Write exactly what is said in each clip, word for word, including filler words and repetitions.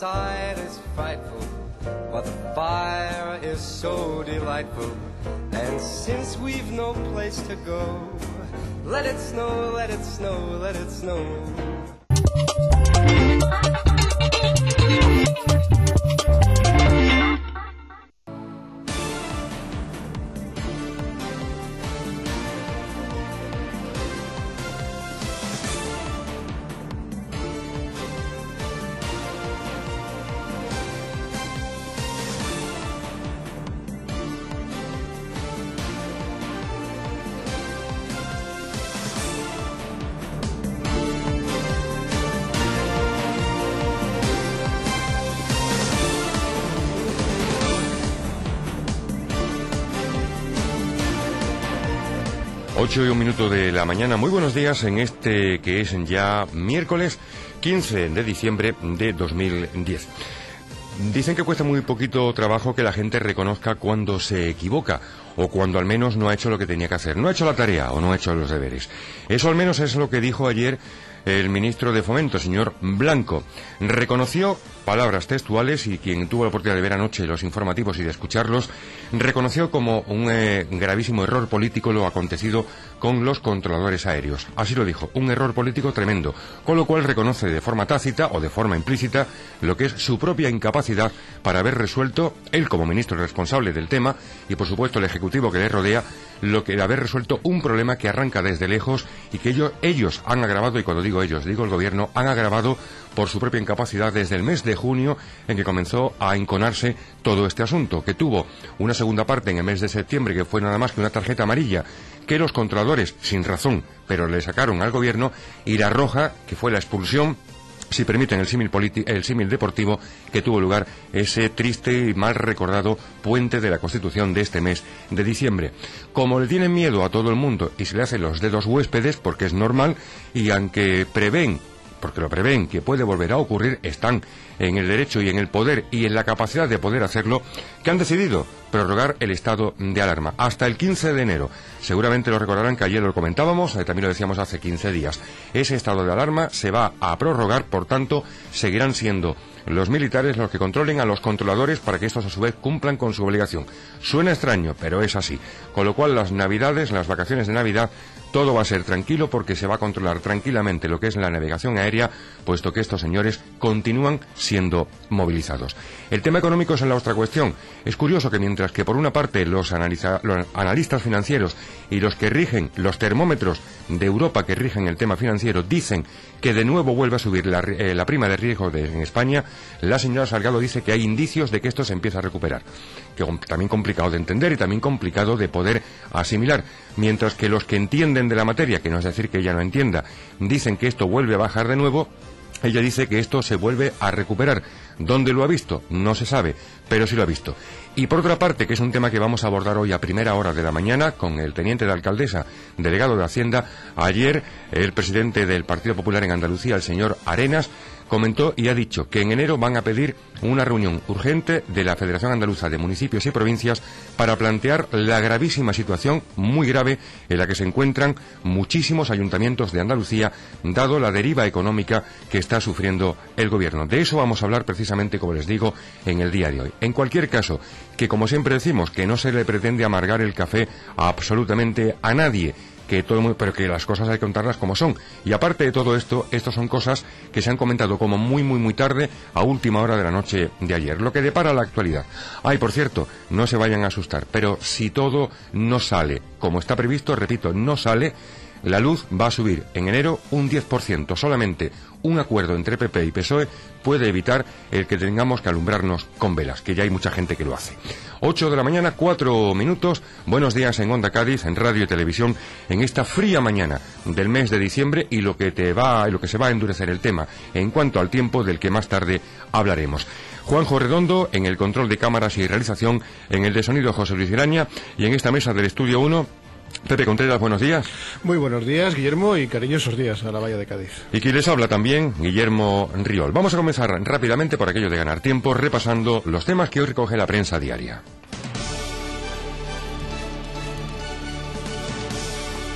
outside is frightful, but the fire is so delightful. And since we've no place to go, let it snow, let it snow, let it snow. ocho y un minuto de la mañana. Muy buenos días en este que es ya miércoles quince de diciembre de dos mil diez. Dicen que cuesta muy poquito trabajo que la gente reconozca cuando se equivoca o cuando al menos no ha hecho lo que tenía que hacer, no ha hecho la tarea o no ha hecho los deberes. Eso al menos es lo que dijo ayer el ministro de Fomento, señor Blanco. Reconoció, palabras textuales, y quien tuvo la oportunidad de ver anoche los informativos y de escucharlos, reconoció como un eh, gravísimo error político lo acontecido con los controladores aéreos. Así lo dijo, un error político tremendo, con lo cual reconoce de forma tácita o de forma implícita lo que es su propia incapacidad para haber resuelto, él como ministro responsable del tema, y por supuesto el ejecutivo que le rodea, lo que de haber resuelto un problema que arranca desde lejos y que ellos, ellos han agravado, y cuando digo ellos, digo el gobierno, han agravado por su propia incapacidad desde el mes de junio en que comenzó a enconarse todo este asunto, que tuvo una segunda parte en el mes de septiembre que fue nada más que una tarjeta amarilla que los controladores, sin razón, pero le sacaron al gobierno, y la roja, que fue la expulsión, si permiten el símil politi- el símil deportivo, que tuvo lugar ese triste y mal recordado puente de la Constitución de este mes de diciembre. Como le tienen miedo a todo el mundo y se le hacen los dedos huéspedes, porque es normal, y aunque prevén, porque lo prevén, que puede volver a ocurrir, están en el derecho y en el poder y en la capacidad de poder hacerlo, que han decidido prorrogar el estado de alarma hasta el quince de enero. Seguramente lo recordarán que ayer lo comentábamos, eh, también lo decíamos hace quince días. Ese estado de alarma se va a prorrogar, por tanto, seguirán siendo los militares los que controlen a los controladores para que estos a su vez cumplan con su obligación. Suena extraño, pero es así. Con lo cual las navidades, las vacaciones de Navidad, todo va a ser tranquilo porque se va a controlar tranquilamente lo que es la navegación aérea, puesto que estos señores continúan siendo movilizados. El tema económico es en la otra cuestión. Es curioso que mientras que por una parte los, analiza, los analistas financieros y los que rigen los termómetros de Europa que rigen el tema financiero dicen que de nuevo vuelve a subir la, eh, la prima de riesgo de, en España, la señora Salgado dice que hay indicios de que esto se empieza a recuperar. Que también complicado de entender y también complicado de poder asimilar. Mientras que los que entienden de la materia, que no es decir que ella no entienda, dicen que esto vuelve a bajar de nuevo, ella dice que esto se vuelve a recuperar. ¿Dónde lo ha visto? No se sabe, pero sí lo ha visto. Y por otra parte, que es un tema que vamos a abordar hoy a primera hora de la mañana con el teniente de alcaldesa, delegado de Hacienda, ayer el presidente del Partido Popular en Andalucía, el señor Arenas, comentó y ha dicho que en enero van a pedir una reunión urgente de la Federación Andaluza de Municipios y Provincias para plantear la gravísima situación, muy grave, en la que se encuentran muchísimos ayuntamientos de Andalucía, dado la deriva económica que está sufriendo el gobierno. De eso vamos a hablar precisamente, como les digo, en el día de hoy. En cualquier caso, que como siempre decimos, que no se le pretende amargar el café a absolutamente a nadie, que todo el mundo, pero que las cosas hay que contarlas como son. Y aparte de todo esto, estas son cosas que se han comentado como muy, muy, muy tarde, a última hora de la noche de ayer, lo que depara la actualidad. Ay, por cierto, no se vayan a asustar, pero si todo no sale como está previsto, repito, no sale, la luz va a subir en enero un diez por ciento. Solamente un acuerdo entre P P y P S O E puede evitar el que tengamos que alumbrarnos con velas, que ya hay mucha gente que lo hace. ocho de la mañana, cuatro minutos. Buenos días en Onda Cádiz, en radio y televisión, en esta fría mañana del mes de diciembre y lo que te va, lo que se va a endurecer el tema en cuanto al tiempo, del que más tarde hablaremos. Juanjo Redondo en el control de cámaras y realización, en el de sonido José Luis Iraña, y en esta mesa del estudio uno, Pepe Contreras, buenos días. Muy buenos días, Guillermo, y cariñosos días a la Bahía de Cádiz. Y quien les habla también, Guillermo Riol. Vamos a comenzar rápidamente, por aquello de ganar tiempo, repasando los temas que hoy recoge la prensa diaria.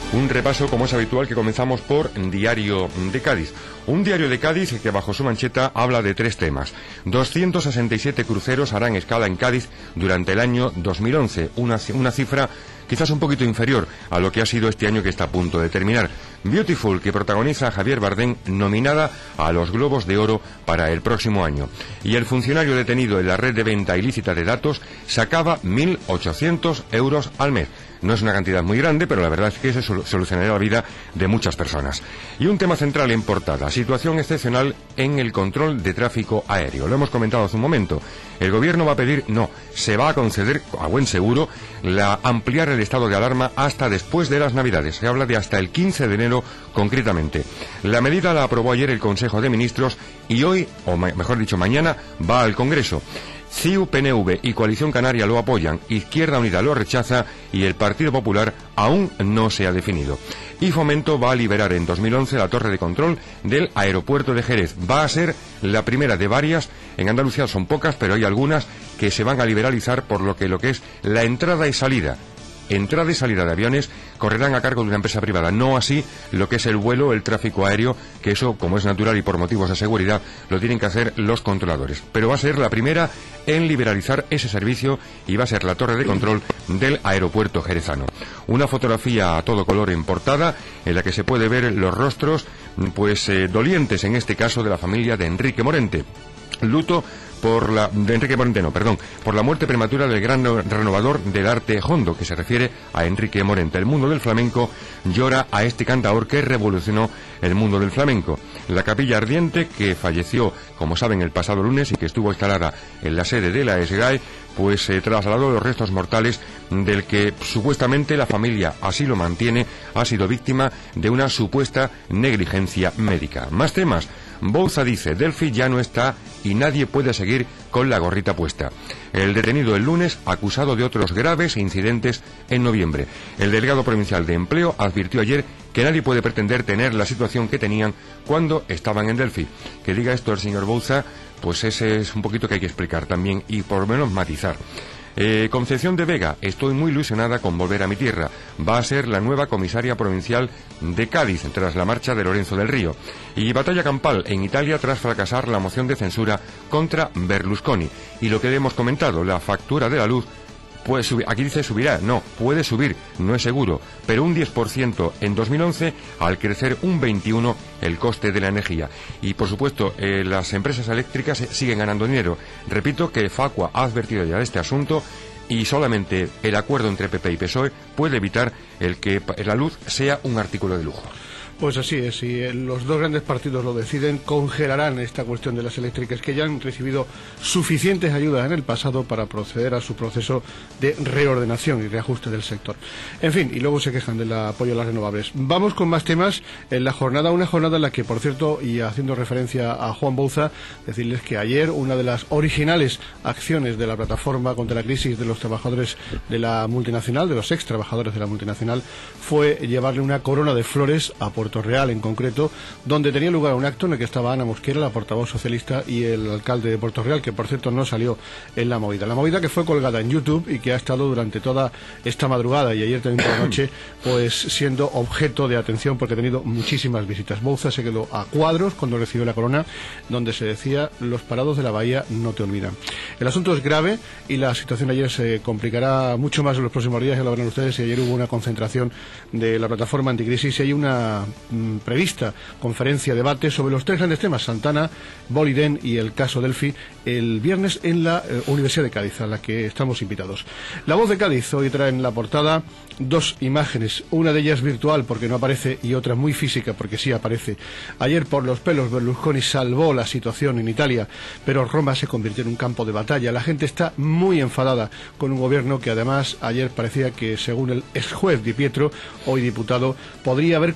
Un repaso, como es habitual, que comenzamos por Diario de Cádiz. Un diario de Cádiz que bajo su mancheta habla de tres temas. doscientos sesenta y siete cruceros harán escala en Cádiz durante el año dos mil once, una, una cifra quizás un poquito inferior a lo que ha sido este año que está a punto de terminar. Beautiful, que protagoniza a Javier Bardem, nominada a los Globos de Oro para el próximo año. Y el funcionario detenido en la red de venta ilícita de datos sacaba mil ochocientos euros al mes. No es una cantidad muy grande, pero la verdad es que eso solucionaría la vida de muchas personas. Y un tema central en portada, situación excepcional en el control de tráfico aéreo. Lo hemos comentado hace un momento. El gobierno va a pedir, no, se va a conceder, a buen seguro, la ampliar el estado de alarma hasta después de las Navidades. Se habla de hasta el quince de enero concretamente. La medida la aprobó ayer el Consejo de Ministros y hoy, o mejor dicho mañana, va al Congreso. C I U, P N V y Coalición Canaria lo apoyan, Izquierda Unida lo rechaza y el Partido Popular aún no se ha definido. Y Fomento va a liberar en dos mil once la torre de control del aeropuerto de Jerez. Va a ser la primera de varias. En Andalucía son pocas, pero hay algunas que se van a liberalizar, por lo que lo que es la entrada y salida. Entrada y salida de aviones correrán a cargo de una empresa privada, no así lo que es el vuelo, el tráfico aéreo, que eso, como es natural y por motivos de seguridad, lo tienen que hacer los controladores. Pero va a ser la primera en liberalizar ese servicio y va a ser la torre de control del aeropuerto jerezano. Una fotografía a todo color en portada en la que se puede ver los rostros, pues eh, dolientes en este caso de la familia de Enrique Morente. Luto por la de Enrique Morente, no, perdón, por la muerte prematura del gran renovador del arte hondo, que se refiere a Enrique Morente. El mundo del flamenco llora a este cantador que revolucionó el mundo del flamenco. La Capilla Ardiente, que falleció, como saben, el pasado lunes y que estuvo instalada en la sede de la S G A E, pues se eh, trasladó los restos mortales del que supuestamente la familia, así lo mantiene, ha sido víctima de una supuesta negligencia médica. Más temas. Bouza dice, Delphi ya no está y nadie puede seguir con la gorrita puesta. El detenido el lunes, acusado de otros graves incidentes en noviembre. El delegado provincial de Empleo advirtió ayer que nadie puede pretender tener la situación que tenían cuando estaban en Delphi. Que diga esto el señor Bouza, pues ese es un poquito que hay que explicar también y por lo menos matizar. Eh, Concepción de Vega, estoy muy ilusionada con volver a mi tierra. Va a ser la nueva comisaria provincial de Cádiz tras la marcha de Lorenzo del Río. Y batalla campal en Italia tras fracasar la moción de censura contra Berlusconi. Y lo que le hemos comentado, la factura de la luz puede subir, aquí dice subirá, no, puede subir, no es seguro, pero un diez por ciento en dos mil once al crecer un veintiuno por ciento el coste de la energía. Y por supuesto, eh, las empresas eléctricas siguen ganando dinero. Repito que Facua ha advertido ya de este asunto y solamente el acuerdo entre P P y P S O E puede evitar el que la luz sea un artículo de lujo. Pues así es, si los dos grandes partidos lo deciden, congelarán esta cuestión de las eléctricas, que ya han recibido suficientes ayudas en el pasado para proceder a su proceso de reordenación y reajuste del sector. En fin, y luego se quejan del apoyo a las renovables. Vamos con más temas en la jornada, una jornada en la que, por cierto, y haciendo referencia a Juan Bouza, decirles que ayer una de las originales acciones de la plataforma contra la crisis de los trabajadores de la multinacional, de los ex trabajadores de la multinacional, fue llevarle una corona de flores a Puerto Real en concreto, donde tenía lugar un acto en el que estaba Ana Mosquera, la portavoz socialista, y el alcalde de Puerto Real, que por cierto no salió en la movida. La movida que fue colgada en YouTube y que ha estado durante toda esta madrugada y ayer también por la noche, pues siendo objeto de atención porque ha tenido muchísimas visitas. Bouza se quedó a cuadros cuando recibió la corona, donde se decía: los parados de la bahía no te olvidan. El asunto es grave y la situación ayer se complicará mucho más en los próximos días, ya lo verán ustedes, y ayer hubo una concentración de la plataforma anticrisis y hay una mm, prevista conferencia, debate sobre los tres grandes temas, Santana, Boliden y el caso Delphi, el viernes en la eh, Universidad de Cádiz, a la que estamos invitados. La Voz de Cádiz hoy trae en la portada dos imágenes, una de ellas virtual porque no aparece y otra muy física porque sí aparece. Ayer por los pelos Berlusconi salvó la situación en Italia, pero Roma se convirtió en un campo de batalla. La gente está muy enfadada con un gobierno que además ayer parecía que, según el ex juez Di Pietro, hoy diputado, podría haber comprado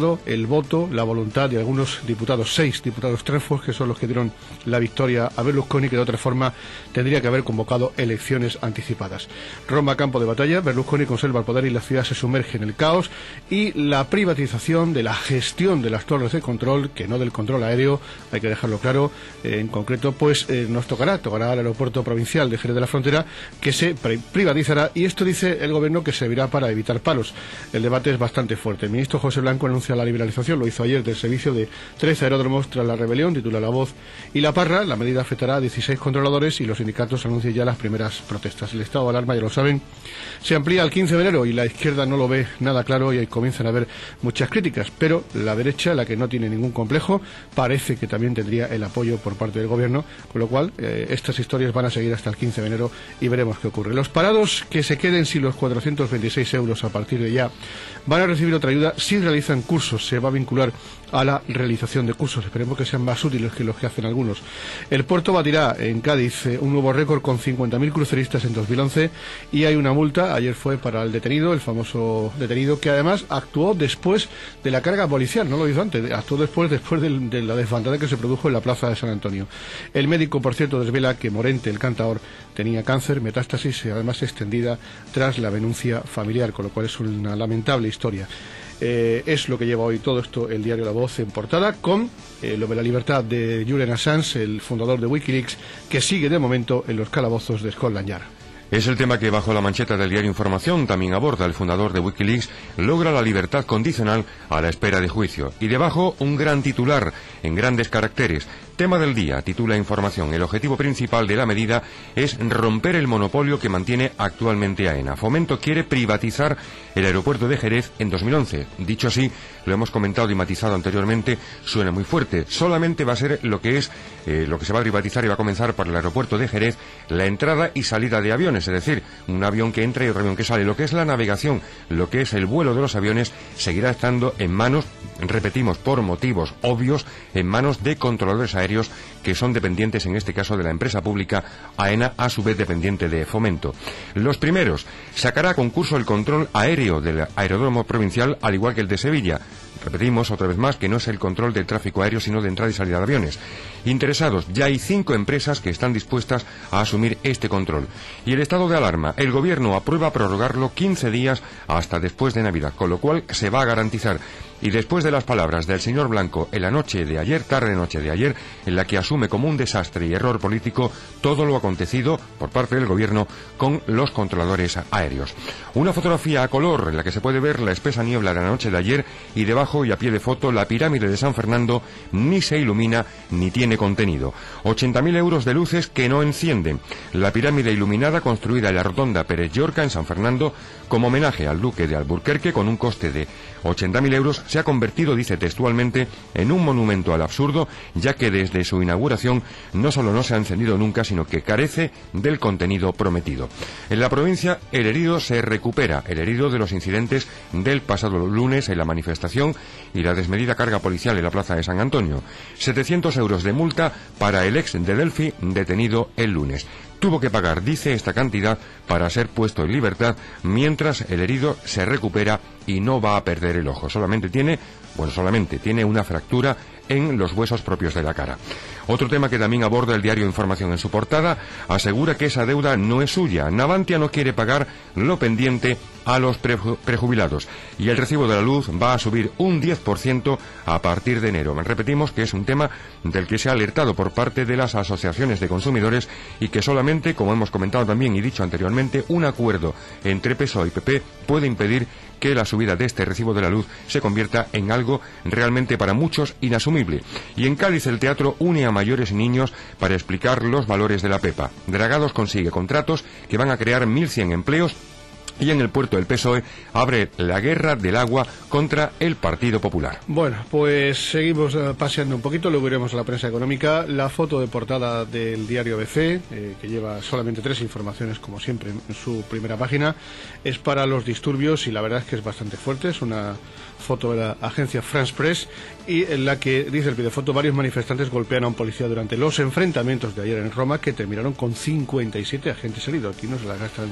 respetado el voto, la voluntad de algunos diputados, seis diputados trefos, que son los que dieron la victoria a Berlusconi, que de otra forma tendría que haber convocado elecciones anticipadas. Roma, campo de batalla, Berlusconi conserva el poder y la ciudad se sumerge en el caos, y la privatización de la gestión de las torres de control, que no del control aéreo, hay que dejarlo claro, eh, en concreto, pues eh, nos tocará, tocará al aeropuerto provincial de Jerez de la Frontera, que se privatizará, y esto dice el gobierno que servirá para evitar palos. El debate es bastante fuerte. El ministro José Blanco anuncia la liberalización, lo hizo ayer, del servicio de trece aeródromos tras la rebelión, titula La Voz y La Parra. La medida afectará a dieciséis controladores y los sindicatos anuncian ya las primeras protestas. El estado de alarma, ya lo saben, se amplía al quince de enero y la izquierda no lo ve nada claro y ahí comienzan a haber muchas críticas, pero la derecha, la que no tiene ningún complejo, parece que también tendría el apoyo por parte del gobierno, con lo cual eh, estas historias van a seguir hasta el quince de enero y veremos qué ocurre. Los parados que se queden sin los cuatrocientos veintiséis euros a partir de ya van a recibir otra ayuda si realizan cursos. Se va a vincular a la realización de cursos. Esperemos que sean más útiles que los que hacen algunos. El puerto batirá en Cádiz eh, un nuevo récord con cincuenta mil cruceristas en dos mil once y hay una multa, ayer fue para el detenido, el famoso detenido, que además actuó después de la carga policial, no lo hizo antes, actuó después, después de, de la desbandada que se produjo en la plaza de San Antonio. El médico, por cierto, desvela que Morente, el cantaor, tenía cáncer, metástasis, y además extendida tras la denuncia familiar, con lo cual es una lamentable historia. Eh, es lo que lleva hoy todo esto el diario La Voz en portada, con eh, lo de la libertad de Julian Assange, el fundador de Wikileaks, que sigue de momento en los calabozos de Scotland Yard. Es el tema que bajo la mancheta del diario Información también aborda. El fundador de Wikileaks logra la libertad condicional a la espera de juicio. Y debajo un gran titular en grandes caracteres. Tema del día, titula Información. El objetivo principal de la medida es romper el monopolio que mantiene actualmente AENA. Fomento quiere privatizar el aeropuerto de Jerez en dos mil once. Dicho así, lo hemos comentado y matizado anteriormente, suena muy fuerte. Solamente va a ser lo que es, eh, lo que se va a privatizar y va a comenzar por el aeropuerto de Jerez, la entrada y salida de aviones, es decir, un avión que entra y otro avión que sale. Lo que es la navegación, lo que es el vuelo de los aviones, seguirá estando en manos, repetimos, por motivos obvios, en manos de controladores aéreos que son dependientes, en este caso, de la empresa pública AENA, a su vez dependiente de Fomento. Los primeros, sacará a concurso el control aéreo del aeródromo provincial, al igual que el de Sevilla. Repetimos otra vez más que no es el control del tráfico aéreo, sino de entrada y salida de aviones. Interesados, ya hay cinco empresas que están dispuestas a asumir este control. Y el estado de alarma, el gobierno aprueba prorrogarlo quince días hasta después de Navidad, con lo cual se va a garantizar. Y después de las palabras del señor Blanco en la noche de ayer, tarde noche de ayer, en la que asume como un desastre y error político todo lo acontecido por parte del gobierno con los controladores aéreos. Una fotografía a color en la que se puede ver la espesa niebla de la noche de ayer y debajo y a pie de foto la pirámide de San Fernando ni se ilumina ni tiene contenido. ochenta mil euros de luces que no encienden. La pirámide iluminada construida en la rotonda Pérez Llorca en San Fernando como homenaje al duque de Alburquerque con un coste de ochenta mil euros se ha convertido, dice textualmente, en un monumento al absurdo, ya que desde su inauguración no solo no se ha encendido nunca, sino que carece del contenido prometido. En la provincia, el herido se recupera, el herido de los incidentes del pasado lunes en la manifestación y la desmedida carga policial en la plaza de San Antonio. setecientos euros de multa para el ex de Delphi detenido el lunes. Tuvo que pagar, dice, esta cantidad para ser puesto en libertad, mientras el herido se recupera y no va a perder el ojo. Solamente tiene, bueno, solamente tiene una fractura en los huesos propios de la cara. Otro tema que también aborda el diario Información en su portada, asegura que esa deuda no es suya. Navantia no quiere pagar lo pendiente a los prejubilados y el recibo de la luz va a subir un diez por ciento a partir de enero. Repetimos que es un tema del que se ha alertado por parte de las asociaciones de consumidores y que solamente, como hemos comentado también y dicho anteriormente, un acuerdo entre P S O E y P P puede impedir que la subida de este recibo de la luz se convierta en algo realmente para muchos inasumible. Y en Cádiz el teatro une a mayores y niños para explicar los valores de la Pepa. Dragados consigue contratos que van a crear mil cien empleos. Y en el puerto del P S O E abre la guerra del agua contra el Partido Popular. Bueno, pues seguimos uh, paseando un poquito, luego iremos a la prensa económica. La foto de portada del diario A B C, eh, que lleva solamente tres informaciones, como siempre, en su primera página, es para los disturbios y la verdad es que es bastante fuerte. Es una foto de la agencia France Press y en la que, dice el videofoto, varios manifestantes golpean a un policía durante los enfrentamientos de ayer en Roma, que terminaron con cincuenta y siete agentes heridos. Aquí no se la gastan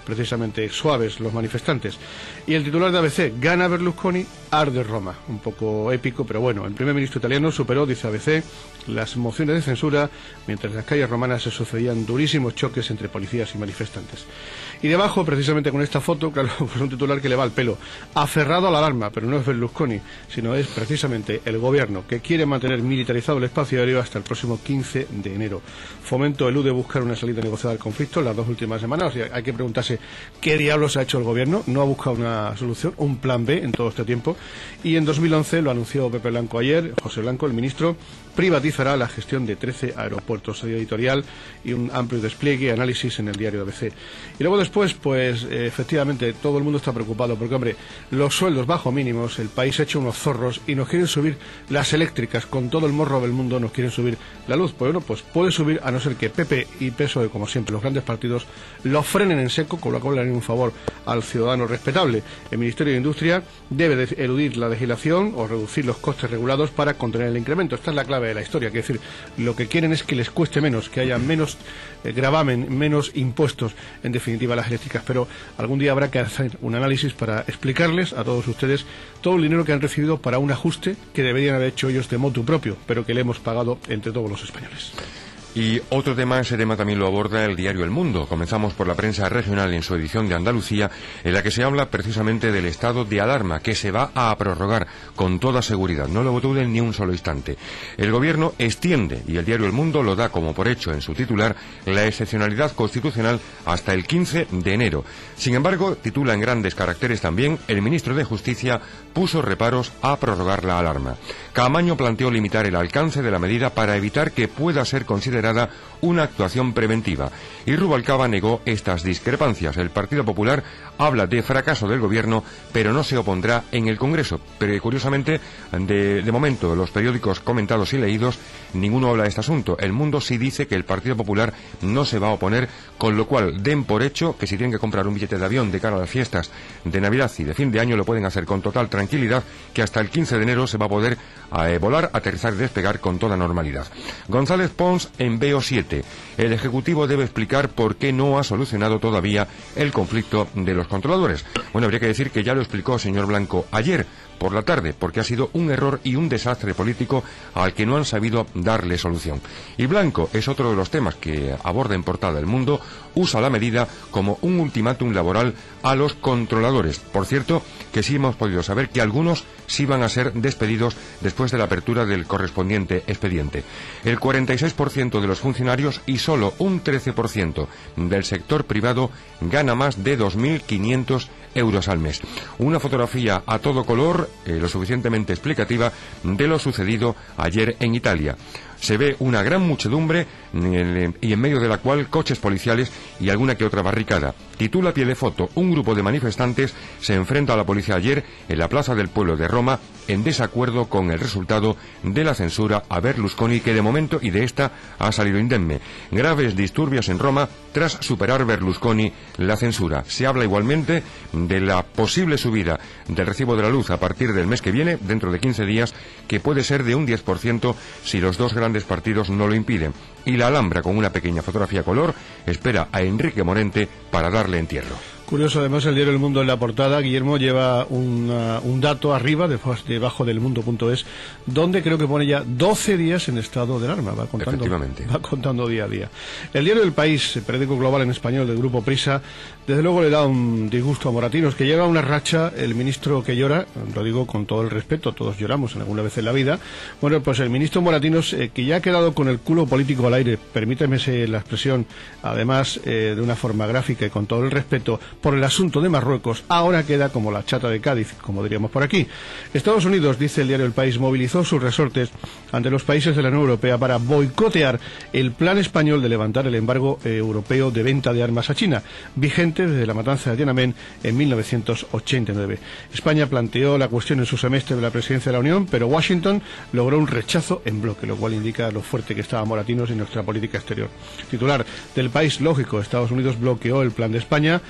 precisamente suaves los manifestantes. Y el titular de A B C, gana Berlusconi, arde Roma. Un poco épico, pero bueno, el primer ministro italiano superó, dice A B C, las mociones de censura, mientras en las calles romanas se sucedían durísimos choques entre policías y manifestantes. Y debajo, precisamente con esta foto, claro, pues un titular que le va al pelo, aferrado a la alarma, pero no es Berlusconi, sino es precisamente el gobierno, que quiere mantener militarizado el espacio aéreo hasta el próximo quince de enero. Fomento elude buscar una salida negociada al conflicto en las dos últimas semanas. O sea, hay que preguntarse qué diablos ha hecho el gobierno. No ha buscado una solución, un plan B en todo este tiempo. Y en dos mil once, lo anunció Pepe Blanco ayer, José Blanco, el ministro, privatizará la gestión de trece aeropuertos. Editorial y un amplio despliegue y análisis en el diario A B C. Y luego después, pues eh, efectivamente, todo el mundo está preocupado porque, hombre, los sueldos bajo mínimos, el país ha hecho unos zorros y nos quieren subir las eléctricas, con todo el morro del mundo nos quieren subir la luz. Pues bueno, pues puede subir, a no ser que P P y P S O E, como siempre, los grandes partidos, lo frenen en seco, con lo cual le harán un favor al ciudadano respetable. El Ministerio de Industria debe de eludir la legislación o reducir los costes regulados para contener el incremento. Esta es la clave de la historia, que es decir, lo que quieren es que les cueste menos, que haya menos eh, gravamen, menos impuestos, en definitiva, las eléctricas. Pero algún día habrá que hacer un análisis para explicarles a todos ustedes todo el dinero que han recibido para un ajuste que deberían haber hecho ellos de motu propio, pero que le hemos pagado entre todos los españoles. Y otro tema, ese tema también lo aborda el diario El Mundo. Comenzamos por la prensa regional en su edición de Andalucía, en la que se habla precisamente del estado de alarma, que se va a prorrogar con toda seguridad. No lo duden ni un solo instante. El gobierno extiende, y el diario El Mundo lo da como por hecho en su titular, la excepcionalidad constitucional hasta el quince de enero. Sin embargo, titula en grandes caracteres también, el ministro de Justicia puso reparos a prorrogar la alarma. Caamaño planteó limitar el alcance de la medida para evitar que pueda ser considerada una actuación preventiva. Y Rubalcaba negó estas discrepancias. El Partido Popular habla de fracaso del gobierno, pero no se opondrá en el Congreso. Pero curiosamente, de, de momento, los periódicos comentados y leídos, ninguno habla de este asunto. El Mundo sí dice que el Partido Popular no se va a oponer, con lo cual den por hecho que si tienen que comprar un billete de avión de cara a las fiestas de Navidad y de fin de año, lo pueden hacer con total tranquilidad, que hasta el quince de enero se va a poder eh, volar, aterrizar y despegar con toda normalidad. González Pons en B O siete. El Ejecutivo debe explicar por qué no ha solucionado todavía el conflicto de los controladores. Bueno, habría que decir que ya lo explicó, señor Blanco, ayer por la tarde, porque ha sido un error y un desastre político al que no han sabido darle solución. Y Blanco es otro de los temas que aborda en portada El Mundo, usa la medida como un ultimátum laboral a los controladores. Por cierto, que sí hemos podido saber que algunos sí van a ser despedidos después de la apertura del correspondiente expediente. El cuarenta y seis por ciento de los funcionarios y solo un trece por ciento del sector privado gana más de dos mil quinientos euros al mes. Una fotografía a todo color, eh, lo suficientemente explicativa, de lo sucedido ayer en Italia. Se ve una gran muchedumbre y en medio de la cual coches policiales y alguna que otra barricada. Titula pie de foto, un grupo de manifestantes se enfrenta a la policía ayer en la Plaza del Pueblo de Roma en desacuerdo con el resultado de la censura a Berlusconi, que de momento y de esta ha salido indemne. Graves disturbios en Roma tras superar Berlusconi la censura. Se habla igualmente de la posible subida del recibo de la luz a partir del mes que viene, dentro de quince días, que puede ser de un diez por ciento si los dos grandes partidos no lo impiden. Y la Alhambra, con una pequeña fotografía a color, espera a Enrique Morente para darle entierro. Curioso, además, el diario El Mundo en la portada, Guillermo, lleva una, un dato arriba, debajo del mundo punto es, donde creo que pone ya doce días en estado de alarma. Va contando, va contando día a día. El diario del País, el periódico global en español del Grupo Prisa, desde luego le da un disgusto a Moratinos, que lleva una racha, el ministro que llora, lo digo con todo el respeto, todos lloramos en alguna vez en la vida. Bueno, pues el ministro Moratinos, eh, que ya ha quedado con el culo político al aire, permíteme la expresión, además eh, de una forma gráfica y con todo el respeto, por el asunto de Marruecos, ahora queda como la chata de Cádiz, como diríamos por aquí. Estados Unidos, dice el diario El País, movilizó sus resortes ante los países de la Unión Europea para boicotear el plan español de levantar el embargo eh, europeo de venta de armas a China, vigente desde la matanza de Tiananmen en mil novecientos ochenta y nueve. España planteó la cuestión en su semestre de la presidencia de la Unión, pero Washington logró un rechazo en bloque, lo cual indica lo fuerte que estaba Moratinos en nuestra política exterior. Titular del País, lógico, Estados Unidos bloqueó el plan de España de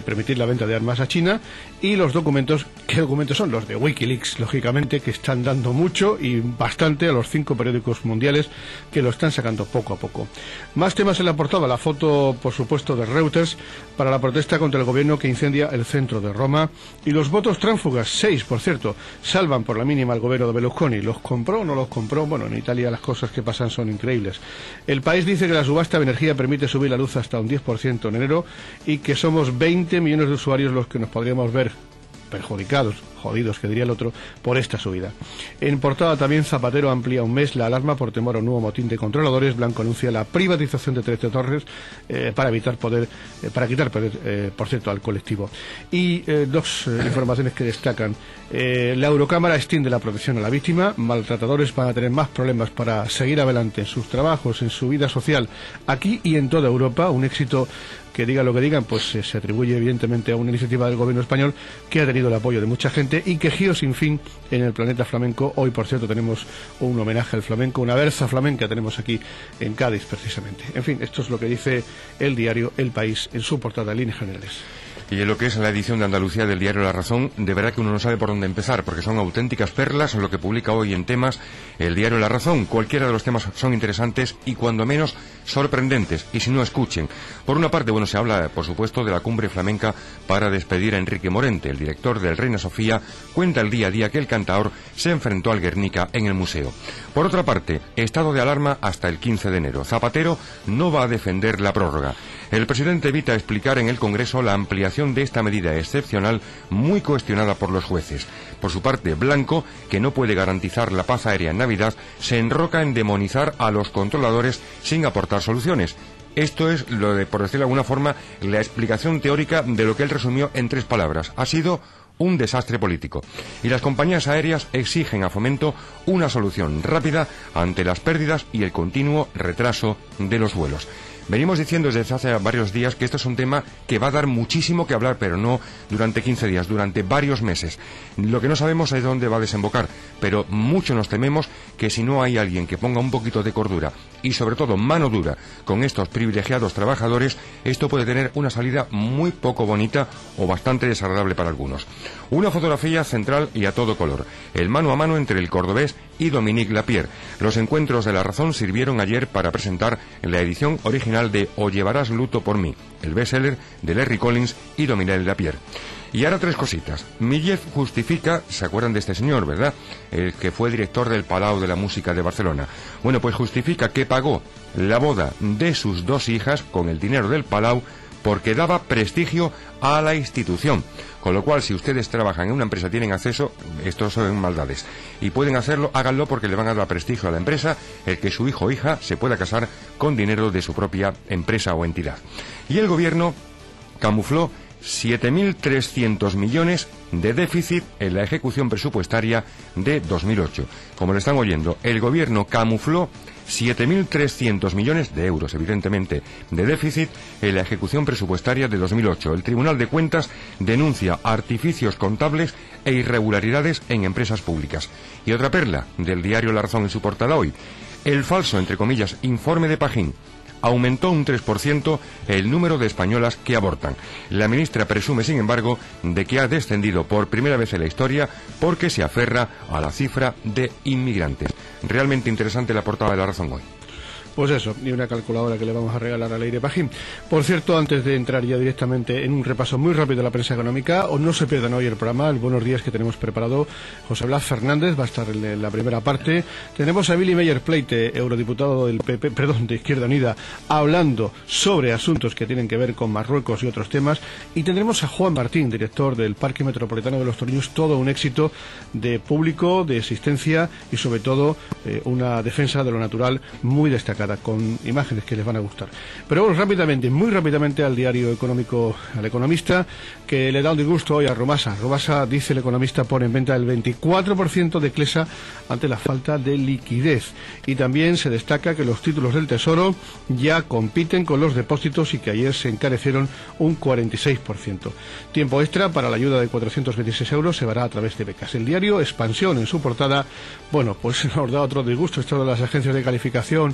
de permitir la venta de armas a China, y los documentos, ¿qué documentos son? Los de Wikileaks, lógicamente, que están dando mucho y bastante a los cinco periódicos mundiales que lo están sacando poco a poco. Más temas en la portada, la foto, por supuesto, de Reuters para la protesta contra el gobierno que incendia el centro de Roma, y los votos tránsfugas, seis, por cierto, salvan por la mínima al gobierno de Berlusconi. ¿Los compró o no los compró? Bueno, en Italia las cosas que pasan son increíbles. El País dice que la subasta de energía permite subir la luz hasta un diez por ciento en enero y que somos veinte millones de usuarios los que nos podríamos ver perjudicados, jodidos, que diría el otro, por esta subida. En portada también, Zapatero amplía un mes la alarma por temor a un nuevo motín de controladores. Blanco anuncia la privatización de Trece Torres eh, para evitar poder, eh, para quitar poder, eh, por cierto, al colectivo. Y eh, dos eh, informaciones que destacan. Eh, la Eurocámara extiende la protección a la víctima. Maltratadores van a tener más problemas para seguir adelante en sus trabajos, en su vida social, aquí y en toda Europa. Un éxito que, diga lo que digan, pues eh, se atribuye evidentemente a una iniciativa del gobierno español que ha tenido el apoyo de mucha gente, y que Giro sin fin en el planeta flamenco. Hoy, por cierto, tenemos un homenaje al flamenco, una berza flamenca tenemos aquí en Cádiz, precisamente. En fin, esto es lo que dice el diario El País en su portada en líneas generales. Y en lo que es la edición de Andalucía del diario La Razón, de verdad que uno no sabe por dónde empezar, porque son auténticas perlas lo que publica hoy en temas el diario La Razón. Cualquiera de los temas son interesantes y cuando menos sorprendentes, y si no, escuchen. Por una parte, bueno, se habla, por supuesto, de la cumbre flamenca para despedir a Enrique Morente. El director del Reina Sofía cuenta el día a día que el cantaor se enfrentó al Guernica en el museo. Por otra parte, estado de alarma hasta el quince de enero. Zapatero no va a defender la prórroga. El presidente evita explicar en el Congreso la ampliación de esta medida excepcional muy cuestionada por los jueces. Por su parte, Blanco, que no puede garantizar la paz aérea en Navidad, se enroca en demonizar a los controladores sin aportar soluciones. Esto es, lo de, por decirlo de alguna forma, la explicación teórica de lo que él resumió en tres palabras. Ha sido un desastre político. Y las compañías aéreas exigen a Fomento una solución rápida ante las pérdidas y el continuo retraso de los vuelos. Venimos diciendo desde hace varios días que esto es un tema que va a dar muchísimo que hablar, pero no durante quince días, durante varios meses. Lo que no sabemos es dónde va a desembocar, pero mucho nos tememos que si no hay alguien que ponga un poquito de cordura y sobre todo mano dura con estos privilegiados trabajadores, esto puede tener una salida muy poco bonita o bastante desagradable para algunos. Una fotografía central y a todo color, el mano a mano entre el cordobés y Dominique Lapierre. Los encuentros de La Razón sirvieron ayer para presentar la edición original de O llevarás luto por mí, el bestseller de Larry Collins y Dominique Lapierre. Y ahora tres cositas. Millet justifica, ¿se acuerdan de este señor, verdad? El que fue director del Palau de la Música de Barcelona. Bueno, pues justifica que pagó la boda de sus dos hijas con el dinero del Palau porque daba prestigio a la institución. Con lo cual, si ustedes trabajan en una empresa, tienen acceso, estos son maldades, y pueden hacerlo, háganlo porque le van a dar prestigio a la empresa el que su hijo o hija se pueda casar con dinero de su propia empresa o entidad. Y el gobierno camufló siete mil trescientos millones de déficit en la ejecución presupuestaria de dos mil ocho. Como lo están oyendo, el gobierno camufló siete mil trescientos millones de euros, evidentemente, de déficit en la ejecución presupuestaria de dos mil ocho. El Tribunal de Cuentas denuncia artificios contables e irregularidades en empresas públicas. Y otra perla del diario La Razón en su portada hoy. El falso, entre comillas, informe de Pajín aumentó un tres por ciento el número de españolas que abortan. La ministra presume, sin embargo, de que ha descendido por primera vez en la historia porque se aferra a la cifra de inmigrantes. Realmente interesante la portada de La Razón hoy. Pues eso, y una calculadora que le vamos a regalar a Leire Pajín. Por cierto, antes de entrar ya directamente en un repaso muy rápido de la prensa económica, o no se pierdan hoy el programa, el Buenos Días que tenemos preparado. José Blas Fernández va a estar en la primera parte. Tenemos a Billy Meyer-Pleite, eurodiputado del P P, perdón, de Izquierda Unida, hablando sobre asuntos que tienen que ver con Marruecos y otros temas. Y tendremos a Juan Martín, director del Parque Metropolitano de los Torriños, todo un éxito de público, de existencia y sobre todo eh, una defensa de lo natural muy destacada, con imágenes que les van a gustar. Pero bueno, rápidamente, muy rápidamente al diario económico, al Economista, que le da un disgusto hoy a Rumasa. Rumasa, dice el Economista, pone en venta el veinticuatro por ciento de Clesa ante la falta de liquidez. Y también se destaca que los títulos del Tesoro ya compiten con los depósitos y que ayer se encarecieron un cuarenta y seis por ciento. Tiempo extra para la ayuda de cuatrocientos veintiséis euros se dará a través de becas. El diario Expansión, en su portada, bueno, pues nos da otro disgusto, esto de las agencias de calificación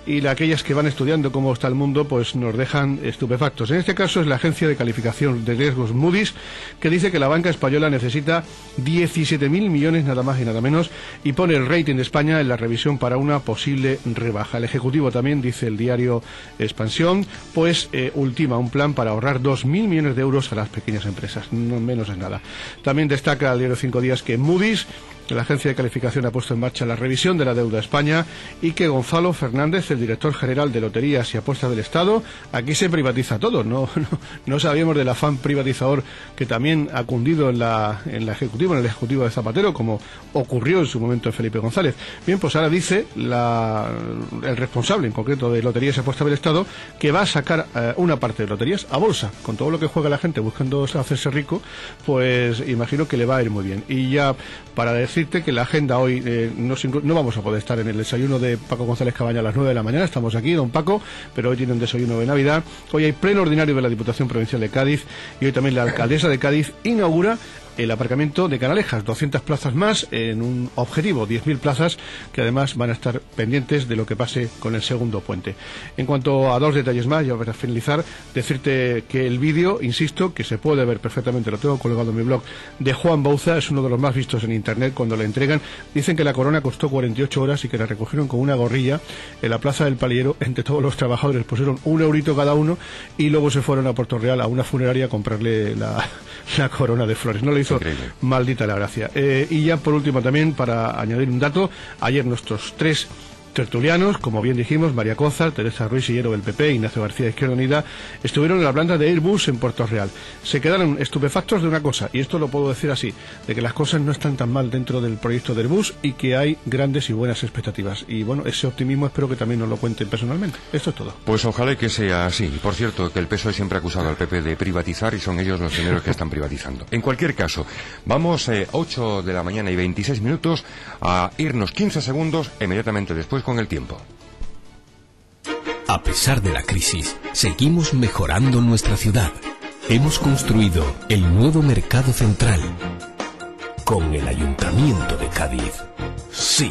y la, aquellas que van estudiando cómo está el mundo pues nos dejan estupefactos. En este caso es la agencia de calificación de riesgos Moody's, que dice que la banca española necesita diecisiete mil millones nada más y nada menos, y pone el rating de España en la revisión para una posible rebaja. El Ejecutivo también, dice el diario Expansión, pues eh, ultima un plan para ahorrar dos mil millones de euros a las pequeñas empresas, no menos es nada. También destaca el diario Cinco Días que Moody's, la agencia de calificación, ha puesto en marcha la revisión de la deuda de España, y que Gonzalo Fernández, el director general de Loterías y Apuestas del Estado, aquí se privatiza todo. No, no, no sabíamos del afán privatizador que también ha cundido en la, en la ejecutiva, en el ejecutivo de Zapatero, como ocurrió en su momento en Felipe González. Bien, pues ahora dice la, el responsable en concreto de Loterías y Apuestas del Estado que va a sacar eh, una parte de Loterías a bolsa. Con todo lo que juega la gente buscando hacerse rico, pues imagino que le va a ir muy bien. Y ya para decir que la agenda hoy eh, no, no vamos a poder estar en el desayuno de Paco González Cabaña a las nueve de la mañana. Estamos aquí, don Paco, pero hoy tiene un desayuno de Navidad. Hoy hay pleno ordinario de la Diputación Provincial de Cádiz, y hoy también la alcaldesa de Cádiz inaugura el aparcamiento de Canalejas, doscientas plazas más en un objetivo, diez mil plazas, que además van a estar pendientes de lo que pase con el segundo puente. En cuanto a dos detalles más, ya para finalizar, decirte que el vídeo, insisto, que se puede ver perfectamente, lo tengo colgado en mi blog, de Juan Bauza, es uno de los más vistos en internet cuando le entregan. Dicen que la corona costó cuarenta y ocho horas y que la recogieron con una gorrilla en la Plaza del Palillero. Entre todos los trabajadores pusieron un eurito cada uno y luego se fueron a Puerto Real a una funeraria a comprarle la, la corona de flores. No le hizo Increíble. Maldita la gracia. Eh, y ya por último también, para añadir un dato, ayer nuestros tres tertulianos, como bien dijimos, María Cózar, Teresa Ruiz Sillero del P P, Ignacio García de Izquierda Unida, estuvieron en la planta de Airbus en Puerto Real. Se quedaron estupefactos de una cosa, y esto lo puedo decir así, de que las cosas no están tan mal dentro del proyecto de Airbus y que hay grandes y buenas expectativas. Y bueno, ese optimismo espero que también nos lo cuenten personalmente. Esto es todo. Pues ojalá que sea así. Por cierto, que el P S O E siempre ha acusado al P P de privatizar y son ellos los primeros que están privatizando. En cualquier caso, vamos eh, ocho de la mañana y veintiséis minutos a irnos quince segundos inmediatamente después con el tiempo. A pesar de la crisis, seguimos mejorando nuestra ciudad. Hemos construido el nuevo Mercado Central con el Ayuntamiento de Cádiz. Sí.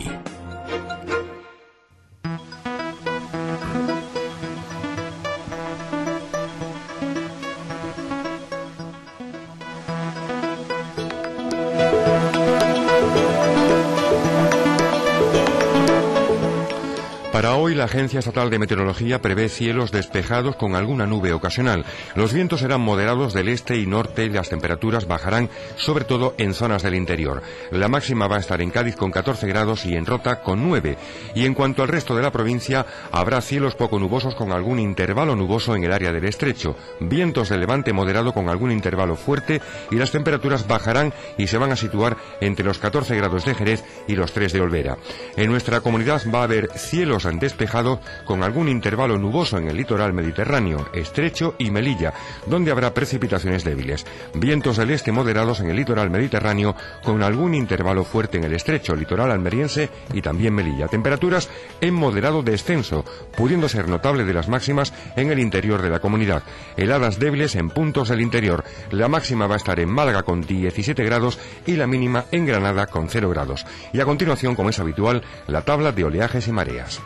Para hoy, la Agencia Estatal de Meteorología prevé cielos despejados con alguna nube ocasional. Los vientos serán moderados del este y norte y las temperaturas bajarán, sobre todo en zonas del interior. La máxima va a estar en Cádiz con catorce grados y en Rota con nueve. Y en cuanto al resto de la provincia, habrá cielos poco nubosos con algún intervalo nuboso en el área del estrecho, vientos de levante moderado con algún intervalo fuerte, y las temperaturas bajarán y se van a situar entre los catorce grados de Jerez y los tres de Olvera. En nuestra comunidad va a haber cielos despejado con algún intervalo nuboso en el litoral mediterráneo, estrecho y Melilla, donde habrá precipitaciones débiles. Vientos del este moderados en el litoral mediterráneo con algún intervalo fuerte en el estrecho, litoral almeriense y también Melilla. Temperaturas en moderado descenso, pudiendo ser notable de las máximas en el interior de la comunidad. Heladas débiles en puntos del interior. La máxima va a estar en Málaga con diecisiete grados y la mínima en Granada con cero grados. Y a continuación, como es habitual, la tabla de oleajes y mareas.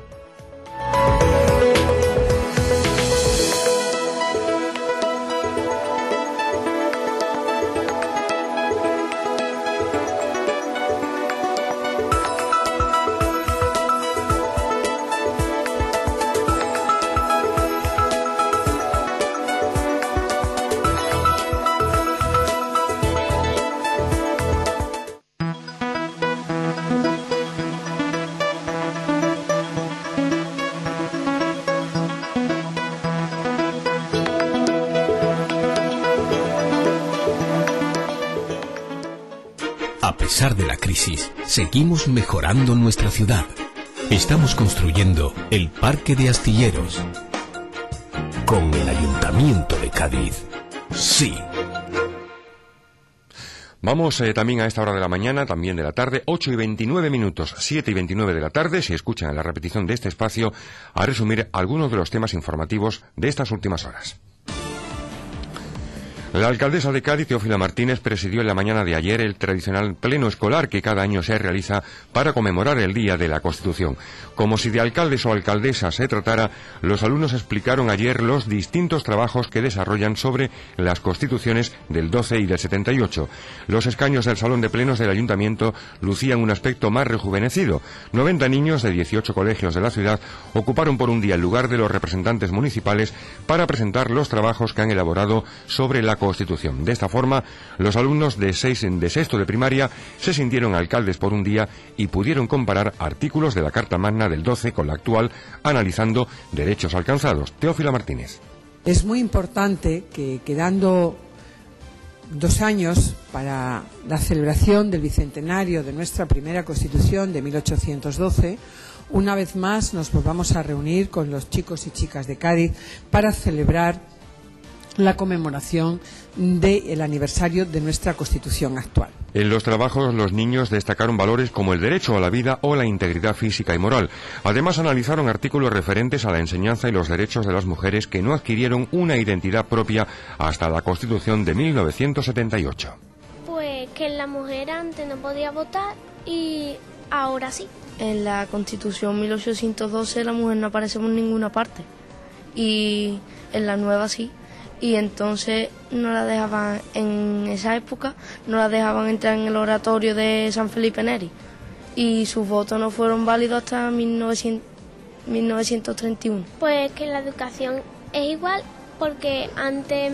A pesar de la crisis, seguimos mejorando nuestra ciudad. Estamos construyendo el Parque de Astilleros con el Ayuntamiento de Cádiz. Sí. Vamos eh, también a esta hora de la mañana, también de la tarde, ocho y veintinueve minutos, siete y veintinueve de la tarde, si escuchan la repetición de este espacio, a resumir algunos de los temas informativos de estas últimas horas. La alcaldesa de Cádiz, Teófila Martínez, presidió en la mañana de ayer el tradicional pleno escolar que cada año se realiza para conmemorar el Día de la Constitución. Como si de alcaldes o alcaldesas se tratara, los alumnos explicaron ayer los distintos trabajos que desarrollan sobre las constituciones del doce y del setenta y ocho. Los escaños del salón de plenos del ayuntamiento lucían un aspecto más rejuvenecido. noventa niños de dieciocho colegios de la ciudad ocuparon por un día el lugar de los representantes municipales para presentar los trabajos que han elaborado sobre la Constitución. De esta forma, los alumnos de, seis, de sexto de primaria se sintieron alcaldes por un día y pudieron comparar artículos de la Carta Magna del doce con la actual, analizando derechos alcanzados. Teófila Martínez. Es muy importante que, quedando dos años para la celebración del bicentenario de nuestra primera Constitución de mil ochocientos doce, una vez más nos volvamos a reunir con los chicos y chicas de Cádiz para celebrar la conmemoración del aniversario de nuestra Constitución actual. En los trabajos, los niños destacaron valores como el derecho a la vida o la integridad física y moral. Además, analizaron artículos referentes a la enseñanza y los derechos de las mujeres que no adquirieron una identidad propia hasta la Constitución de mil novecientos setenta y ocho. Pues que la mujer antes no podía votar y ahora sí. En la Constitución mil ochocientos doce la mujer no aparece por ninguna parte y en la nueva sí. Y entonces no la dejaban, en esa época, no la dejaban entrar en el oratorio de San Felipe Neri. Y sus votos no fueron válidos hasta mil novecientos treinta y uno. Pues que la educación es igual porque antes,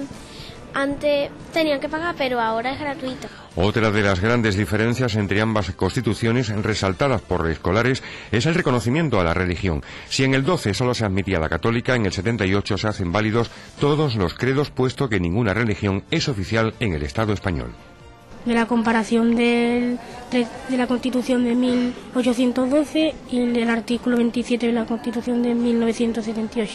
antes tenían que pagar, pero ahora es gratuita. Otra de las grandes diferencias entre ambas constituciones, resaltadas por escolares, es el reconocimiento a la religión. Si en el doce solo se admitía la católica, en el setenta y ocho se hacen válidos todos los credos, puesto que ninguna religión es oficial en el Estado español. De la comparación del, de, de la Constitución de mil ochocientos doce y el del artículo veintisiete de la Constitución de mil novecientos setenta y ocho.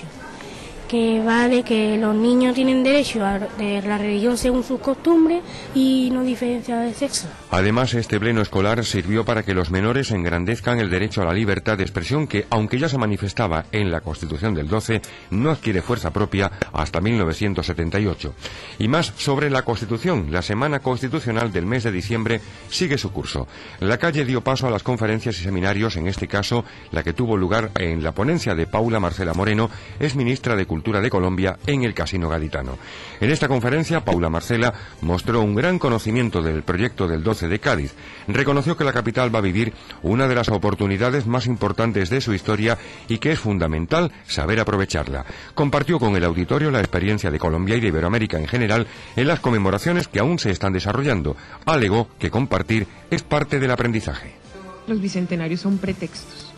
Que va de que los niños tienen derecho a de la religión según sus costumbres y no diferencia de sexo. Además, este pleno escolar sirvió para que los menores engrandezcan el derecho a la libertad de expresión que, aunque ya se manifestaba en la Constitución del doce, no adquiere fuerza propia hasta mil novecientos setenta y ocho. Y más sobre la Constitución. La Semana Constitucional del mes de diciembre sigue su curso. La calle dio paso a las conferencias y seminarios, en este caso la que tuvo lugar en la ponencia de Paula Marcela Moreno, es ministra de Cultura Cultura de Colombia, en el Casino Gaditano. En esta conferencia, Paula Marcela mostró un gran conocimiento del proyecto del doce de Cádiz. Reconoció que la capital va a vivir una de las oportunidades más importantes de su historia y que es fundamental saber aprovecharla. Compartió con el auditorio la experiencia de Colombia y de Iberoamérica en general en las conmemoraciones que aún se están desarrollando. Alegó que compartir es parte del aprendizaje. Los bicentenarios son pretextos.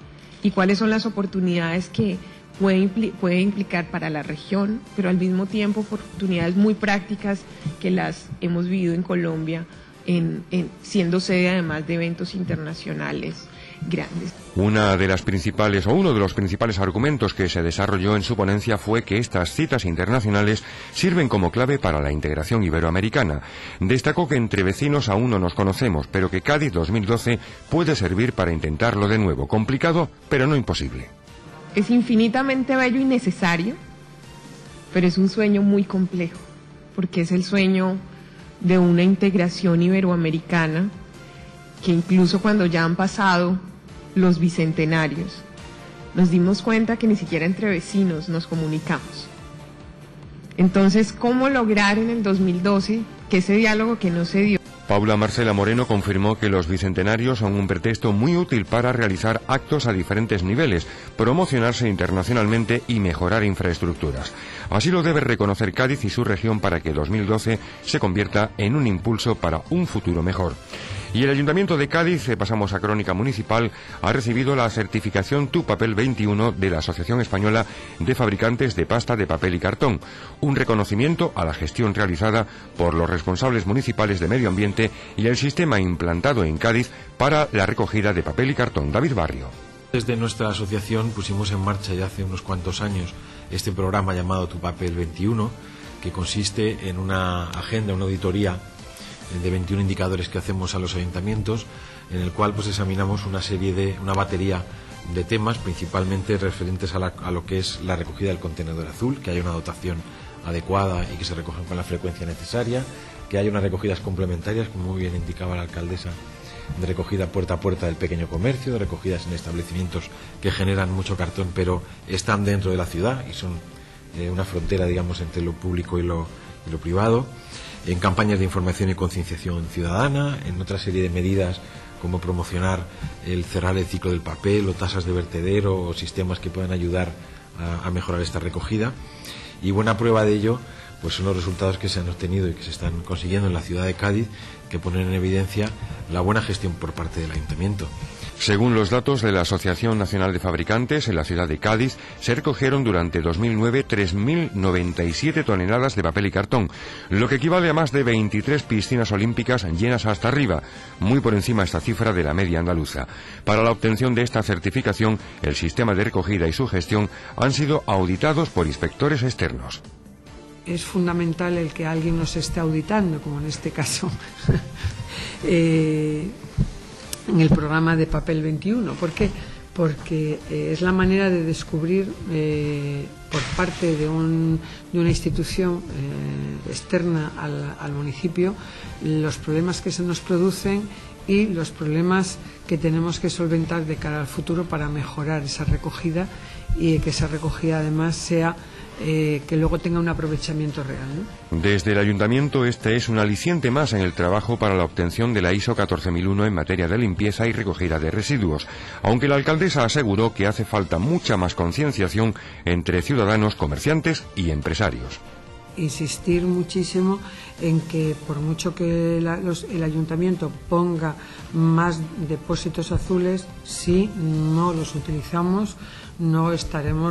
¿Y cuáles son las oportunidades que Puede, impli puede implicar para la región, pero al mismo tiempo oportunidades muy prácticas que las hemos vivido en Colombia, en, en, siendo sede además de eventos internacionales grandes? Una de las principales, o uno de los principales argumentos que se desarrolló en su ponencia fue que estas citas internacionales sirven como clave para la integración iberoamericana. Destacó que entre vecinos aún no nos conocemos, pero que Cádiz dos mil doce puede servir para intentarlo de nuevo. Complicado, pero no imposible. Es infinitamente bello y necesario, pero es un sueño muy complejo, porque es el sueño de una integración iberoamericana que incluso cuando ya han pasado los bicentenarios, nos dimos cuenta que ni siquiera entre vecinos nos comunicamos. Entonces, ¿cómo lograr en el dos mil doce que ese diálogo que no se dio? Paula Marcela Moreno confirmó que los bicentenarios son un pretexto muy útil para realizar actos a diferentes niveles, promocionarse internacionalmente y mejorar infraestructuras. Así lo debe reconocer Cádiz y su región para que dos mil doce se convierta en un impulso para un futuro mejor. Y el Ayuntamiento de Cádiz, pasamos a Crónica Municipal, ha recibido la certificación Tu Papel veintiuno de la Asociación Española de Fabricantes de Pasta de Papel y Cartón, un reconocimiento a la gestión realizada por los responsables municipales de medio ambiente y el sistema implantado en Cádiz para la recogida de papel y cartón. David Barrio. Desde nuestra asociación pusimos en marcha ya hace unos cuantos años este programa llamado Tu Papel veintiuno, que consiste en una agenda, una auditoría de veintiún indicadores que hacemos a los ayuntamientos, en el cual pues examinamos una serie de, una batería de temas, principalmente referentes a, la, a lo que es la recogida del contenedor azul, que haya una dotación adecuada y que se recojan con la frecuencia necesaria, que haya unas recogidas complementarias, como muy bien indicaba la alcaldesa, de recogida puerta a puerta del pequeño comercio, de recogidas en establecimientos que generan mucho cartón pero están dentro de la ciudad y son eh, una frontera, digamos, entre lo público y lo, y lo privado, en campañas de información y concienciación ciudadana, en otra serie de medidas como promocionar el cerrar el ciclo del papel o tasas de vertedero o sistemas que puedan ayudar a, a mejorar esta recogida. Y buena prueba de ello pues son los resultados que se han obtenido y que se están consiguiendo en la ciudad de Cádiz, que ponen en evidencia la buena gestión por parte del Ayuntamiento. Según los datos de la Asociación Nacional de Fabricantes, en la ciudad de Cádiz se recogieron durante dos mil nueve tres mil noventa y siete toneladas de papel y cartón, lo que equivale a más de veintitrés piscinas olímpicas llenas hasta arriba, muy por encima esta cifra de la media andaluza. Para la obtención de esta certificación, el sistema de recogida y su gestión han sido auditados por inspectores externos. Es fundamental el que alguien nos esté auditando, como en este caso eh, en el programa de Papel veintiuno. ¿Por qué? Porque eh, es la manera de descubrir eh, por parte de, un, de una institución eh, externa al, al municipio los problemas que se nos producen y los problemas que tenemos que solventar de cara al futuro para mejorar esa recogida y que esa recogida además sea Eh, que luego tenga un aprovechamiento real, ¿no? Desde el Ayuntamiento este es un aliciente más en el trabajo para la obtención de la I S O catorce mil uno en materia de limpieza y recogida de residuos, aunque la alcaldesa aseguró que hace falta mucha más concienciación entre ciudadanos, comerciantes y empresarios. Insistir muchísimo en que por mucho que la, los, el Ayuntamiento ponga más depósitos azules, si no los utilizamos no estaremos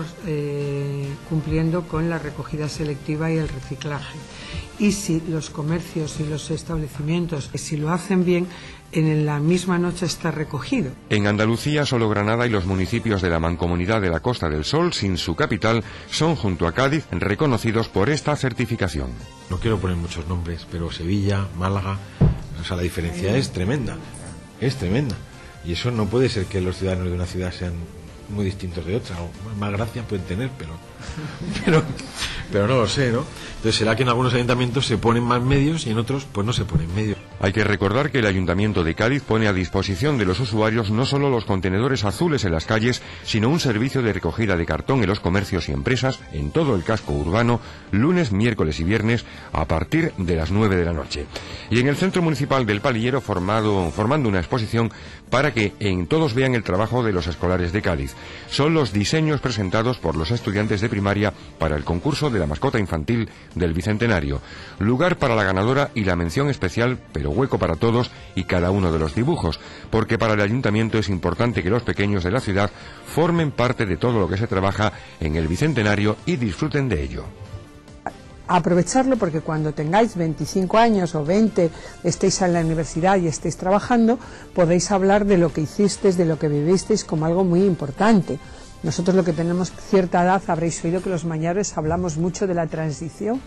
eh, cumpliendo con la recogida selectiva y el reciclaje. Y si los comercios y los establecimientos, si lo hacen bien, en la misma noche está recogido. En Andalucía, solo Granada y los municipios de la Mancomunidad de la Costa del Sol, sin su capital, son junto a Cádiz reconocidos por esta certificación. No quiero poner muchos nombres, pero Sevilla, Málaga, o sea, la diferencia es tremenda, es tremenda. Y eso no puede ser que los ciudadanos de una ciudad sean muy distintos de otra, o más gracia pueden tener, pero, pero pero no lo sé, ¿no? Entonces será que en algunos ayuntamientos se ponen más medios y en otros pues no se ponen medios. Hay que recordar que el Ayuntamiento de Cádiz pone a disposición de los usuarios no solo los contenedores azules en las calles, sino un servicio de recogida de cartón en los comercios y empresas en todo el casco urbano, lunes, miércoles y viernes a partir de las nueve de la noche. Y en el Centro Municipal del Palillero formado, formando una exposición para que en todos vean el trabajo de los escolares de Cádiz. Son los diseños presentados por los estudiantes de primaria para el concurso de la mascota infantil del Bicentenario. Lugar para la ganadora y la mención especial, pero hueco para todos y cada uno de los dibujos, porque para el Ayuntamiento es importante que los pequeños de la ciudad formen parte de todo lo que se trabaja en el Bicentenario y disfruten de ello. Aprovecharlo porque cuando tengáis veinticinco años o veinte, estéis en la universidad y estéis trabajando, podéis hablar de lo que hicisteis, de lo que vivisteis como algo muy importante. Nosotros, lo que tenemos cierta edad, habréis oído que los mayores hablamos mucho de la transición,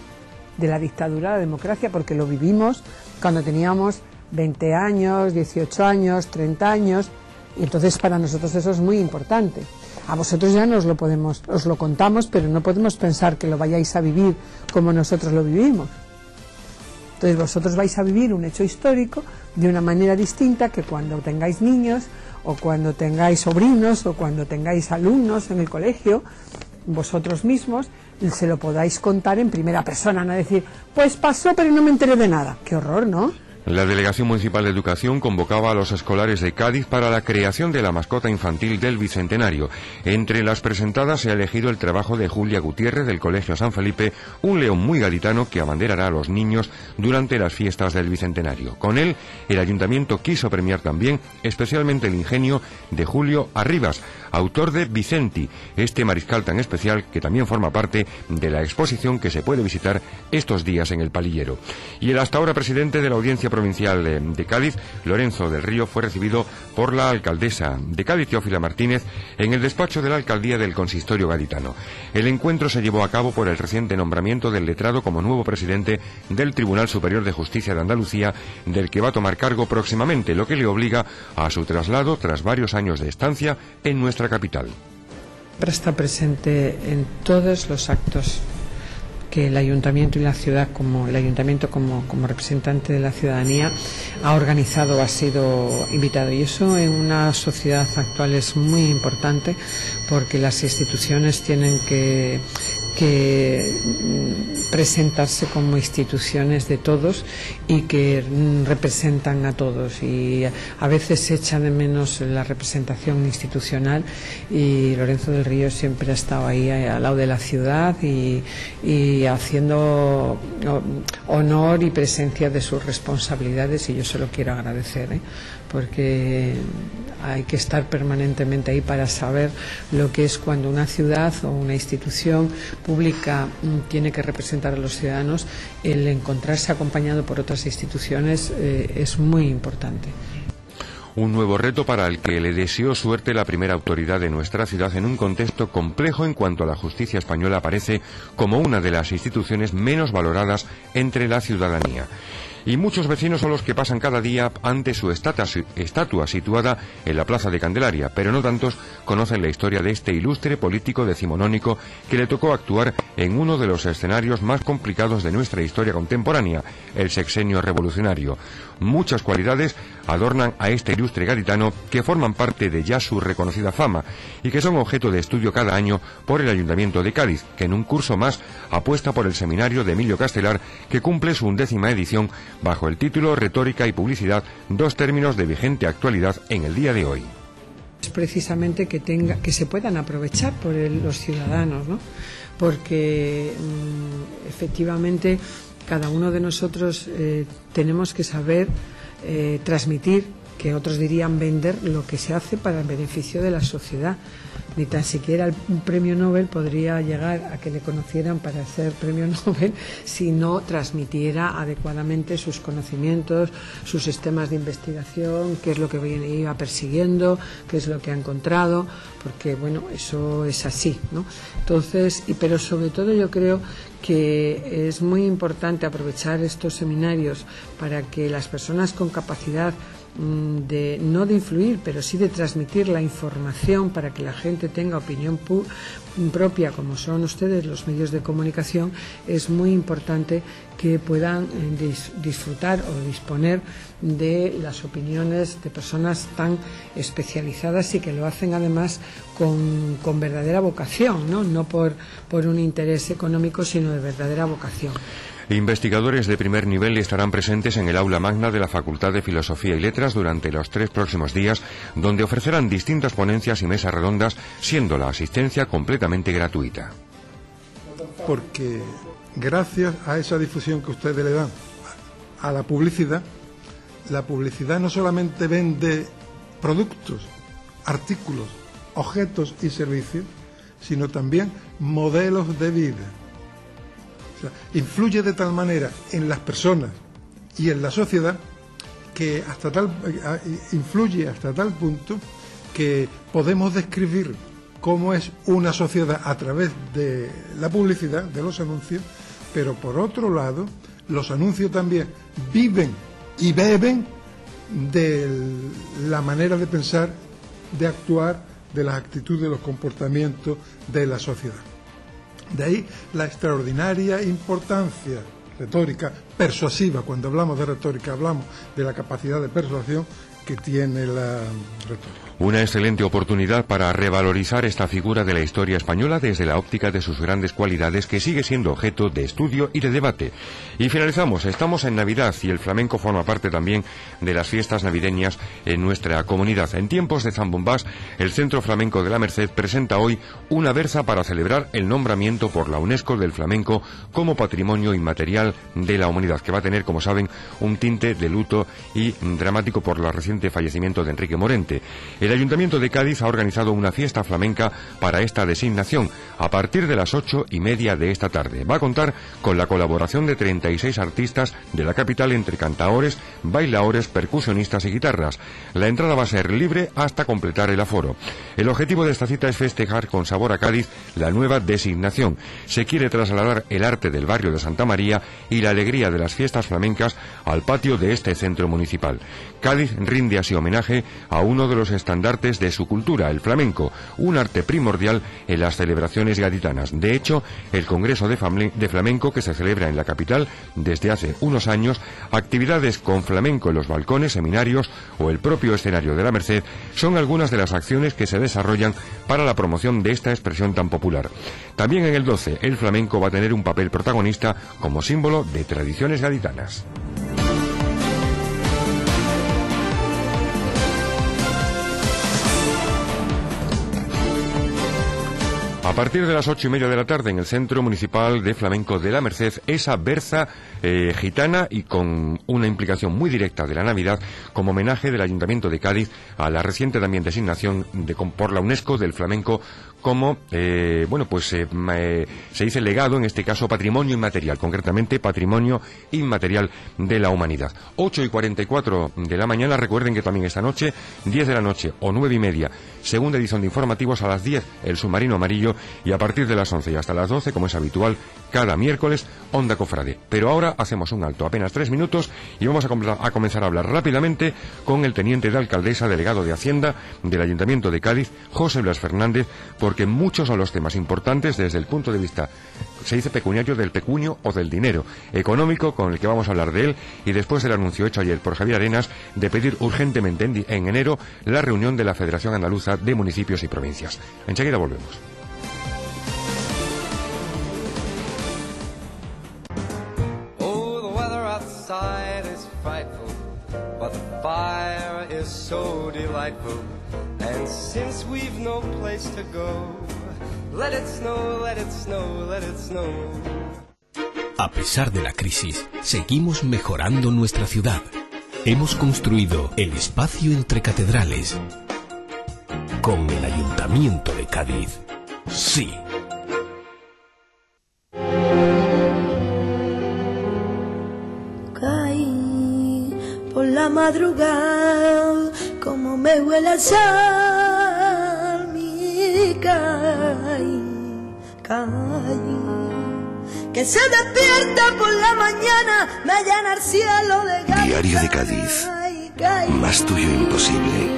de la dictadura a la democracia, porque lo vivimos cuando teníamos veinte años, dieciocho años, treinta años, y entonces para nosotros eso es muy importante. A vosotros ya nos lo podemos, os lo contamos, pero no podemos pensar que lo vayáis a vivir como nosotros lo vivimos. Entonces vosotros vais a vivir un hecho histórico de una manera distinta que cuando tengáis niños, o cuando tengáis sobrinos, o cuando tengáis alumnos en el colegio, vosotros mismos se lo podáis contar en primera persona, no decir, pues pasó pero no me enteré de nada. Qué horror, ¿no? La Delegación Municipal de Educación convocaba a los escolares de Cádiz para la creación de la mascota infantil del Bicentenario. Entre las presentadas se ha elegido el trabajo de Julia Gutiérrez del Colegio San Felipe, un león muy gaditano que abanderará a los niños durante las fiestas del Bicentenario. Con él, el Ayuntamiento quiso premiar también especialmente el ingenio de Julio Arribas, autor de Vicenti, este mariscal tan especial que también forma parte de la exposición que se puede visitar estos días en el Palillero. Y el hasta ahora presidente de la Audiencia Provincial de Cádiz, Lorenzo del Río, fue recibido por la alcaldesa de Cádiz, Teófila Martínez, en el despacho de la alcaldía del consistorio gaditano. El encuentro se llevó a cabo por el reciente nombramiento del letrado como nuevo presidente del Tribunal Superior de Justicia de Andalucía, del que va a tomar cargo próximamente, lo que le obliga a su traslado tras varios años de estancia en nuestra capital. Está presente en todos los actos que el Ayuntamiento y la ciudad, como el Ayuntamiento como, como representante de la ciudadanía, ha organizado, ha sido invitado. Y eso en una sociedad actual es muy importante, porque las instituciones tienen que que presentarse como instituciones de todos y que representan a todos, y a veces se echa de menos la representación institucional, y Lorenzo del Río siempre ha estado ahí al lado de la ciudad y, y haciendo honor y presencia de sus responsabilidades, y yo se lo quiero agradecer, ¿eh? Porque hay que estar permanentemente ahí para saber lo que es cuando una ciudad o una institución pública tiene que representar a los ciudadanos. El encontrarse acompañado por otras instituciones eh, es muy importante. Un nuevo reto para el que le deseó suerte la primera autoridad de nuestra ciudad en un contexto complejo en cuanto a la justicia española aparece como una de las instituciones menos valoradas entre la ciudadanía. Y muchos vecinos son los que pasan cada día ante su estatua situada en la Plaza de Candelaria, pero no tantos conocen la historia de este ilustre político decimonónico que le tocó actuar en uno de los escenarios más complicados de nuestra historia contemporánea, el sexenio revolucionario. Muchas cualidades adornan a este ilustre gaditano, que forman parte de ya su reconocida fama y que son objeto de estudio cada año por el Ayuntamiento de Cádiz, que en un curso más apuesta por el seminario de Emilio Castelar, que cumple su undécima edición bajo el título Retórica y Publicidad, dos términos de vigente actualidad en el día de hoy. Es precisamente que tenga, que se puedan aprovechar por el, los ciudadanos, ¿no? Porque mmm, efectivamente cada uno de nosotros eh, tenemos que saber eh, transmitir, que otros dirían vender, lo que se hace para el beneficio de la sociedad. Ni tan siquiera un premio Nobel podría llegar a que le conocieran para ser premio Nobel si no transmitiera adecuadamente sus conocimientos, sus sistemas de investigación, qué es lo que iba persiguiendo, qué es lo que ha encontrado, porque bueno, eso es así, ¿no? Entonces, y, pero sobre todo yo creo que es muy importante aprovechar estos seminarios para que las personas con capacidad de no de influir, pero sí de transmitir la información para que la gente tenga opinión pu- propia, como son ustedes los medios de comunicación, es muy importante que puedan eh, dis- disfrutar o disponer de las opiniones de personas tan especializadas y que lo hacen además con, con verdadera vocación, ¿no? No por, por un interés económico, sino de verdadera vocación. Investigadores de primer nivel estarán presentes en el aula magna de la Facultad de Filosofía y Letras durante los tres próximos días, donde ofrecerán distintas ponencias y mesas redondas, siendo la asistencia completamente gratuita. Porque gracias a esa difusión que ustedes le dan a la publicidad, la publicidad no solamente vende productos, artículos, objetos y servicios, sino también modelos de vida. O sea, influye de tal manera en las personas y en la sociedad que hasta tal influye hasta tal punto que podemos describir cómo es una sociedad a través de la publicidad, de los anuncios, pero por otro lado, los anuncios también viven y beben de la manera de pensar, de actuar, de las actitudes, de los comportamientos de la sociedad. De ahí la extraordinaria importancia retórica, persuasiva. Cuando hablamos de retórica hablamos de la capacidad de persuasión que tiene la retórica. Una excelente oportunidad para revalorizar esta figura de la historia española desde la óptica de sus grandes cualidades, que sigue siendo objeto de estudio y de debate. Y finalizamos, estamos en Navidad y el flamenco forma parte también de las fiestas navideñas en nuestra comunidad. En tiempos de zambombás, el Centro Flamenco de la Merced presenta hoy una berza para celebrar el nombramiento por la UNESCO del flamenco como patrimonio inmaterial de la humanidad, que va a tener, como saben, un tinte de luto y dramático por el reciente fallecimiento de Enrique Morente. El Ayuntamiento de Cádiz ha organizado una fiesta flamenca para esta designación a partir de las ocho y media de esta tarde. Va a contar con la colaboración de treinta y seis artistas de la capital, entre cantaores, bailaores, percusionistas y guitarras. La entrada va a ser libre hasta completar el aforo. El objetivo de esta cita es festejar con sabor a Cádiz la nueva designación. Se quiere trasladar el arte del barrio de Santa María y la alegría de las fiestas flamencas al patio de este centro municipal. Cádiz rinde así homenaje a uno de los estandartes estandartes de su cultura, el flamenco, un arte primordial en las celebraciones gaditanas. De hecho, el Congreso de Flamenco, que se celebra en la capital desde hace unos años, actividades con flamenco en los balcones, seminarios o el propio escenario de la Merced son algunas de las acciones que se desarrollan para la promoción de esta expresión tan popular. También en el doce, el flamenco va a tener un papel protagonista como símbolo de tradiciones gaditanas. A partir de las ocho y media de la tarde, en el Centro Municipal de Flamenco de la Merced, esa berza eh, gitana y con una implicación muy directa de la Navidad, como homenaje del Ayuntamiento de Cádiz a la reciente también designación de, por la UNESCO del flamenco como, eh, bueno, pues eh, eh, se dice legado, en este caso patrimonio inmaterial, concretamente patrimonio inmaterial de la humanidad. ocho y cuarenta y cuatro de la mañana, recuerden que también esta noche, diez de la noche o nueve y media, segunda edición de informativos, a las diez, el submarino amarillo, y a partir de las once y hasta las doce, como es habitual, cada miércoles, Onda Cofrade. Pero ahora hacemos un alto, apenas tres minutos, y vamos a, com a comenzar a hablar rápidamente con el teniente de alcaldesa, delegado de Hacienda del Ayuntamiento de Cádiz, José Blas Fernández, porque muchos son los temas importantes desde el punto de vista, se dice pecuniario, del pecunio o del dinero económico, con el que vamos a hablar de él, y después del anuncio hecho ayer por Javier Arenas de pedir urgentemente en, en enero la reunión de la Federación Andaluza de Municipios y Provincias. Enseguida volvemos. But the fire is so delightful, and since we've no place to go, let it snow, let it snow, let it snow. A pesar de la crisis, seguimos mejorando nuestra ciudad. Hemos construido el espacio entre catedrales. Con el Ayuntamiento de Cádiz, sí. Por la madrugada, como me huele a sal, mi caí, caí, que se despierta por la mañana, me llena el cielo de ganas. Diario de Cádiz, más tuyo imposible.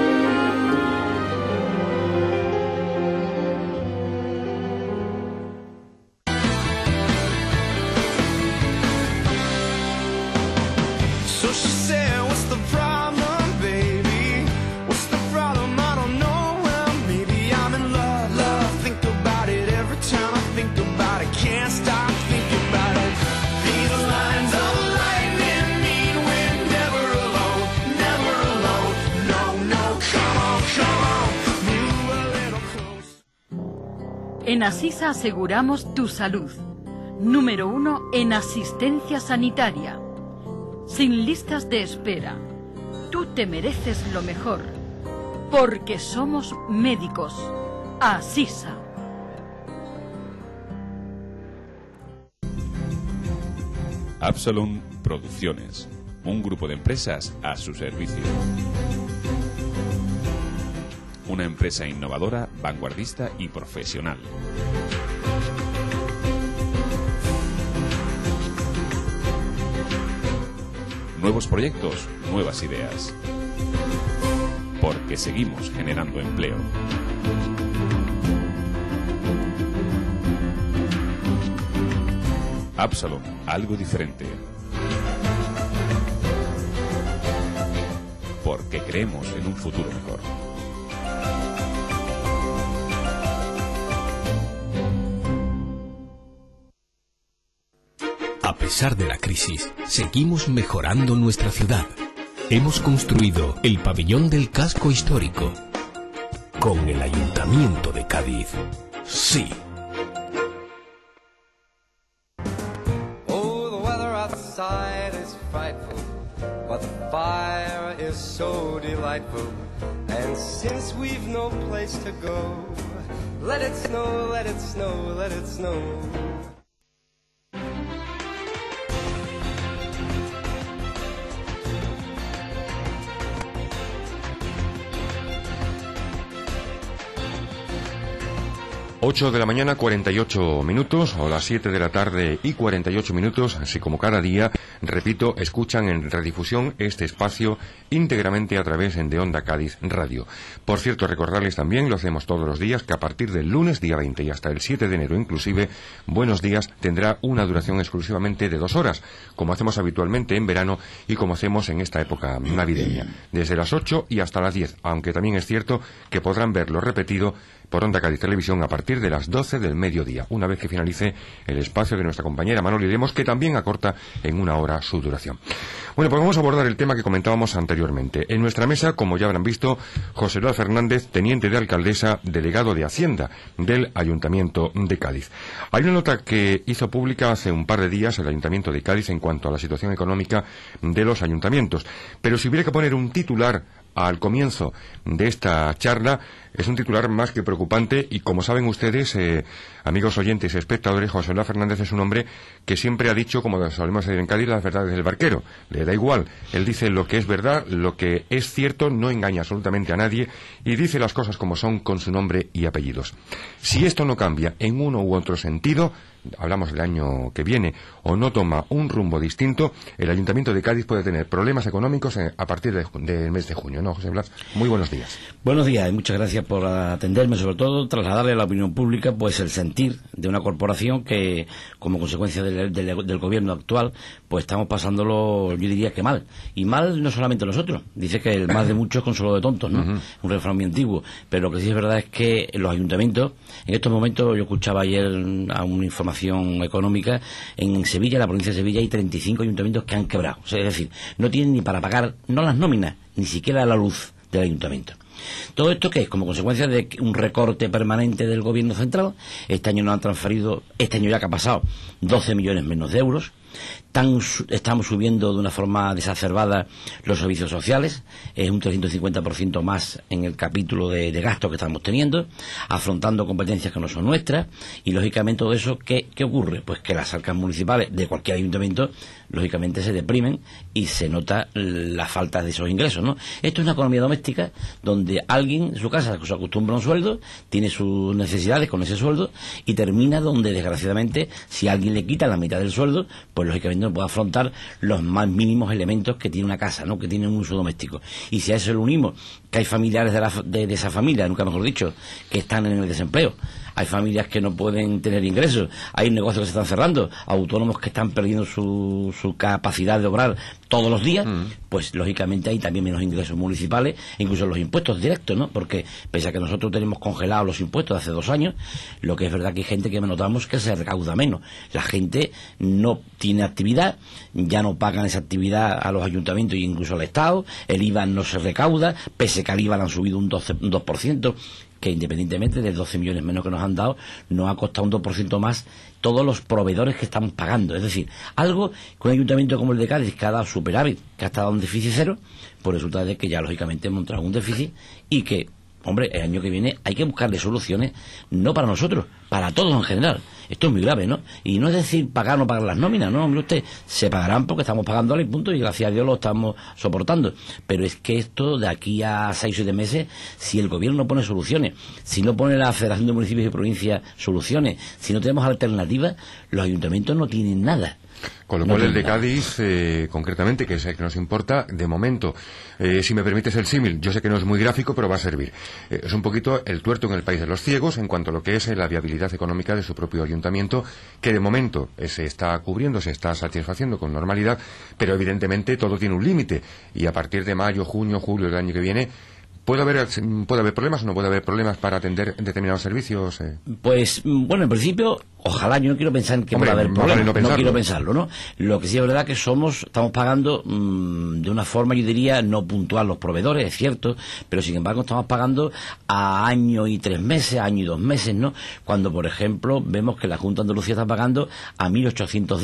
En Asisa aseguramos tu salud. Número uno en asistencia sanitaria. Sin listas de espera. Tú te mereces lo mejor. Porque somos médicos. Asisa. Absalom Producciones. Un grupo de empresas a su servicio. Una empresa innovadora, vanguardista y profesional. Nuevos proyectos, nuevas ideas. Porque seguimos generando empleo. Absalom, algo diferente. Porque creemos en un futuro mejor. A pesar de la crisis, seguimos mejorando nuestra ciudad. Hemos construido el pabellón del casco histórico. Con el Ayuntamiento de Cádiz, sí. Oh, the weather outside is frightful, but the fire is so delightful. And since we've no place to go, let it snow, let it snow, let it snow. ocho de la mañana, cuarenta y ocho minutos, o las siete de la tarde y cuarenta y ocho minutos, así como cada día, repito, escuchan en redifusión este espacio íntegramente a través de Onda Cádiz Radio. Por cierto, recordarles también, lo hacemos todos los días, que a partir del lunes, día veinte, y hasta el siete de enero inclusive, Buenos Días tendrá una duración exclusivamente de dos horas, como hacemos habitualmente en verano y como hacemos en esta época navideña, desde las ocho y hasta las diez, aunque también es cierto que podrán verlo repetido por Onda Cádiz Televisión a partir de las doce del mediodía, una vez que finalice el espacio de nuestra compañera Manoli Lemos, que también acorta en una hora su duración. Bueno, pues vamos a abordar el tema que comentábamos anteriormente. En nuestra mesa, como ya habrán visto, José Luis Fernández, teniente de alcaldesa, delegado de Hacienda del Ayuntamiento de Cádiz. Hay una nota que hizo pública hace un par de días el Ayuntamiento de Cádiz en cuanto a la situación económica de los ayuntamientos, pero si hubiera que poner un titular al comienzo de esta charla, es un titular más que preocupante y, como saben ustedes, eh, amigos oyentes y espectadores, José Luis Fernández es un hombre que siempre ha dicho, como solemos decir en Cádiz, las verdades del barquero. Le da igual. Él dice lo que es verdad, lo que es cierto, no engaña absolutamente a nadie y dice las cosas como son con su nombre y apellidos. Si esto no cambia en uno u otro sentido, hablamos del año que viene, o no toma un rumbo distinto, el Ayuntamiento de Cádiz puede tener problemas económicos a partir de, del mes de junio, ¿no, José Blas? Muy buenos días. Buenos días y muchas gracias por atenderme, sobre todo trasladarle a la opinión pública pues el sentir de una corporación que, como consecuencia del, del, del gobierno actual, pues estamos pasándolo, yo diría que mal. Y mal no solamente nosotros, dice que el mal de muchos es consuelo de tontos, ¿no? Uh-huh. Un refrán muy antiguo, pero lo que sí es verdad es que los ayuntamientos, en estos momentos, yo escuchaba ayer a una información económica, en Sevilla, en la provincia de Sevilla, hay treinta y cinco ayuntamientos que han quebrado. O sea, es decir, no tienen ni para pagar, no las nóminas, ni siquiera la luz del ayuntamiento. ¿Todo esto qué es? Como consecuencia de un recorte permanente del gobierno central. Este año nos han transferido, este año ya que ha pasado, doce millones menos de euros. Tan, estamos subiendo de una forma desacerbada los servicios sociales, es un trescientos cincuenta por ciento más en el capítulo de, de gasto que estamos teniendo, afrontando competencias que no son nuestras, y lógicamente todo eso, ¿qué, qué ocurre? Pues que las arcas municipales de cualquier ayuntamiento, lógicamente se deprimen y se nota la falta de esos ingresos, ¿no? Esto es una economía doméstica donde alguien en su casa se acostumbra a un sueldo, tiene sus necesidades con ese sueldo y termina donde, desgraciadamente, si alguien le quita la mitad del sueldo, pues lógicamente no puede afrontar los más mínimos elementos que tiene una casa, ¿no? Que tiene un uso doméstico. Y si a eso le unimos que hay familiares de, la, de, de esa familia, nunca mejor dicho, que están en el desempleo, hay familias que no pueden tener ingresos, hay negocios que se están cerrando, autónomos que están perdiendo su, su capacidad de obrar todos los días, mm. pues lógicamente hay también menos ingresos municipales, incluso los impuestos directos, ¿no? Porque pese a que nosotros tenemos congelados los impuestos de hace dos años, lo que es verdad que hay gente que notamos que se recauda menos. La gente no tiene actividad, ya no pagan esa actividad a los ayuntamientos e incluso al Estado, el I V A no se recauda, pese que al I V A le han subido un, doce, un dos por ciento, que independientemente de doce millones menos que nos han dado, nos ha costado un dos por ciento más todos los proveedores que estamos pagando. Es decir, algo que un ayuntamiento como el de Cádiz, que ha dado superávit, que ha estado en déficit cero, pues resulta de que ya lógicamente hemos entrado en un déficit y que, hombre, el año que viene hay que buscarle soluciones, no para nosotros, para todos en general. Esto es muy grave, ¿no? Y no es decir pagar o no pagar las nóminas, no, hombre, usted, se pagarán porque estamos pagando al punto y gracias a Dios lo estamos soportando. Pero es que esto, de aquí a seis o siete meses, si el gobierno no pone soluciones, si no pone la Federación de Municipios y Provincias soluciones, si no tenemos alternativas, los ayuntamientos no tienen nada. Con lo no cual el de Cádiz, eh, concretamente, que es el que nos importa, de momento, eh, si me permites el símil, yo sé que no es muy gráfico, pero va a servir. Eh, es un poquito el tuerto en el país de los ciegos en cuanto a lo que es eh, la viabilidad económica de su propio ayuntamiento, que de momento eh, se está cubriendo, se está satisfaciendo con normalidad, pero evidentemente todo tiene un límite, y a partir de mayo, junio, julio del año que viene, ¿Puede haber, ¿Puede haber problemas o no puede haber problemas para atender determinados servicios? Eh? Pues, bueno, en principio, ojalá, yo no quiero pensar que Hombre, pueda haber problemas, no, no quiero pensarlo, ¿no? Lo que sí es verdad que somos, estamos pagando mmm, de una forma, yo diría, no puntual los proveedores, es cierto, pero sin embargo estamos pagando a año y tres meses, año y dos meses, ¿no? Cuando, por ejemplo, vemos que la Junta de Andalucía está pagando a mil ochocientos días.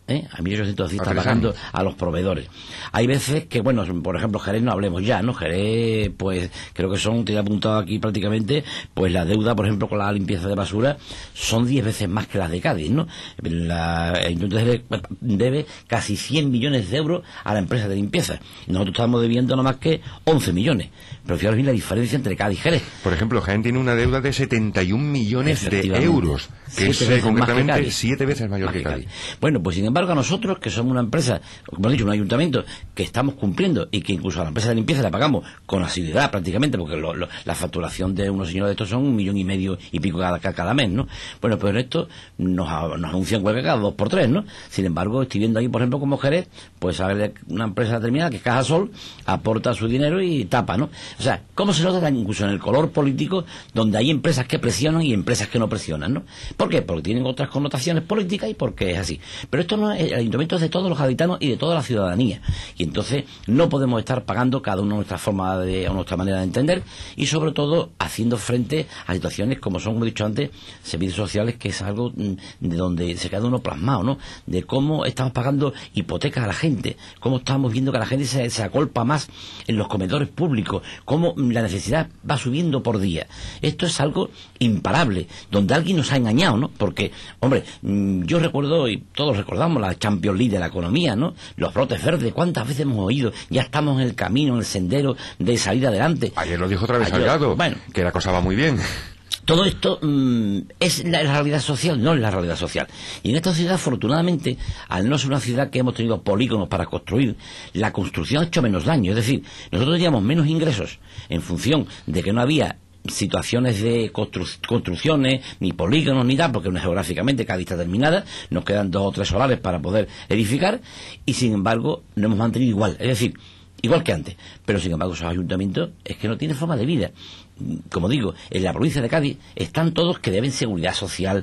¿Eh? A mil ochocientos está tres pagando años. a los proveedores. Hay veces que, bueno, por ejemplo, Jerez no hablemos ya, ¿no? Jerez, pues, creo que son, te he apuntado aquí prácticamente, pues la deuda, por ejemplo, con la limpieza de basura, son diez veces más que las de Cádiz, ¿no? La, entonces debe casi cien millones de euros a la empresa de limpieza. Y nosotros estamos debiendo no más que once millones. Pero fijaros bien la diferencia entre Cádiz y Jerez. Por ejemplo, Jaén tiene una deuda de setenta y un millones de euros, que es eh, concretamente siete veces mayor que Cádiz. Bueno, pues sin embargo a nosotros, que somos una empresa, como he dicho, un ayuntamiento, que estamos cumpliendo y que incluso a la empresa de limpieza la pagamos con asiduidad prácticamente, porque lo, lo, la facturación de unos señores de estos son un millón y medio y pico cada, cada mes, ¿no? Bueno, pues en esto nos, nos anuncian huelga cada dos por tres, ¿no? Sin embargo, estoy viendo ahí, por ejemplo, como Jerez, pues a ver, una empresa determinada que es Cajasol, aporta su dinero y tapa, ¿no? O sea, ¿cómo se nota incluso en el color político, donde hay empresas que presionan y empresas que no presionan, ¿no? ¿Por qué? Porque tienen otras connotaciones políticas y porque es así. Pero esto no es, el ayuntamiento es de todos los habitanos y de toda la ciudadanía. Y entonces no podemos estar pagando cada uno nuestra forma de, a nuestra manera de entender, y sobre todo haciendo frente a situaciones como son, como he dicho antes, servicios sociales, que es algo de donde se queda uno plasmado, ¿no? De cómo estamos pagando hipotecas a la gente, cómo estamos viendo que la gente se, se acolpa más en los comedores públicos, cómo la necesidad va subiendo por día. Esto es algo imparable, donde alguien nos ha engañado, ¿no? Porque, hombre, yo recuerdo, y todos recordamos, la Champions League de la economía, ¿no? Los brotes verdes, ¿cuántas veces hemos oído? Ya estamos en el camino, en el sendero de salir adelante. Ayer lo dijo otra vez Salgado, bueno, que la cosa va muy bien. Todo esto mmm, es la, la realidad social, no es la realidad social. Y en esta ciudad, afortunadamente, al no ser una ciudad que hemos tenido polígonos para construir, la construcción ha hecho menos daño. Es decir, nosotros teníamos menos ingresos en función de que no había situaciones de constru construcciones, ni polígonos, ni tal, porque geográficamente Cádiz está terminada, nos quedan dos o tres solares para poder edificar, y sin embargo, nos hemos mantenido igual. Es decir, igual que antes. Pero sin embargo, esos ayuntamientos es que no tienen forma de vida. Como digo, en la provincia de Cádiz están todos que deben seguridad social,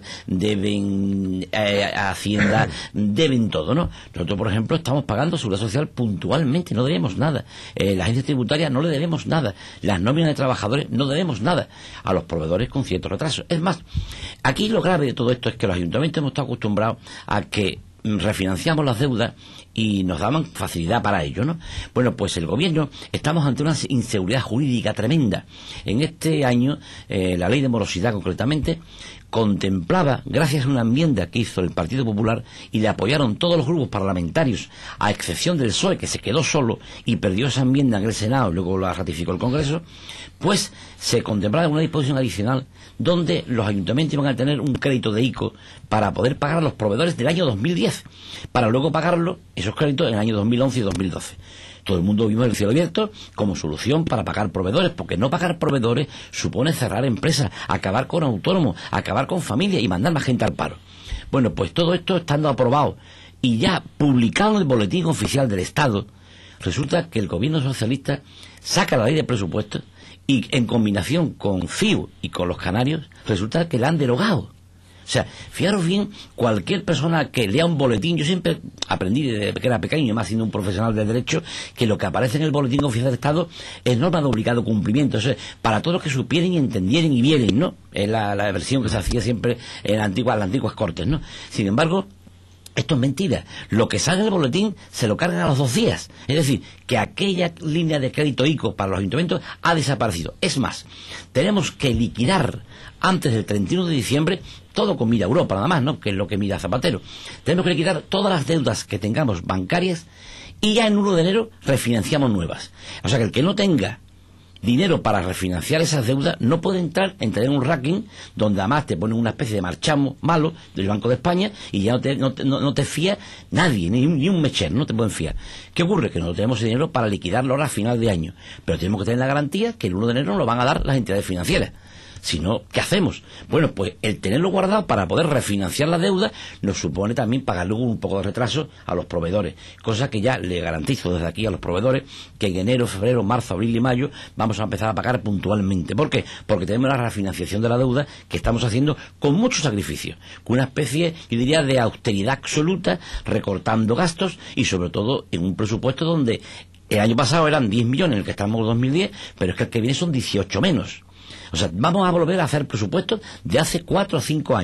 deben eh, Hacienda, deben todo, ¿no? Nosotros, por ejemplo, estamos pagando seguridad social puntualmente, no debemos nada. Eh, la agencia tributaria no le debemos nada. Las nóminas de trabajadores no debemos nada. A los proveedores con cierto retraso. Es más, aquí lo grave de todo esto es que los ayuntamientos hemos estado acostumbrados a que refinanciamos las deudas y nos daban facilidad para ello, ¿no? Bueno, pues el gobierno, estamos ante una inseguridad jurídica tremenda. En este año, eh, la ley de morosidad concretamente, contemplaba, gracias a una enmienda que hizo el Partido Popular y le apoyaron todos los grupos parlamentarios, a excepción del P S O E, que se quedó solo y perdió esa enmienda en el Senado, luego la ratificó el Congreso, pues se contemplaba una disposición adicional donde los ayuntamientos iban a tener un crédito de ICO para poder pagar a los proveedores del año dos mil diez, para luego pagarlo, esos créditos, en el año dos mil once y dos mil doce. Todo el mundo vimos el cielo abierto como solución para pagar proveedores, porque no pagar proveedores supone cerrar empresas, acabar con autónomos, acabar con familias y mandar más gente al paro. Bueno, pues todo esto estando aprobado y ya publicado en el boletín oficial del Estado, resulta que el gobierno socialista saca la ley de presupuestos y en combinación con C I U y con los canarios, resulta que la han derogado. O sea, fijaros bien, cualquier persona que lea un boletín, yo siempre aprendí desde que era pequeño, más siendo un profesional de derecho, que lo que aparece en el boletín oficial del Estado es norma de obligado cumplimiento. O sea, para todos los que supieran y entendieran y vieran, ¿no? Es la, la versión que se hacía siempre en la antigua, las antiguas cortes, ¿no? Sin embargo, esto es mentira. Lo que sale en el boletín se lo cargan a los dos días. Es decir, que aquella línea de crédito ICO para los ayuntamientos ha desaparecido. Es más, tenemos que liquidar antes del treinta y uno de diciembre, todo con mira a Europa nada más, ¿no? Que es lo que mira Zapatero. Tenemos que liquidar todas las deudas que tengamos bancarias y ya en uno de enero refinanciamos nuevas. O sea que el que no tenga dinero para refinanciar esas deudas no puede entrar en tener un ranking donde además te ponen una especie de marchamo malo del Banco de España y ya no te, no, no, no te fía nadie, ni un, ni un mecher, no te pueden fiar. ¿Qué ocurre? Que no tenemos dinero para liquidarlo ahora a final de año, pero tenemos que tener la garantía que el uno de enero nos lo van a dar las entidades financieras. Si no, ¿qué hacemos? Bueno, pues el tenerlo guardado para poder refinanciar la deuda nos supone también pagar luego un poco de retraso a los proveedores, cosa que ya le garantizo desde aquí a los proveedores que en enero, febrero, marzo, abril y mayo vamos a empezar a pagar puntualmente. ¿Por qué? Porque tenemos la refinanciación de la deuda que estamos haciendo con mucho sacrificio, con una especie, yo diría, de austeridad absoluta, recortando gastos y sobre todo en un presupuesto donde el año pasado eran diez millones, en el que estamos en dos mil diez, pero es que el que viene son dieciocho menos. O sea, vamos a volver a hacer presupuestos de hace cuatro o cinco años.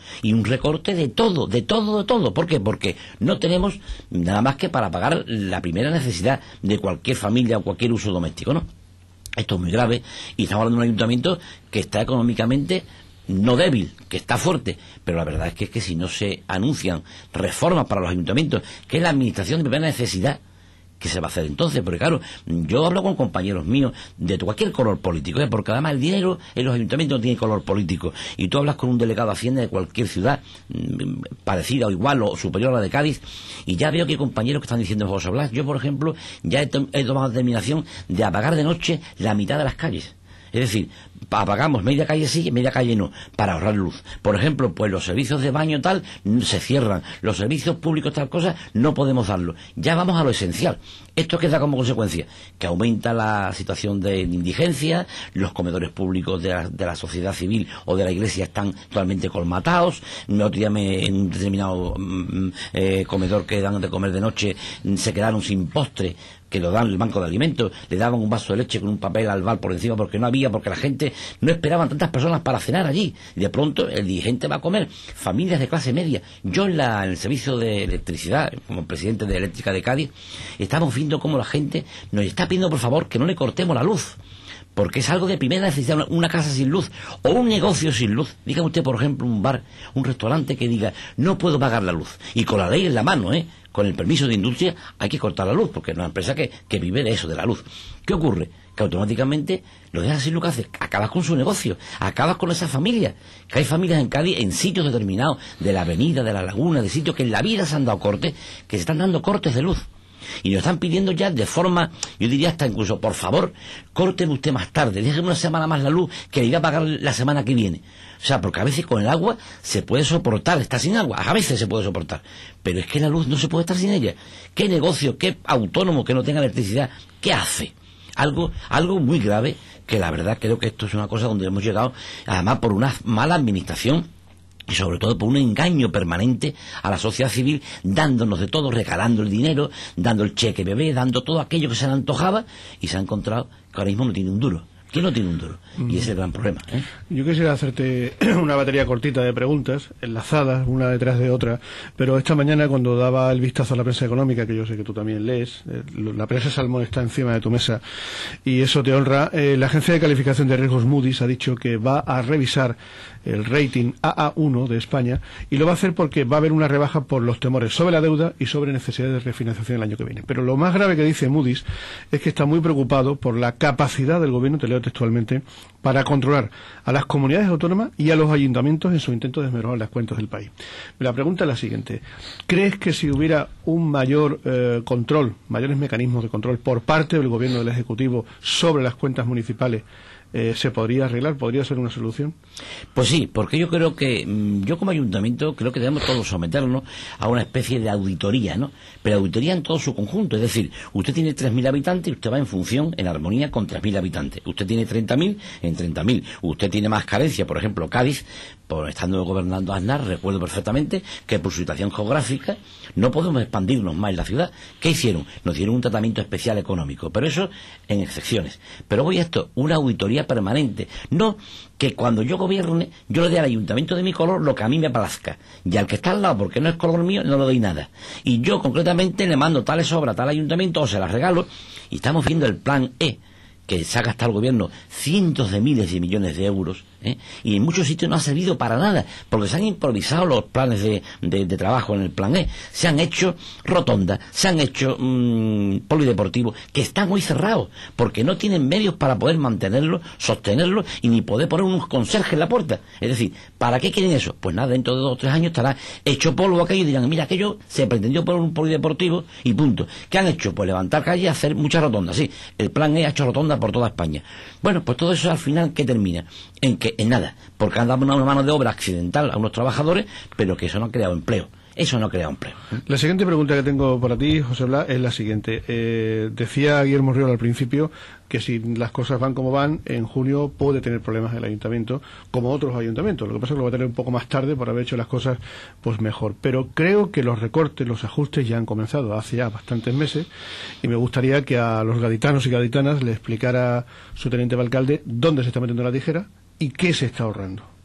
y un recorte de todo, de todo, de todo. ¿Por qué? Porque no tenemos nada más que para pagar la primera necesidad de cualquier familia o cualquier uso doméstico, ¿no? Esto es muy grave y estamos hablando de un ayuntamiento que está económicamente no débil, que está fuerte, pero la verdad es que, es que si no se anuncian reformas para los ayuntamientos, que es la administración de primera necesidad, ¿qué se va a hacer entonces? Porque claro, yo hablo con compañeros míos de cualquier color político, ¿eh? Porque además el dinero en los ayuntamientos no tiene color político, y tú hablas con un delegado de Hacienda de cualquier ciudad mmm, parecida o igual o superior a la de Cádiz, y ya veo que hay compañeros que están diciendo José Blas, yo por ejemplo ya he, to he tomado la determinación de apagar de noche la mitad de las calles. Es decir, apagamos media calle sí, media calle no, para ahorrar luz. Por ejemplo, pues los servicios de baño tal se cierran, los servicios públicos tal cosa no podemos darlo. Ya vamos a lo esencial. ¿Esto qué da como consecuencia? Que aumenta la situación de indigencia, los comedores públicos de la, de la sociedad civil o de la iglesia están totalmente colmatados. Otro día me, en un determinado mm, eh, comedor que dan de comer de noche se quedaron sin postre, que lo dan el banco de alimentos, le daban un vaso de leche con un papel albal por encima porque no había, porque la gente no esperaban tantas personas para cenar allí, y de pronto el dirigente va a comer, familias de clase media. Yo en, la, en el servicio de electricidad, como presidente de Eléctrica de Cádiz, estamos viendo cómo la gente nos está pidiendo por favor que no le cortemos la luz, porque es algo de primera necesidad, una, una casa sin luz o un negocio sin luz. Diga usted, por ejemplo, un bar, un restaurante que diga no puedo pagar la luz, y con la ley en la mano, ¿eh? Con el permiso de industria hay que cortar la luz, porque es una empresa que, que vive de eso, de la luz. ¿Qué ocurre? Que automáticamente lo dejas sin luz, que hace, acabas con su negocio, acabas con esa familia. Que hay familias en Cádiz, en sitios determinados, de la avenida, de la laguna, de sitios que en la vida se han dado cortes, que se están dando cortes de luz. Y nos están pidiendo ya de forma, yo diría hasta incluso, por favor, córteme usted más tarde, déjeme una semana más la luz, que le irá a pagar la semana que viene. O sea, porque a veces con el agua se puede soportar, estar sin agua, a veces se puede soportar, pero es que la luz no se puede estar sin ella. ¿Qué negocio, qué autónomo que no tenga electricidad, qué hace? Algo, algo muy grave, que la verdad creo que esto es una cosa donde hemos llegado, además por una mala administración, y sobre todo por un engaño permanente a la sociedad civil, dándonos de todo, regalando el dinero, dando el cheque bebé, dando todo aquello que se le antojaba, y se ha encontrado que ahora mismo no tiene un duro. ¿Quién no tiene un duro? Y ese es el gran problema, ¿eh? Yo quisiera hacerte una batería cortita de preguntas, enlazadas, una detrás de otra, pero esta mañana cuando daba el vistazo a la prensa económica, que yo sé que tú también lees, eh, la prensa Salmón está encima de tu mesa, y eso te honra, eh, la agencia de calificación de riesgos Moody's ha dicho que va a revisar el rating A A uno de España, y lo va a hacer porque va a haber una rebaja por los temores sobre la deuda y sobre necesidades de refinanciación el año que viene. Pero lo más grave que dice Moody's es que está muy preocupado por la capacidad del gobierno, te leo textualmente, para controlar a las comunidades autónomas y a los ayuntamientos en su intento de mejorar las cuentas del país. La pregunta es la siguiente: ¿crees que si hubiera un mayor eh, control, mayores mecanismos de control por parte del gobierno del Ejecutivo sobre las cuentas municipales, Eh, se podría arreglar, podría ser una solución? Pues sí, porque yo creo que, yo como ayuntamiento, creo que debemos todos someternos a una especie de auditoría, ¿no? Pero auditoría en todo su conjunto, es decir, usted tiene tres mil habitantes y usted va en función, en armonía con tres mil habitantes. Usted tiene treinta mil en treinta mil. Usted tiene más carencia, por ejemplo, Cádiz, por estando gobernando Aznar, recuerdo perfectamente que por su situación geográfica no podemos expandirnos más en la ciudad. ¿Qué hicieron? Nos dieron un tratamiento especial económico, pero eso en excepciones. Pero voy a esto, una auditoría permanente, no que cuando yo gobierne yo le dé al ayuntamiento de mi color lo que a mí me plazca, y al que está al lado porque no es color mío no le doy nada, y yo concretamente le mando tales obras a tal ayuntamiento o se las regalo. Y estamos viendo el plan E, que se ha gastado el gobierno cientos de miles de millones de euros, ¿eh? Y en muchos sitios no ha servido para nada, porque se han improvisado los planes de, de, de trabajo en el plan E. Se han hecho rotondas, se han hecho mmm, polideportivos, que están muy cerrados, porque no tienen medios para poder mantenerlo, sostenerlo, y ni poder poner unos conserjes en la puerta. Es decir, ¿para qué quieren eso? Pues nada, dentro de dos o tres años estará hecho polvo aquello y dirán, mira, aquello se pretendió poner un polideportivo y punto. ¿Qué han hecho? Pues levantar calles y hacer muchas rotondas. Sí, el plan E ha hecho rotondas por toda España. Bueno, pues todo eso al final, ¿qué termina? En que, en nada, porque han dado una mano de obra accidental a unos trabajadores, pero que eso no ha creado empleo. Eso no ha creado empleo. La siguiente pregunta que tengo para ti, José Blas, es la siguiente. Eh, decía Guillermo Riol al principio que si las cosas van como van, en junio puede tener problemas el ayuntamiento, como otros ayuntamientos. Lo que pasa es que lo va a tener un poco más tarde por haber hecho las cosas pues mejor. Pero creo que los recortes, los ajustes ya han comenzado hace ya bastantes meses, y me gustaría que a los gaditanos y gaditanas le explicara su teniente alcalde dónde se está metiendo la tijera y qué se está ahorrando.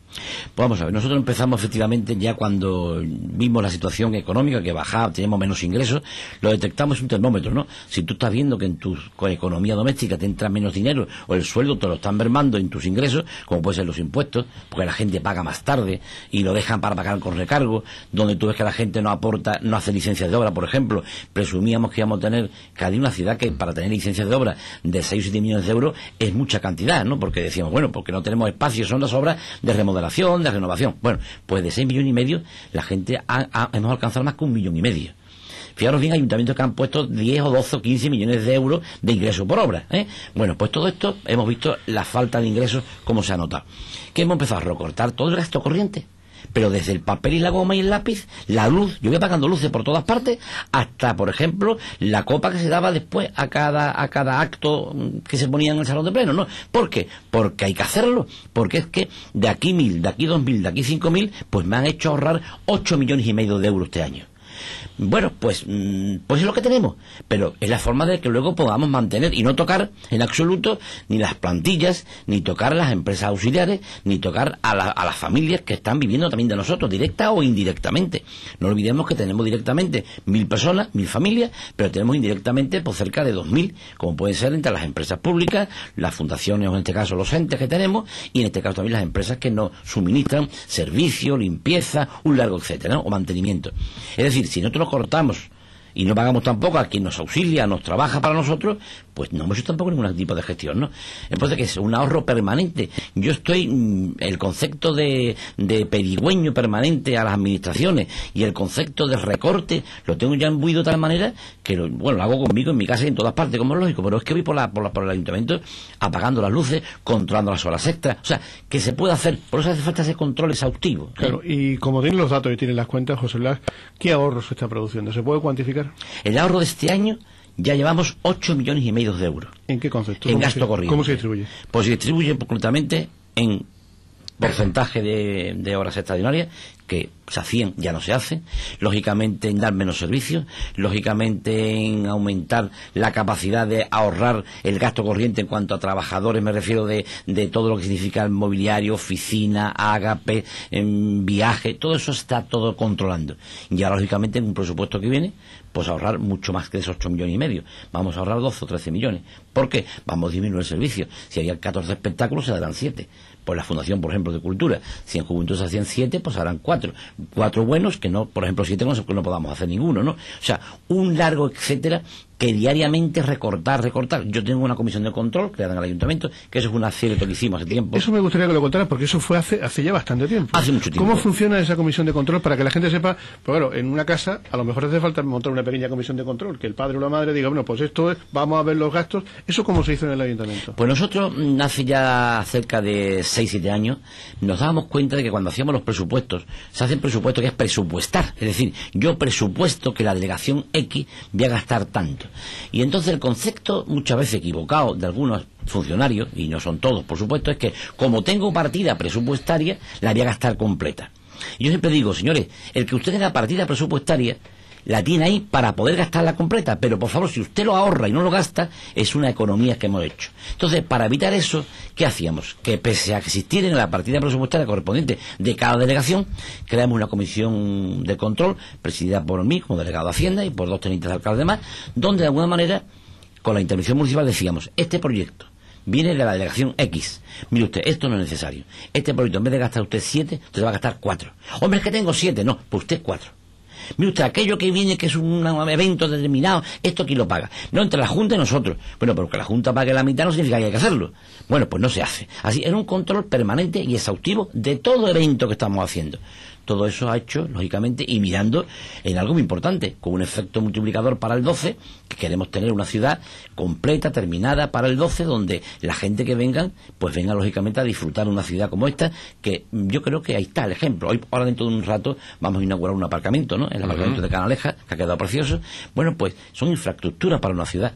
Pues vamos a ver, nosotros empezamos efectivamente ya cuando vimos la situación económica que bajaba, teníamos menos ingresos, lo detectamos en un termómetro, ¿no? Si tú estás viendo que en tu economía doméstica te entra menos dinero o el sueldo te lo están mermando en tus ingresos, como pueden ser los impuestos, porque la gente paga más tarde y lo dejan para pagar con recargo, donde tú ves que la gente no aporta, no hace licencias de obra, por ejemplo, presumíamos que íbamos a tener cada una ciudad que para tener licencias de obra de seis o siete millones de euros es mucha cantidad, ¿no? Porque decíamos, bueno, porque no tenemos espacio, son las obras de remodelación, de renovación. Bueno, pues de seis millones y medio la gente ha, ha, hemos alcanzado más que un millón y medio. Fijaros bien, ayuntamientos que han puesto diez o doce o quince millones de euros de ingresos por obra, ¿eh? Bueno, pues todo esto hemos visto la falta de ingresos como se ha notado. Que hemos empezado a recortar todo el gasto corriente, pero desde el papel y la goma y el lápiz, la luz, yo voy pagando luces por todas partes, hasta, por ejemplo, la copa que se daba después a cada a cada acto que se ponía en el salón de pleno, ¿no? ¿Por qué? Porque hay que hacerlo, porque es que de aquí mil, de aquí dos mil, de aquí cinco mil, pues me han hecho ahorrar ocho millones y medio de euros este año. Bueno, pues, pues es lo que tenemos, pero es la forma de que luego podamos mantener y no tocar en absoluto ni las plantillas, ni tocar las empresas auxiliares, ni tocar a, la, a las familias que están viviendo también de nosotros, directa o indirectamente. No olvidemos que tenemos directamente mil personas, mil familias, pero tenemos indirectamente por cerca de dos mil, como pueden ser entre las empresas públicas, las fundaciones o en este caso los entes que tenemos, y en este caso también las empresas que nos suministran servicio, limpieza, un largo etcétera, ¿no? O mantenimiento. Es decir, si nosotros cortamos y no pagamos tampoco a quien nos auxilia, nos trabaja para nosotros, pues no hemos hecho tampoco ningún tipo de gestión, ¿no? Entonces, que es un ahorro permanente. Yo estoy, mmm, el concepto de, de pedigüeño permanente a las administraciones y el concepto de recorte lo tengo ya imbuido de tal manera que, lo, bueno, lo hago conmigo en mi casa y en todas partes, como es lógico, pero es que voy por, la, por, la, por el ayuntamiento apagando las luces, controlando las horas extras, o sea, que se puede hacer, por eso hace falta ese control exhaustivo, ¿eh? Claro, y como tienen los datos y tienen las cuentas, José Blas, ¿qué ahorro se está produciendo? ¿Se puede cuantificar? El ahorro de este año ya llevamos ocho millones y medio de euros. ¿En qué concepto? En gasto corriente. ¿Cómo se distribuye? Pues se distribuye concretamente en porcentaje de, de horas extraordinarias que se hacían, ya no se hacen, lógicamente en dar menos servicios, lógicamente en aumentar la capacidad de ahorrar el gasto corriente en cuanto a trabajadores, me refiero de, de todo lo que significa el mobiliario, oficina, ágape, en viaje, todo eso está todo controlando. Y ahora, lógicamente, en un presupuesto que viene, pues ahorrar mucho más que esos ocho millones y medio. Vamos a ahorrar doce o trece millones. ¿Por qué? Vamos a disminuir el servicio. Si había catorce espectáculos, se darán siete. Pues la Fundación, por ejemplo, de Cultura, si en Juventud se hacían siete, pues harán cuatro. Cuatro buenos, que no, por ejemplo, siete no, que no podamos hacer ninguno, ¿no? O sea, un largo etcétera que diariamente recortar, recortar. Yo tengo una comisión de control creada en el ayuntamiento, que eso es un acierto que hicimos hace tiempo. Eso me gustaría que lo contaras, porque eso fue hace, hace ya bastante tiempo. Hace mucho tiempo. ¿Cómo funciona esa comisión de control para que la gente sepa? Pues claro, en una casa a lo mejor hace falta montar una pequeña comisión de control, que el padre o la madre diga, bueno, pues esto es, vamos a ver los gastos. ¿Eso cómo se hizo en el ayuntamiento? Pues nosotros, hace ya cerca de seis siete años, nos dábamos cuenta de que cuando hacíamos los presupuestos, se hacen presupuestos que es presupuestar. Es decir, yo presupuesto que la delegación X voy a gastar tanto. Y entonces el concepto, muchas veces equivocado, de algunos funcionarios, y no son todos, por supuesto, es que como tengo partida presupuestaria, la voy a gastar completa. Y yo siempre digo, señores, el que usted tenga la partida presupuestaria, la tiene ahí para poder gastarla completa, pero por favor, si usted lo ahorra y no lo gasta, es una economía que hemos hecho. Entonces, para evitar eso, ¿qué hacíamos? Que pese a existir en la partida presupuestaria correspondiente de cada delegación, creamos una comisión de control, presidida por mí como delegado de Hacienda y por dos tenientes de alcalde más, donde de alguna manera, con la intervención municipal decíamos, este proyecto viene de la delegación X. Mire usted, esto no es necesario. Este proyecto, en vez de gastar usted siete, usted va a gastar cuatro. Hombre, es que tengo siete. No, pues usted cuatro. Mire usted, aquello que viene, que es un evento determinado, esto aquí lo paga. No, entre la Junta y nosotros. Bueno, pero que la Junta pague la mitad no significa que hay que hacerlo. Bueno, pues no se hace. Así, es un control permanente y exhaustivo de todo evento que estamos haciendo. Todo eso ha hecho, lógicamente, y mirando en algo muy importante, con un efecto multiplicador para el doce, que queremos tener una ciudad completa, terminada para el doce, donde la gente que venga, pues venga, lógicamente, a disfrutar una ciudad como esta, que yo creo que ahí está el ejemplo. Hoy, ahora dentro de un rato, vamos a inaugurar un aparcamiento, ¿no? El aparcamiento uh-huh. de Canaleja, que ha quedado precioso. Bueno, pues son infraestructuras para una ciudad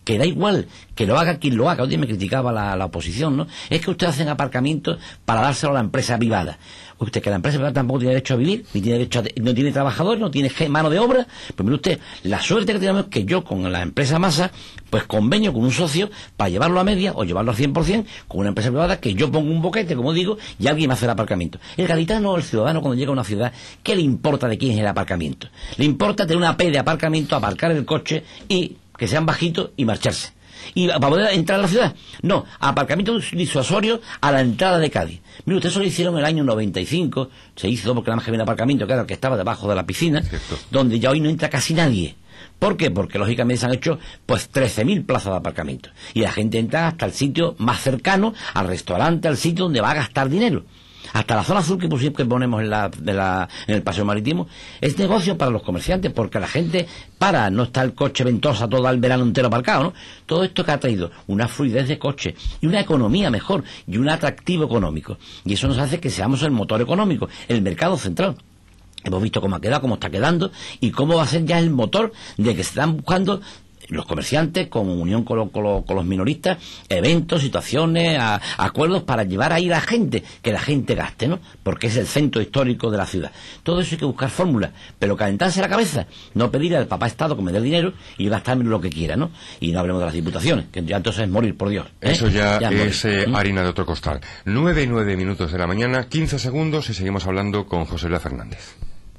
que da igual, que lo haga quien lo haga. Hoy me criticaba la, la oposición, ¿no? Es que ustedes hacen aparcamientos para dárselo a la empresa privada. Usted, que la empresa privada tampoco tiene derecho a vivir, ni tiene derecho a, no tiene trabajadores, no tiene mano de obra. Pues mire usted, la suerte que tenemos es que yo con la empresa Masa, pues convenio con un socio para llevarlo a media o llevarlo al cien por cien con una empresa privada, que yo pongo un boquete, como digo, y alguien me hace el aparcamiento. El gaditano o el ciudadano, cuando llega a una ciudad, ¿qué le importa de quién es el aparcamiento? Le importa tener una P de aparcamiento, aparcar el coche y que sean bajitos y marcharse. ¿Y para poder entrar a la ciudad? No, aparcamiento disuasorio a la entrada de Cádiz. Mire, usted eso lo hicieron en el año noventa y cinco, se hizo porque nada más que había un aparcamiento, que era el que estaba debajo de la piscina, cierto, donde ya hoy no entra casi nadie. ¿Por qué? Porque lógicamente se han hecho pues trece mil plazas de aparcamiento. Y la gente entra hasta el sitio más cercano, al restaurante, al sitio donde va a gastar dinero. Hasta la zona azul que, pusimos, que ponemos en, la, de la, en el paseo marítimo es negocio para los comerciantes, porque la gente para, no está el coche ventosa todo el verano entero aparcado, ¿no? Todo esto que ha traído una fluidez de coche y una economía mejor y un atractivo económico, y eso nos hace que seamos el motor económico, el mercado central. Hemos visto cómo ha quedado, cómo está quedando y cómo va a ser ya el motor de que se están buscando los comerciantes, con unión con, lo, con, lo, con los minoristas, eventos, situaciones, a, acuerdos para llevar ahí a la gente, que la gente gaste, ¿no? Porque es el centro histórico de la ciudad. Todo eso hay que buscar fórmulas, pero calentarse la cabeza, no pedir al papá Estado que me dé el dinero y gastarme lo que quiera, ¿no? Y no hablemos de las diputaciones, que ya entonces es morir, por Dios, ¿eh? Eso ya, ya es eh, ¿Mm? harina de otro costal. Nueve y nueve minutos de la mañana, quince segundos y seguimos hablando con José Blas Fernández.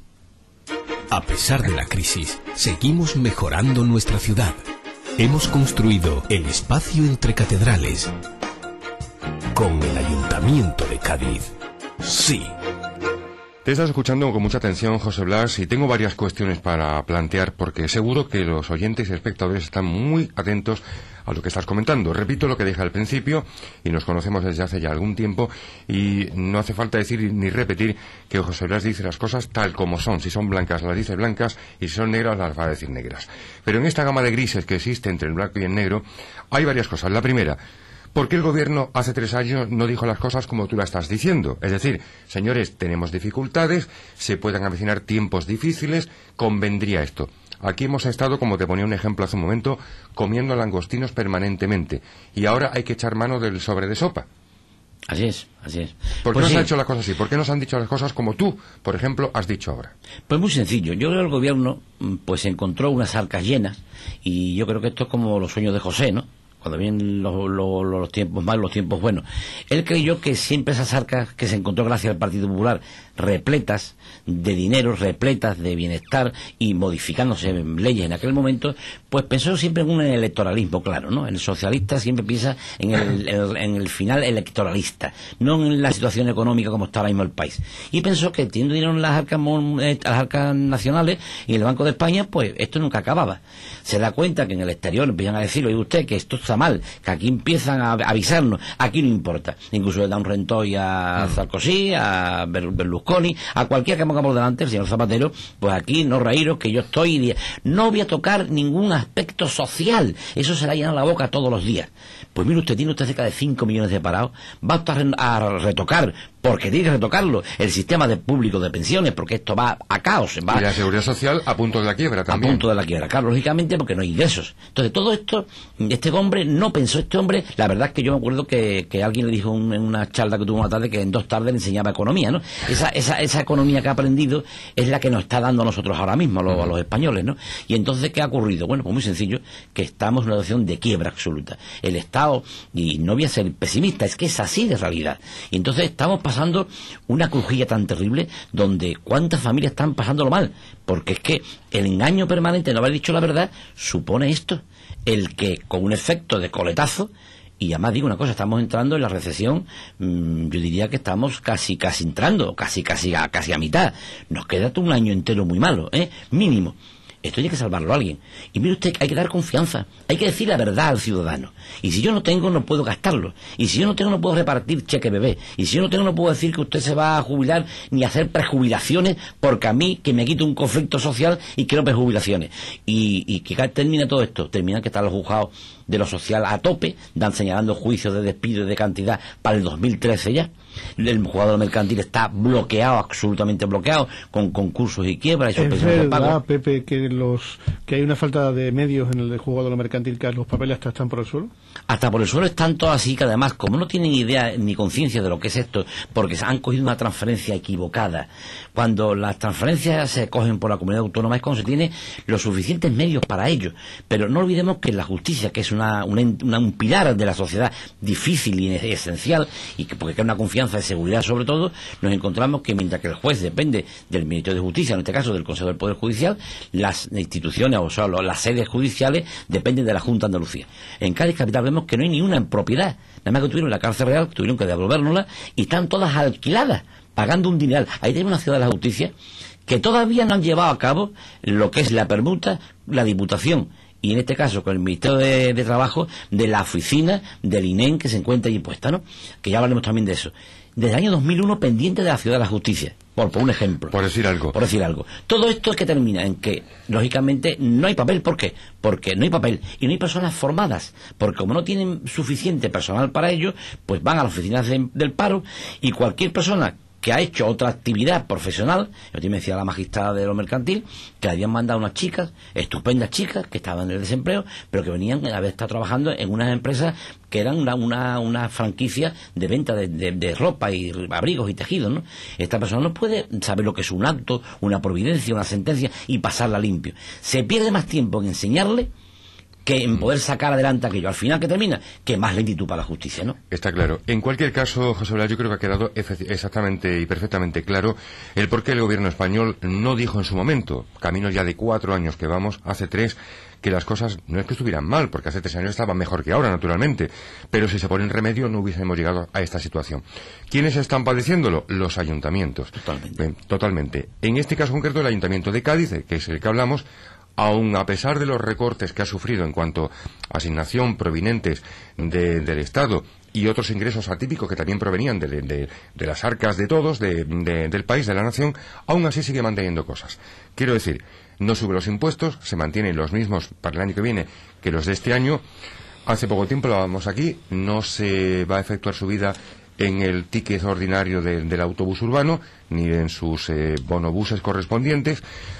A pesar de la crisis, seguimos mejorando nuestra ciudad. Hemos construido el espacio entre catedrales. Con el Ayuntamiento de Cádiz. Sí. Te estás escuchando con mucha atención, José Blas, y tengo varias cuestiones para plantear, porque seguro que los oyentes y espectadores están muy atentos a lo que estás comentando. Repito lo que dije al principio, y nos conocemos desde hace ya algún tiempo, y no hace falta decir ni repetir que José Blas dice las cosas tal como son. Si son blancas, las dice blancas, y si son negras, las va a decir negras. Pero en esta gama de grises que existe entre el blanco y el negro, hay varias cosas. La primera: ¿por qué el gobierno hace tres años no dijo las cosas como tú las estás diciendo? Es decir, señores, tenemos dificultades, se pueden avecinar tiempos difíciles, convendría esto. Aquí hemos estado, como te ponía un ejemplo hace un momento, comiendo langostinos permanentemente, y ahora hay que echar mano del sobre de sopa. Así es, así es. ¿Por qué pues no sí. se han hecho las cosas así? ¿Por qué no se han dicho las cosas como tú, por ejemplo, has dicho ahora? Pues muy sencillo. Yo creo que el gobierno pues encontró unas arcas llenas, y yo creo que esto es como los sueños de José, ¿no? Cuando vienen los, los, los tiempos malos, los tiempos buenos. Él creyó que siempre esas arcas que se encontró gracias al Partido Popular, repletas de dinero, repletas de bienestar y modificándose leyes en aquel momento, pues pensó siempre en un electoralismo, claro, ¿no? El socialista siempre piensa en el, el, en el final electoralista, no en la situación económica como está ahora mismo el país. Y pensó que teniendo dinero en las arcas, las arcas nacionales y en el Banco de España, pues esto nunca acababa. Se da cuenta que en el exterior empiezan a decirle, oye usted, que esto está mal, que aquí empiezan a avisarnos, aquí no importa. Incluso le da un rentoy a Sarkozy, a Berlusconi, a cualquiera que ponga por delante, el señor Zapatero, pues aquí no reíros que yo estoy, no voy a tocar ningún aspecto social, eso se le ha llenado la boca todos los días. Pues mire usted, tiene usted cerca de cinco millones de parados, va usted a retocar, porque tiene que retocarlo, el sistema de público de pensiones, porque esto va a caos. Va y la seguridad social a punto de la quiebra también. A punto de la quiebra, claro, lógicamente, porque no hay ingresos. Entonces, todo esto, este hombre no pensó, este hombre, la verdad es que yo me acuerdo que, que alguien le dijo un, en una charla que tuvo una tarde que en dos tardes le enseñaba economía, ¿no? Esa, esa, esa economía que ha aprendido es la que nos está dando a nosotros ahora mismo, a los, a los españoles, ¿no? Y entonces, ¿qué ha ocurrido? Bueno, pues muy sencillo, que estamos en una situación de quiebra absoluta. El Estado, y no voy a ser pesimista, es que es así de realidad. Y entonces estamos pasando una crujilla tan terrible donde cuántas familias están pasándolo mal, porque es que el engaño permanente de no haber dicho la verdad supone esto, el que con un efecto de coletazo, y además digo una cosa, estamos entrando en la recesión, mmm, yo diría que estamos casi casi entrando, casi casi a, casi a mitad, nos queda un año entero muy malo, ¿eh? Mínimo. Esto hay que salvarlo a alguien. Y mire usted, hay que dar confianza, hay que decir la verdad al ciudadano. Y si yo no tengo, no puedo gastarlo. Y si yo no tengo, no puedo repartir cheque bebé. Y si yo no tengo, no puedo decir que usted se va a jubilar ni hacer prejubilaciones, porque a mí que me quito un conflicto social y quiero prejubilaciones. Y, y que termina todo esto, termina que están los juzgados de lo social a tope, dan señalando juicios de despido y de cantidad para el dos mil trece ya. el juzgado mercantil está bloqueado, absolutamente bloqueado, con concursos y quiebras y suspensiones de pago. ¿Es verdad, Pepe, que los que hay una falta de medios en el juzgado mercantil, que los papeles hasta están por el suelo? Hasta por el suelo están todos así, que además, como no tienen idea ni conciencia de lo que es esto, porque han cogido una transferencia equivocada. Cuando las transferencias se cogen por la comunidad autónoma es cuando se tiene los suficientes medios para ello. Pero no olvidemos que la justicia, que es una, una, una, un pilar de la sociedad difícil y esencial, y que porque hay una confianza de seguridad sobre todo, nos encontramos que mientras que el juez depende del Ministerio de Justicia, en este caso del Consejo del Poder Judicial, las instituciones, o sea, las sedes judiciales dependen de la Junta de Andalucía. En Cádiz capital vemos que no hay ni una en propiedad, nada más que tuvieron la cárcel real, tuvieron que devolvérnosla, y están todas alquiladas, pagando un dineral. Ahí tenemos una ciudad de la justicia que todavía no han llevado a cabo lo que es la permuta, la Diputación, y en este caso con el Ministerio de, de Trabajo, de la oficina del I N E M que se encuentra ahí puesta, ¿no? Que ya hablaremos también de eso. Desde el año dos mil uno pendiente de la ciudad de la justicia, por, por un ejemplo. Por decir algo. Por decir algo. Todo esto es que termina en que, lógicamente, no hay papel. ¿Por qué? Porque no hay papel y no hay personas formadas. Porque como no tienen suficiente personal para ello, pues van a las oficinas de, del paro, y cualquier persona que ha hecho otra actividad profesional, yo me decía la magistrada de lo mercantil, que le habían mandado unas chicas, estupendas chicas, que estaban en el desempleo, pero que venían a haber estado trabajando en unas empresas que eran una, una, una franquicia de venta de, de, de ropa y abrigos y tejidos, ¿no? Esta persona no puede saber lo que es un acto, una providencia, una sentencia, y pasarla limpio. Se pierde más tiempo en enseñarle que en poder sacar adelante aquello. Al final, que termina, que más lentitud para la justicia, ¿no? Está claro. En cualquier caso, José Blas, yo creo que ha quedado exactamente y perfectamente claro el por qué el gobierno español no dijo en su momento, camino ya de cuatro años que vamos, hace tres, que las cosas no es que estuvieran mal, porque hace tres años estaban mejor que ahora, naturalmente, pero si se pone en remedio no hubiésemos llegado a esta situación. ¿Quiénes están padeciéndolo? Los ayuntamientos. Totalmente. Eh, totalmente. En este caso concreto, el Ayuntamiento de Cádiz, que es el que hablamos, aun a pesar de los recortes que ha sufrido en cuanto a asignación provenientes de, del Estado y otros ingresos atípicos que también provenían de, de, de las arcas de todos, de, de, del país, de la nación, aún así sigue manteniendo cosas. Quiero decir, no sube los impuestos, se mantienen los mismos para el año que viene que los de este año. Hace poco tiempo lo hablábamos aquí, no se va a efectuar subida en el ticket ordinario de, del autobús urbano, ni en sus eh, bonobuses correspondientes.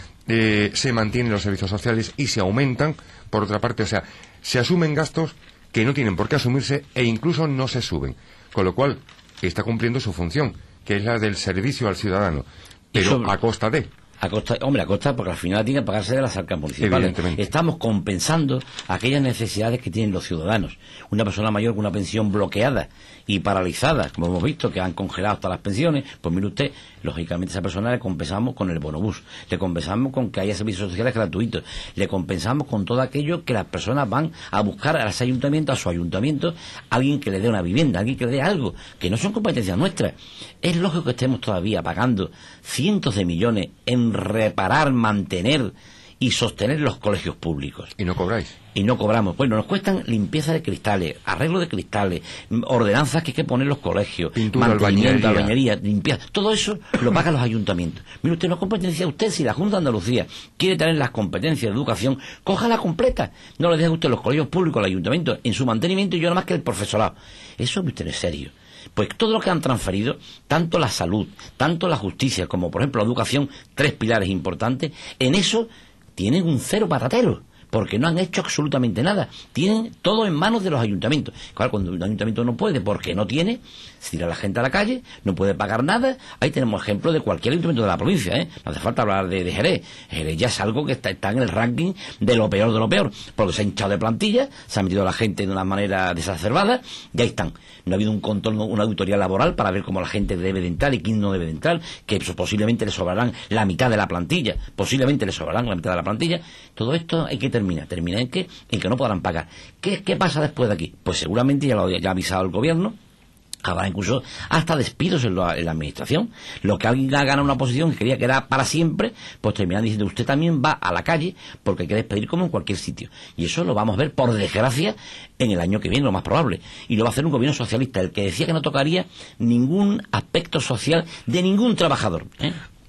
Eh, se mantienen los servicios sociales y se aumentan, por otra parte, o sea, se asumen gastos que no tienen por qué asumirse e incluso no se suben, con lo cual está cumpliendo su función, que es la del servicio al ciudadano, pero sobre... a costa de... A costa, hombre, a costa, porque al final tiene que pagarse de las arcas municipales. Estamos compensando aquellas necesidades que tienen los ciudadanos. Una persona mayor con una pensión bloqueada y paralizada, como hemos visto, que han congelado todas las pensiones, pues mire usted, lógicamente a esa persona le compensamos con el bonobús, le compensamos con que haya servicios sociales gratuitos, le compensamos con todo aquello que las personas van a buscar a ese ayuntamiento, a su ayuntamiento, alguien que le dé una vivienda, alguien que le dé algo, que no son competencias nuestras. Es lógico que estemos todavía pagando cientos de millones en reparar, mantener y sostener los colegios públicos. ¿Y no cobráis? Y no cobramos. Bueno, nos cuestan limpieza de cristales, arreglo de cristales, ordenanzas que hay que poner en los colegios, pintura, mantenimiento, albañería, albañería, limpieza. Todo eso lo pagan los ayuntamientos. Mire usted, no competencia usted. Si la Junta de Andalucía quiere tener las competencias de educación, cójala completa. No le deje usted los colegios públicos al ayuntamiento en su mantenimiento y yo nada más que el profesorado. Eso es usted es serio. Pues todo lo que han transferido, tanto la salud, tanto la justicia, como por ejemplo la educación, tres pilares importantes, en eso tienen un cero patatero, porque no han hecho absolutamente nada. Tienen todo en manos de los ayuntamientos. Claro, cuando un ayuntamiento no puede, porque no tiene, se tira la gente a la calle, no puede pagar nada. Ahí tenemos ejemplos de cualquier ayuntamiento de la provincia, ¿eh? No hace falta hablar de, de Jerez. Jerez ya es algo que está, está en el ranking de lo peor de lo peor, porque se ha hinchado de plantilla, se ha metido a la gente de una manera desacerbada, y ahí están. No ha habido un control, una auditoría laboral para ver cómo la gente debe de entrar y quién no debe de entrar, que eso posiblemente le sobrarán la mitad de la plantilla, posiblemente le sobrarán la mitad de la plantilla. Todo esto hay que terminar, termina en que, en que no podrán pagar. ¿Qué, qué pasa después de aquí? Pues seguramente ya lo ya ha avisado el gobierno. Habrá incluso hasta despidos en la, en la administración. Lo que alguien ha ganado una posición que quería que era para siempre, pues terminan diciendo usted también va a la calle porque hay que despedir como en cualquier sitio. Y eso lo vamos a ver, por desgracia, en el año que viene, lo más probable. Y lo va a hacer un gobierno socialista, el que decía que no tocaría ningún aspecto social de ningún trabajador, ¿eh?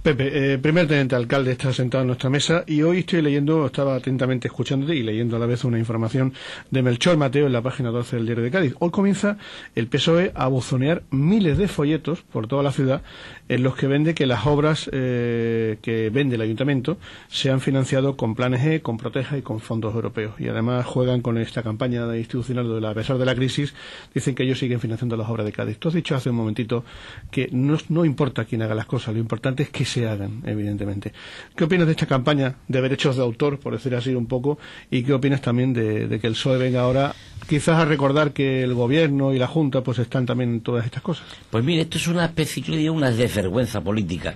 Pepe, eh, primer teniente alcalde, está sentado en nuestra mesa y hoy estoy leyendo, estaba atentamente escuchándote y leyendo a la vez una información de Melchor Mateo en la página doce del Diario de Cádiz. Hoy comienza el P S O E a buzonear miles de folletos por toda la ciudad en los que vende que las obras eh, que vende el ayuntamiento se han financiado con planes E, con Proteja y con fondos europeos. Y además juegan con esta campaña institucional de la, a pesar de la crisis, dicen que ellos siguen financiando las obras de Cádiz. Tú has dicho hace un momentito que no, no importa quién haga las cosas, lo importante es que se hagan, evidentemente. ¿Qué opinas de esta campaña de derechos de autor, por decir así un poco, y qué opinas también de, de que el P S O E venga ahora quizás a recordar que el gobierno y la Junta pues están también en todas estas cosas? Pues mire, esto es una especie, yo diría, una desvergüenza política,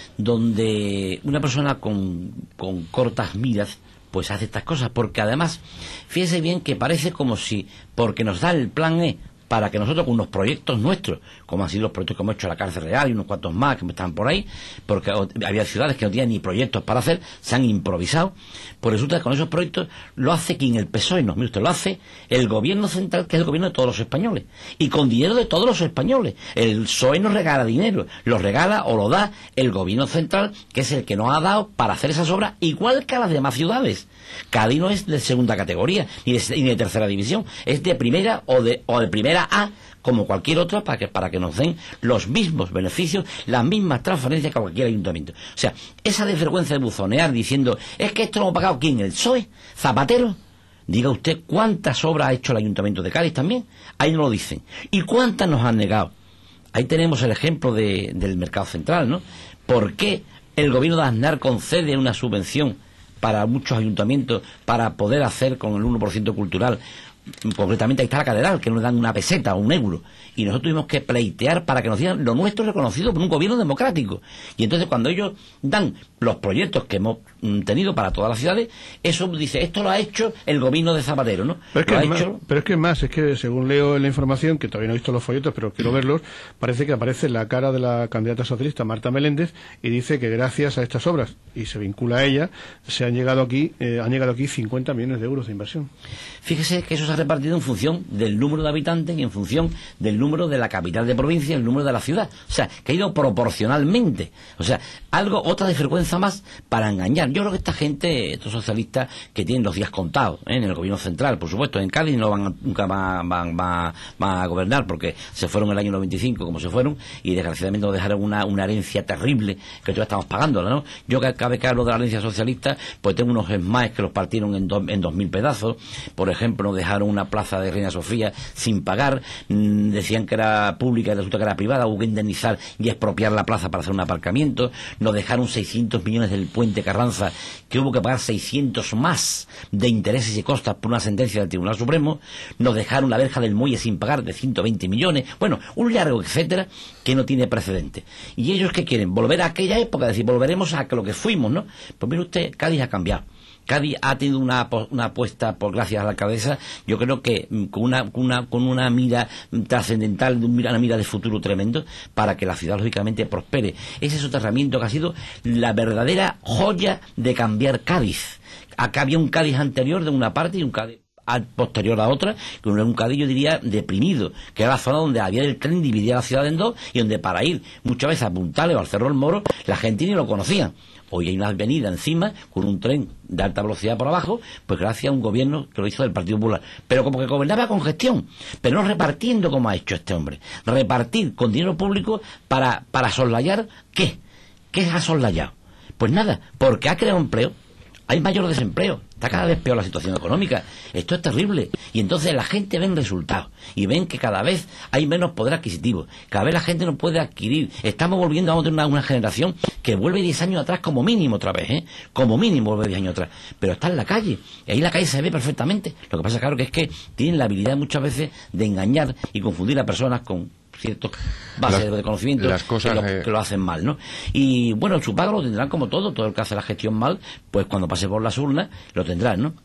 donde una persona con, con cortas miras pues hace estas cosas, porque además, fíjese bien que parece como si, porque nos da el plan E, para que nosotros con unos proyectos nuestros, como han sido los proyectos que hemos hecho en la Cárcel Real y unos cuantos más que están por ahí, porque había ciudades que no tenían ni proyectos para hacer, se han improvisado, pues resulta que con esos proyectos lo hace quien, el P S O E, no, mire usted, lo hace el gobierno central, que es el gobierno de todos los españoles, y con dinero de todos los españoles. El P S O E nos regala dinero, lo regala o lo da el gobierno central, que es el que nos ha dado para hacer esas obras, igual que a las demás ciudades. Cádiz no es de segunda categoría, ni de, ni de tercera división, es de primera o de, o de primera A, como cualquier otra, para que, para que nos den los mismos beneficios, las mismas transferencias que cualquier ayuntamiento. O sea, esa desvergüenza de buzonear diciendo, es que esto lo hemos pagado ¿quién? ¿El P S O E? ¿Zapatero? Diga usted cuántas obras ha hecho el Ayuntamiento de Cádiz también. Ahí no lo dicen. ¿Y cuántas nos han negado? Ahí tenemos el ejemplo de, del Mercado Central, ¿no? ¿Por qué el gobierno de Aznar concede una subvención para muchos ayuntamientos para poder hacer con el uno por ciento cultural? Concretamente ahí está la catedral, que nos dan una peseta o un euro, y nosotros tuvimos que pleitear para que nos dieran lo nuestro reconocido por un gobierno democrático. Y entonces cuando ellos dan los proyectos que hemos mm, tenido para todas las ciudades, eso dice, esto lo ha hecho el gobierno de Zapatero, ¿no? Pero es, que lo es ha más, hecho... pero es que es más, es que según leo en la información, que todavía no he visto los folletos, pero quiero verlos, parece que aparece la cara de la candidata socialista Marta Meléndez y dice que gracias a estas obras, y se vincula a ella, se han llegado aquí, eh, han llegado aquí cincuenta millones de euros de inversión. Fíjese que eso se ha repartido en función del número de habitantes y en función del número de la capital de provincia y el número de la ciudad. O sea, que ha ido proporcionalmente. O sea, algo, otra desvergüenza más para engañar. Yo creo que esta gente, estos socialistas que tienen los días contados, ¿eh? En el gobierno central, por supuesto, en Cádiz no van a, nunca van, van, van, van a gobernar porque se fueron en el año noventa y cinco como se fueron y desgraciadamente nos dejaron una, una herencia terrible que todavía estamos pagándola, ¿no? Yo cada vez que hablo de la herencia socialista, pues tengo unos esmaes que los partieron en, do, en dos mil pedazos. Por ejemplo, nos dejaron una plaza de Reina Sofía sin pagar, mmm, decían que era pública y resulta que era privada, hubo que indemnizar y expropiar la plaza para hacer un aparcamiento. Nos dejaron seiscientos millones del puente Carranza, que hubo que pagar seiscientos más de intereses y costas por una sentencia del Tribunal Supremo. Nos dejaron la verja del muelle sin pagar de ciento veinte millones, bueno, un largo etcétera que no tiene precedente. ¿Y ellos qué quieren? Volver a aquella época, es decir, volveremos a lo que fuimos, ¿no? Pues mire usted, Cádiz ha cambiado. Cádiz ha tenido una, una apuesta, por gracias a la cabeza, yo creo que con una, con una, con una mira trascendental, una mira de futuro tremendo, para que la ciudad lógicamente prospere. Ese soterramiento que ha sido la verdadera joya de cambiar Cádiz. Acá había un Cádiz anterior de una parte y un Cádiz posterior a otra, que era un Cádiz, yo diría, deprimido, que era la zona donde había el tren dividía la ciudad en dos y donde para ir muchas veces a Puntales o al Cerro del Moro la gente ni lo conocía. Hoy hay una avenida encima con un tren de alta velocidad por abajo, pues gracias a un gobierno que lo hizo del Partido Popular, pero como que gobernaba con gestión, pero no repartiendo como ha hecho este hombre, repartir con dinero público para, para soslayar. ¿Qué? ¿Qué ha soslayado? Pues nada, porque ha creado empleo. Hay mayor desempleo, está cada vez peor la situación económica, esto es terrible, y entonces la gente ve resultados, y ven que cada vez hay menos poder adquisitivo, cada vez la gente no puede adquirir, estamos volviendo a una, una generación que vuelve diez años atrás como mínimo otra vez, ¿eh? Como mínimo vuelve diez años atrás, pero está en la calle, y ahí en la calle se ve perfectamente, lo que pasa claro que es que tienen la habilidad muchas veces de engañar y confundir a personas con ciertas bases las, de conocimiento las cosas, que, lo, eh... que lo hacen mal, ¿no? Y bueno, su pago lo tendrán como todo, todo el que hace la gestión mal, pues cuando pase por las urnas lo tendrán, ¿no?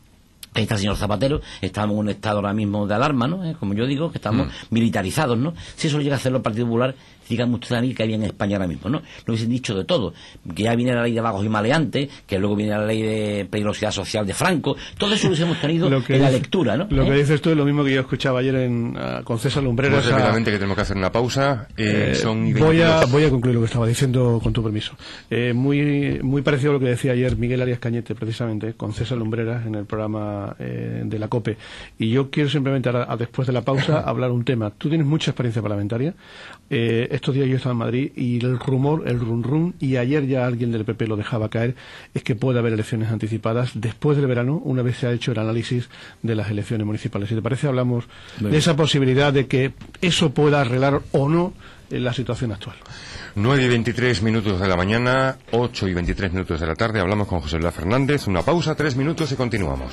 Ahí está el señor Zapatero, estamos en un estado ahora mismo de alarma, ¿no? Eh, como yo digo, que estamos mm. militarizados, ¿no? Si eso llega a hacerlo el Partido Popular, díganme ustedes a mí que había en España ahora mismo, ¿no? No hubiesen dicho de todo, que ya viene la ley de vagos y maleantes, que luego viene la ley de peligrosidad social de Franco, todo eso lo hubiésemos tenido en dice, la lectura, ¿no? Lo ¿Eh? que dices tú es lo mismo que yo escuchaba ayer en, uh, con César Lumbreras. Pues rápidamente, que tenemos que hacer una pausa. Eh, eh, son voy, a, voy a concluir lo que estaba diciendo, con tu permiso. Eh, muy, muy parecido a lo que decía ayer Miguel Arias Cañete, precisamente, con César Lumbreras en el programa eh, de la COPE. Y yo quiero simplemente, a, a, después de la pausa, hablar un tema. Tú tienes mucha experiencia parlamentaria. Eh, estos días yo estaba en Madrid y el rumor, el run run, y ayer ya alguien del P P lo dejaba caer, es que puede haber elecciones anticipadas después del verano, una vez se ha hecho el análisis de las elecciones municipales. Si te parece, hablamos Bien. de esa posibilidad de que eso pueda arreglar o no en la situación actual. nueve y veintitrés minutos de la mañana, ocho y veintitrés minutos de la tarde. Hablamos con José Blas Fernández. Una pausa, tres minutos y continuamos.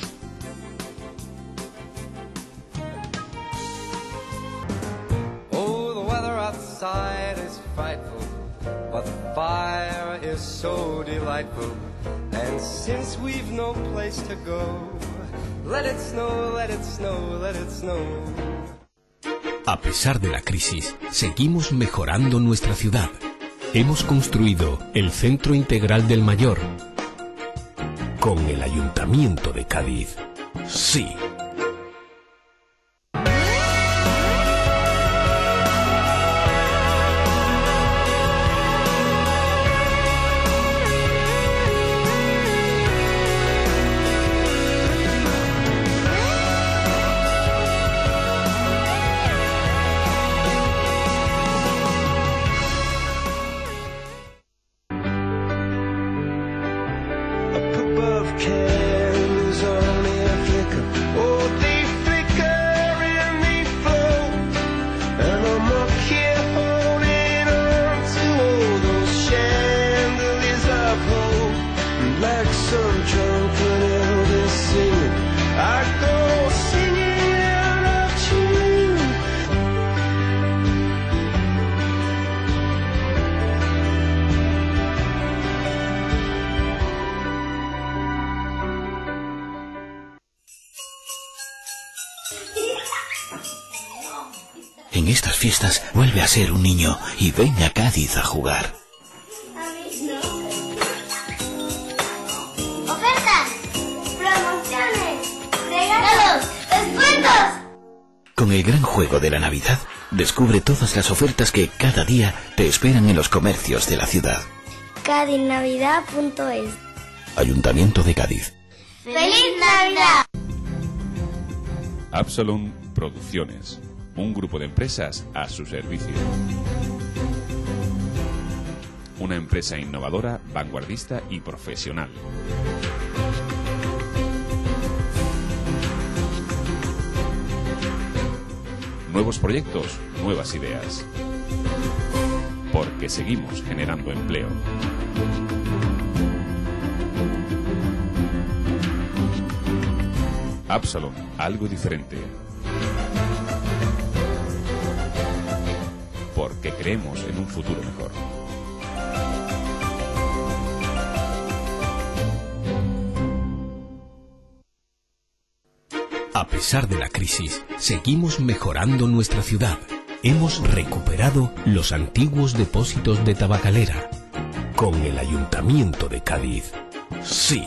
Fire is so delightful, and since we've no place to go, let it snow, let it snow, let it snow. A pesar de la crisis, seguimos mejorando nuestra ciudad. Hemos construido el Centro Integral del Mayor con el Ayuntamiento de Cádiz. Sí. En estas fiestas vuelve a ser un niño y ven a Cádiz a jugar. ¡Ofertas! ¡Promociones! ¡Regalos! ¡Descuentos! Con el gran juego de la Navidad, descubre todas las ofertas que cada día te esperan en los comercios de la ciudad. cádiz navidad punto es. Ayuntamiento de Cádiz. ¡Feliz Navidad! Absalom Producciones. Un grupo de empresas a su servicio. Una empresa innovadora, vanguardista y profesional. Nuevos proyectos, nuevas ideas. Porque seguimos generando empleo. Absalom, algo diferente. Porque creemos en un futuro mejor. A pesar de la crisis, seguimos mejorando nuestra ciudad. Hemos recuperado los antiguos depósitos de tabacalera con el Ayuntamiento de Cádiz. Sí.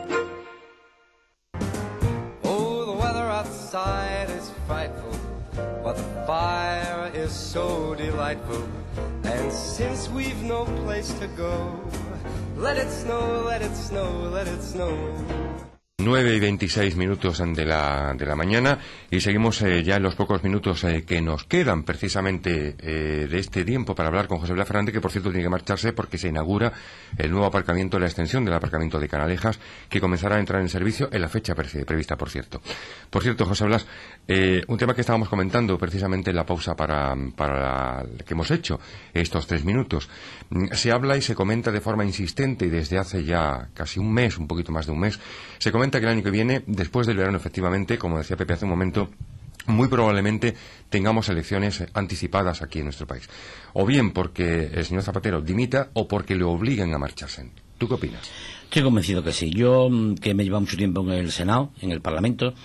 Oh, the weather outside is frightful, but the fire is so delightful. And since we've no place to go, let it snow, let it snow, let it snow. nueve y veintiséis minutos de la, de la mañana y seguimos eh, ya en los pocos minutos eh, que nos quedan precisamente eh, de este tiempo para hablar con José Blas Fernández, que por cierto tiene que marcharse porque se inaugura el nuevo aparcamiento, la extensión del aparcamiento de Canalejas, que comenzará a entrar en servicio en la fecha pre prevista, por cierto. Por cierto, José Blas, eh, un tema que estábamos comentando precisamente en la pausa para, para la, que hemos hecho estos tres minutos. Se habla y se comenta de forma insistente y desde hace ya casi un mes, un poquito más de un mes, se comenta que el año que viene, después del verano, efectivamente, como decía Pepe hace un momento, muy probablemente tengamos elecciones anticipadas aquí en nuestro país. O bien porque el señor Zapatero dimita o porque le obliguen a marcharse. ¿Tú qué opinas? Estoy convencido que sí. Yo, que me he llevado mucho tiempo en el Senado, en el Parlamento,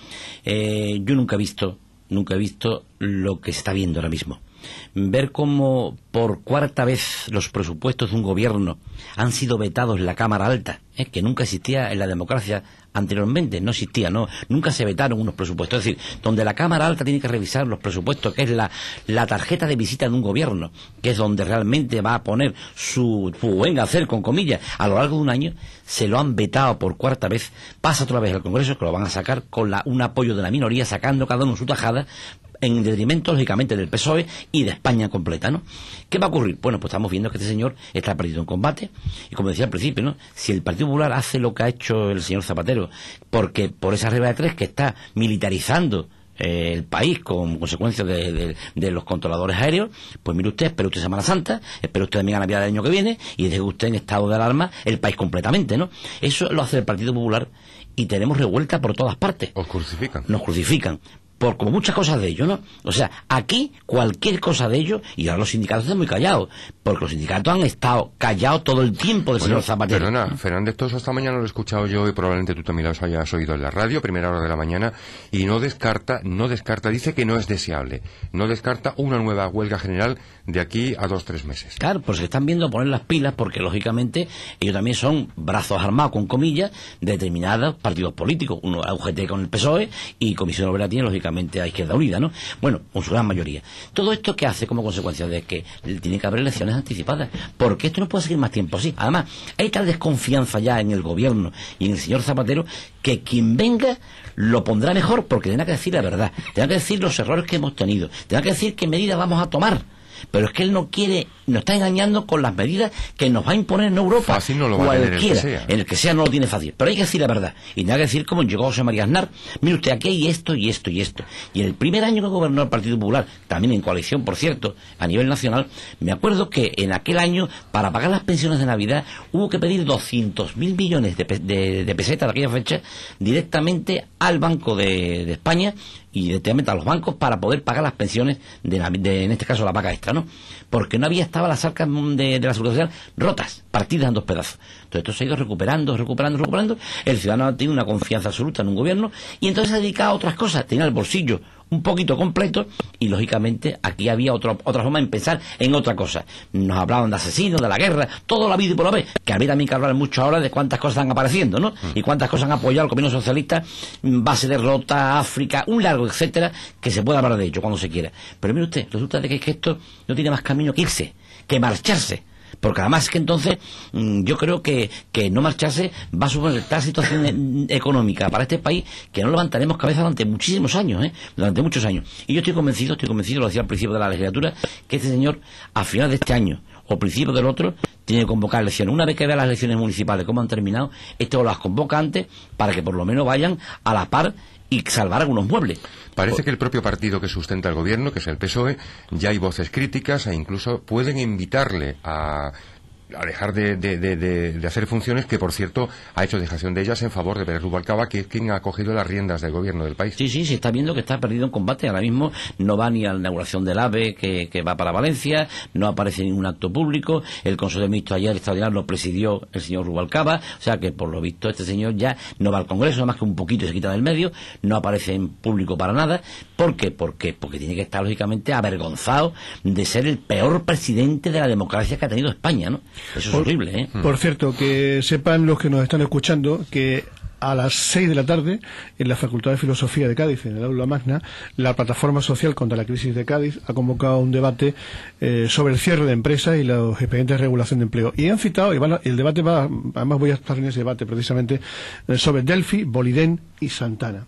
eh, yo nunca he visto, nunca he visto lo que se está viendo ahora mismo. Ver cómo por cuarta vez los presupuestos de un gobierno han sido vetados en la Cámara Alta, ¿eh? que nunca existía en la democracia anteriormente, no existía, no, nunca se vetaron unos presupuestos. Es decir, donde la Cámara Alta tiene que revisar los presupuestos, que es la, la tarjeta de visita de un gobierno, que es donde realmente va a poner su, su buen hacer, con comillas, a lo largo de un año, se lo han vetado por cuarta vez. Pasa otra vez al Congreso, que lo van a sacar con la, un apoyo de la minoría, sacando cada uno su tajada, en detrimento, lógicamente, del P S O E y de España completa, ¿no? ¿Qué va a ocurrir? Bueno, pues estamos viendo que este señor está perdido en combate, y como decía al principio, ¿no? Si el Partido Popular hace lo que ha hecho el señor Zapatero, porque por esa regla de tres que está militarizando eh, el país con consecuencias de, de, de los controladores aéreos, pues mire usted, espere usted Semana Santa, espere usted también a Navidad del año que viene, y deje usted en estado de alarma el país completamente, ¿no? Eso lo hace el Partido Popular, y tenemos revuelta por todas partes. Os crucifican. Nos crucifican. Por como muchas cosas de ello, ¿no? O sea, aquí cualquier cosa de ello, y ahora los sindicatos están muy callados, porque los sindicatos han estado callados todo el tiempo del bueno, señor Zapatero. Perdona, Fernández Toso esta mañana lo he escuchado yo, y probablemente tú también lo hayas oído en la radio, primera hora de la mañana, y no descarta, no descarta, dice que no es deseable, no descarta una nueva huelga general de aquí a dos, tres meses. Claro, pues se están viendo a poner las pilas, porque lógicamente ellos también son brazos armados, con comillas, de determinados partidos políticos, uno U G T con el P S O E, y Comisión Obrera tiene, lógicamente, a Izquierda Unida, ¿no? Bueno, con su gran mayoría. Todo esto que hace como consecuencia de que tiene que haber elecciones anticipadas, porque esto no puede seguir más tiempo así. Además, hay tal desconfianza ya en el gobierno y en el señor Zapatero, que quien venga lo pondrá mejor, porque tendrá que decir la verdad, tendrá que decir los errores que hemos tenido, tendrá que decir qué medidas vamos a tomar. Pero es que él no quiere, nos está engañando con las medidas que nos va a imponer en Europa. Fácil no lo va a tener el que sea. En el que sea no lo tiene fácil. Pero hay que decir la verdad. Y nada que decir como llegó José María Aznar. Mire usted, aquí hay esto y esto y esto. Y en el primer año que gobernó el Partido Popular, también en coalición, por cierto, a nivel nacional, me acuerdo que en aquel año, para pagar las pensiones de Navidad, hubo que pedir doscientos mil millones de, de, de pesetas de aquella fecha directamente al Banco de, de España, y directamente a los bancos, para poder pagar las pensiones de, la, de en este caso la paga extra, ¿no? Porque no había, estaba las arcas de, de la Seguridad Social rotas, partidas en dos pedazos. Entonces esto se ha ido recuperando, recuperando, recuperando. El ciudadano ha tenido una confianza absoluta en un gobierno, y entonces se ha dedicado a otras cosas. Tenía el bolsillo un poquito completo, y lógicamente aquí había otro, otra forma de pensar en otra cosa. Nos hablaban de asesinos, de la guerra, todo la vida y por la vez, que había también que hablar mucho ahora de cuántas cosas están apareciendo, ¿no? Y cuántas cosas han apoyado al gobierno socialista, base de derrota, África, un largo etcétera, que se puede hablar de ello cuando se quiera. Pero mire usted, resulta de que, que esto no tiene más camino que irse, que marcharse. Porque además es que entonces yo creo que, que no marcharse va a suponer tal situación económica para este país, que no levantaremos cabeza durante muchísimos años, ¿eh? Durante muchos años. Y yo estoy convencido, estoy convencido, lo decía al principio de la legislatura, que este señor, a final de este año o principio del otro, tiene que convocar elecciones. Una vez que vea las elecciones municipales cómo han terminado, esto las convoca antes, para que por lo menos vayan a la par y salvar algunos muebles. Parece que el propio partido que sustenta el gobierno, que es el P S O E, ya hay voces críticas, e incluso pueden invitarle a, a dejar de, de, de, de, de hacer funciones, que por cierto ha hecho dejación de ellas en favor de Pérez Rubalcaba, que es quien ha cogido las riendas del gobierno del país. Sí, sí, se está viendo que está perdido en combate. Ahora mismo no va ni a la inauguración del AVE, que, que va para Valencia, no aparece en ningún acto público. El Consejo de Ministros ayer extraordinario lo presidió el señor Rubalcaba, o sea que por lo visto este señor ya no va al Congreso, nada más que un poquito se quita del medio, no aparece en público para nada. ¿Por qué? ¿Por qué? Porque tiene que estar lógicamente avergonzado de ser el peor presidente de la democracia que ha tenido España, ¿no? Eso es por, horrible, ¿eh? Por cierto, que sepan los que nos están escuchando que a las seis de la tarde, en la Facultad de Filosofía de Cádiz, en el aula magna, la Plataforma Social contra la Crisis de Cádiz ha convocado un debate eh, sobre el cierre de empresas y los expedientes de regulación de empleo. Y han citado, y van a, el debate va, además voy a estar en ese debate precisamente, eh, sobre Delphi, Boliden y Santana.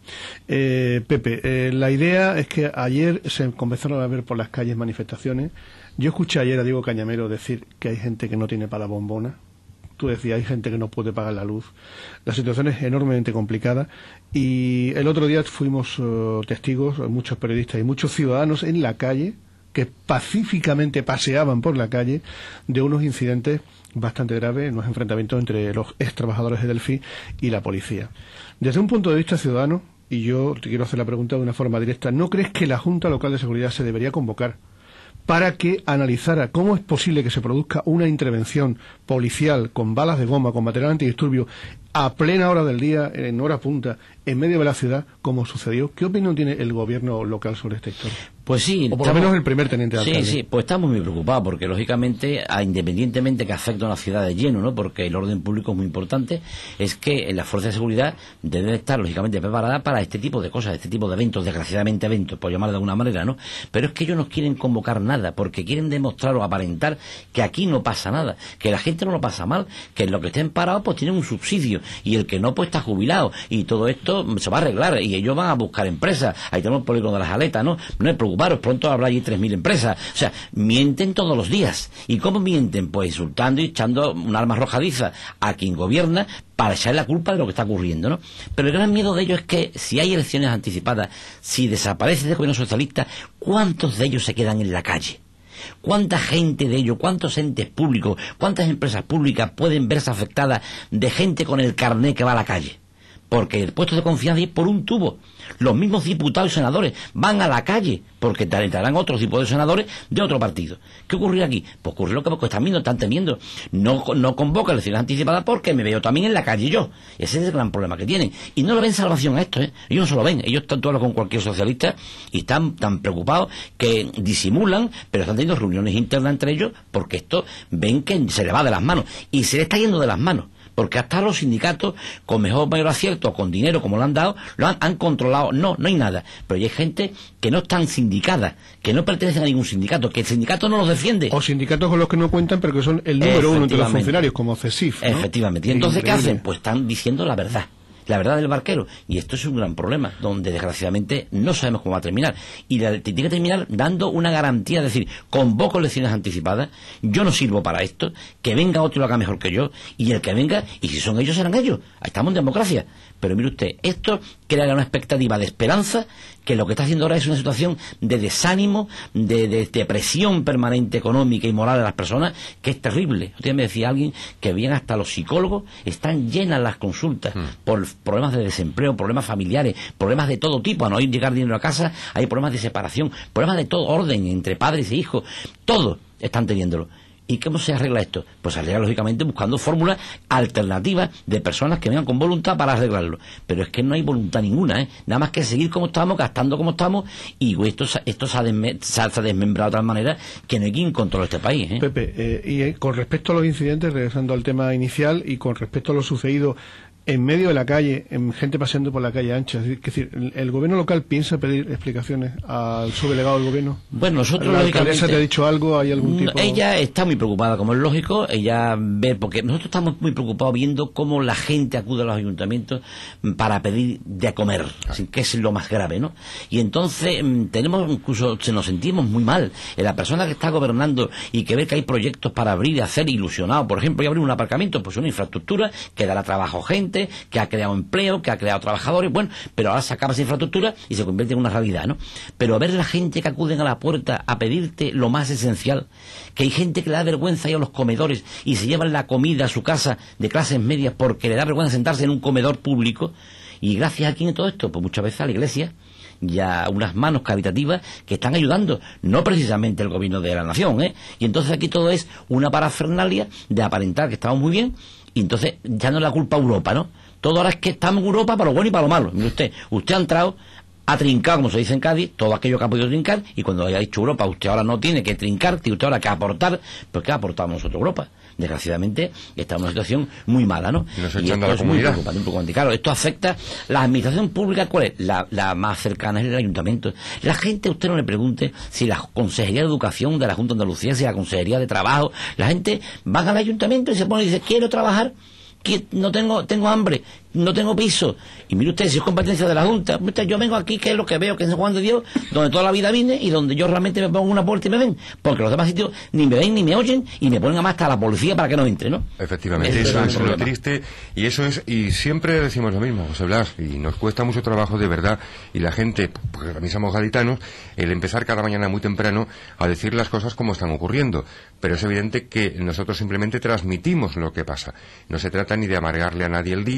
Eh, Pepe, eh, la idea es que ayer se comenzaron a ver por las calles manifestaciones. Yo escuché ayer a Diego Cañamero decir que hay gente que no tiene para la bombona. Tú decías, hay gente que no puede pagar la luz. La situación es enormemente complicada, y el otro día fuimos uh, testigos, muchos periodistas y muchos ciudadanos en la calle, que pacíficamente paseaban por la calle, de unos incidentes bastante graves, unos enfrentamientos entre los ex trabajadores de Delphi y la policía. Desde un punto de vista ciudadano, y yo te quiero hacer la pregunta de una forma directa, ¿no crees que la Junta Local de Seguridad se debería convocar para que analizara cómo es posible que se produzca una intervención policial con balas de goma, con material antidisturbios, a plena hora del día, en hora punta, en medio de la ciudad, como sucedió. ¿Qué opinión tiene el gobierno local sobre esta historia? Pues sí. O por lo menos el primer teniente de alcalde. Sí, sí, pues estamos muy preocupados porque, lógicamente, a, independientemente que afecte a una ciudad de lleno, ¿no? Porque el orden público es muy importante, es que las fuerzas de seguridad deben estar, lógicamente, preparadas para este tipo de cosas, este tipo de eventos, desgraciadamente eventos, por llamarlo de alguna manera, ¿no? Pero es que ellos no quieren convocar nada, porque quieren demostrar o aparentar que aquí no pasa nada, que la gente no lo pasa mal, que los que estén parados, pues tienen un subsidio, y el que no, pues está jubilado, y todo esto se va a arreglar, y ellos van a buscar empresas. Ahí tenemos el polígono de las aletas, ¿no? No es preocuparos, pronto habrá allí tres mil empresas. O sea, mienten todos los días. ¿Y cómo mienten? Pues insultando y echando un arma arrojadiza a quien gobierna para echar la culpa de lo que está ocurriendo, ¿no? Pero el gran miedo de ellos es que si hay elecciones anticipadas, si desaparece el gobierno socialista, ¿cuántos de ellos se quedan en la calle? ¿Cuánta gente de ellos, cuántos entes públicos, cuántas empresas públicas pueden verse afectadas de gente con el carné que va a la calle? Porque el puesto de confianza es por un tubo. Los mismos diputados y senadores van a la calle porque entrarán otros diputados y senadores de otro partido. ¿Qué ocurrirá aquí? Pues ocurre lo que están viendo, están temiendo. No, no convoca elecciones anticipadas porque me veo también en la calle yo. Ese es el gran problema que tienen. Y no le ven salvación a esto, ¿eh? Ellos no se lo ven. Ellos están todos con cualquier socialista y están tan preocupados que disimulan, pero están teniendo reuniones internas entre ellos porque esto ven que se le va de las manos. Y se le está yendo de las manos. Porque hasta los sindicatos, con mejor mayor acierto, con dinero como lo han dado, lo han, han controlado. No, no hay nada. Pero hay gente que no están sindicada, que no pertenecen a ningún sindicato, que el sindicato no los defiende. O sindicatos con los que no cuentan, pero que son el número uno entre los funcionarios, como CESIF, ¿no? Efectivamente. Y entonces, ¿qué hacen? Pues están diciendo la verdad. La verdad del barquero. Y esto es un gran problema, donde desgraciadamente no sabemos cómo va a terminar. Y la, tiene que terminar dando una garantía, es decir, convoco elecciones anticipadas, yo no sirvo para esto, que venga otro y lo haga mejor que yo, y el que venga, y si son ellos, serán ellos. Estamos en democracia. Pero mire usted, esto crea una expectativa de esperanza, que lo que está haciendo ahora es una situación de desánimo, de, de depresión permanente económica y moral de las personas, que es terrible. Usted me decía alguien que bien hasta los psicólogos están llenas las consultas mm. por problemas de desempleo, problemas familiares, problemas de todo tipo, a no llegar dinero a casa, hay problemas de separación, problemas de todo orden entre padres e hijos, todo están teniéndolo. ¿Y cómo se arregla esto? Pues se arregla lógicamente buscando fórmulas alternativas de personas que vengan con voluntad para arreglarlo. Pero es que no hay voluntad ninguna, ¿eh? Nada más que seguir como estamos, gastando como estamos, y esto, esto se, ha desme, se ha desmembrado de tal manera que no hay quien controle este país, ¿eh? Pepe, eh, y eh, con respecto a los incidentes, regresando al tema inicial, y con respecto a lo sucedido en medio de la calle, en gente paseando por la calle ancha, es decir, ¿el, el gobierno local piensa pedir explicaciones al subdelegado del gobierno? Bueno, nosotros ¿La alcaldesa lógicamente te ha dicho algo? ¿Hay algún tipo? Ella está muy preocupada, como es lógico, ella ve, porque nosotros estamos muy preocupados viendo cómo la gente acude a los ayuntamientos para pedir de comer, así que es lo más grave, ¿no? Y entonces tenemos, incluso se nos sentimos muy mal. La persona que está gobernando y que ve que hay proyectos para abrir y hacer ilusionado, por ejemplo, y abrir un aparcamiento, pues una infraestructura que dará trabajo a gente, que ha creado empleo, que ha creado trabajadores, bueno, pero ahora se acaba esa infraestructura y se convierte en una realidad, ¿no? Pero ver la gente que acuden a la puerta a pedirte lo más esencial, que hay gente que le da vergüenza ir a los comedores y se llevan la comida a su casa de clases medias porque le da vergüenza sentarse en un comedor público, y gracias a quién es todo esto, pues muchas veces a la Iglesia y a unas manos caritativas que están ayudando, no precisamente el gobierno de la nación, ¿eh? Y entonces aquí todo es una parafernalia de aparentar que estamos muy bien, y entonces ya no es la culpa a Europa, ¿no? Todo ahora es que estamos en Europa para lo bueno y para lo malo. Mire usted, usted ha entrado, ha trincado, como se dice en Cádiz, todo aquello que ha podido trincar, y cuando haya dicho Europa, usted ahora no tiene que trincar, tiene usted ahora que aportar, pues ¿qué aportamos nosotros Europa? Desgraciadamente estamos en una situación muy mala, ¿no? Y, nos y esto a la es muy preocupante, muy preocupante. Claro, esto afecta la administración pública. ¿Cuál es? La, la más cercana es el ayuntamiento. La gente, usted no le pregunte si la Consejería de Educación de la Junta de Andalucía, si la Consejería de Trabajo, la gente va al ayuntamiento y se pone y dice, quiero trabajar, que no tengo tengo hambre, no tengo piso. Y mire usted, si es competencia de la Junta, usted, yo vengo aquí, que es lo que veo, que es San Juan de Dios, donde toda la vida vine y donde yo realmente me pongo una puerta y me ven, porque los demás sitios ni me ven ni me oyen y me ponen a más hasta la policía para que no entre, ¿no? Efectivamente, eso es lo triste, y eso es, y siempre decimos lo mismo, José Blas, y nos cuesta mucho trabajo de verdad, y la gente, porque también somos gaditanos, el empezar cada mañana muy temprano a decir las cosas como están ocurriendo, pero es evidente que nosotros simplemente transmitimos lo que pasa. No se trata ni de amargarle a nadie el día, ni de darle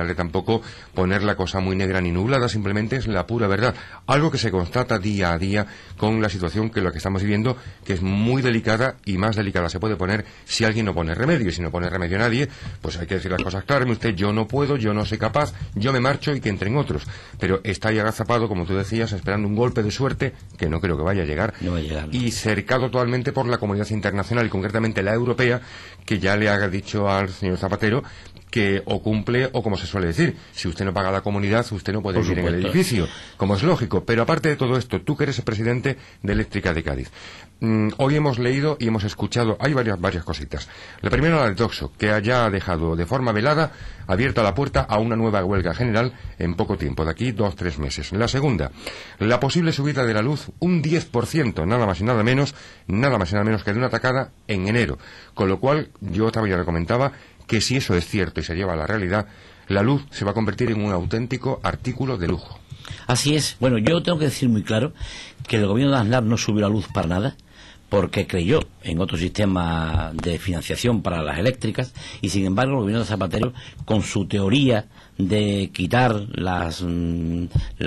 vale tampoco poner la cosa muy negra ni nublada, simplemente es la pura verdad. Algo que se constata día a día con la situación que lo que estamos viviendo, que es muy delicada, y más delicada se puede poner si alguien no pone remedio. Y si no pone remedio a nadie, pues hay que decir las cosas claras. Usted, yo no puedo, yo no soy capaz, yo me marcho y que entren otros. Pero está ahí agazapado, como tú decías, esperando un golpe de suerte que no creo que vaya a llegar. No va a llegar, ¿no? Y cercado totalmente por la comunidad internacional y concretamente la europea, que ya le ha dicho al señor Zapatero que o cumple o, como se suele decir, si usted no paga la comunidad, usted no puede Por vivir supuesto. en el edificio, como es lógico. Pero aparte de todo esto, tú que eres el presidente de Eléctrica de Cádiz, mm, hoy hemos leído y hemos escuchado, hay varias varias cositas. La primera, la de Toxo, que haya ha dejado de forma velada abierta la puerta a una nueva huelga general en poco tiempo, de aquí dos, tres meses. La segunda, la posible subida de la luz un diez por ciento, nada más y nada menos, nada más y nada menos que de una tacada en enero. Con lo cual, yo todavía le comentaba que si eso es cierto y se lleva a la realidad, la luz se va a convertir en un auténtico artículo de lujo. Así es. Bueno, yo tengo que decir muy claro que el gobierno de Aznar no subió la luz para nada, porque creyó en otro sistema de financiación para las eléctricas, y sin embargo el gobierno de Zapatero, con su teoría de quitar las mm,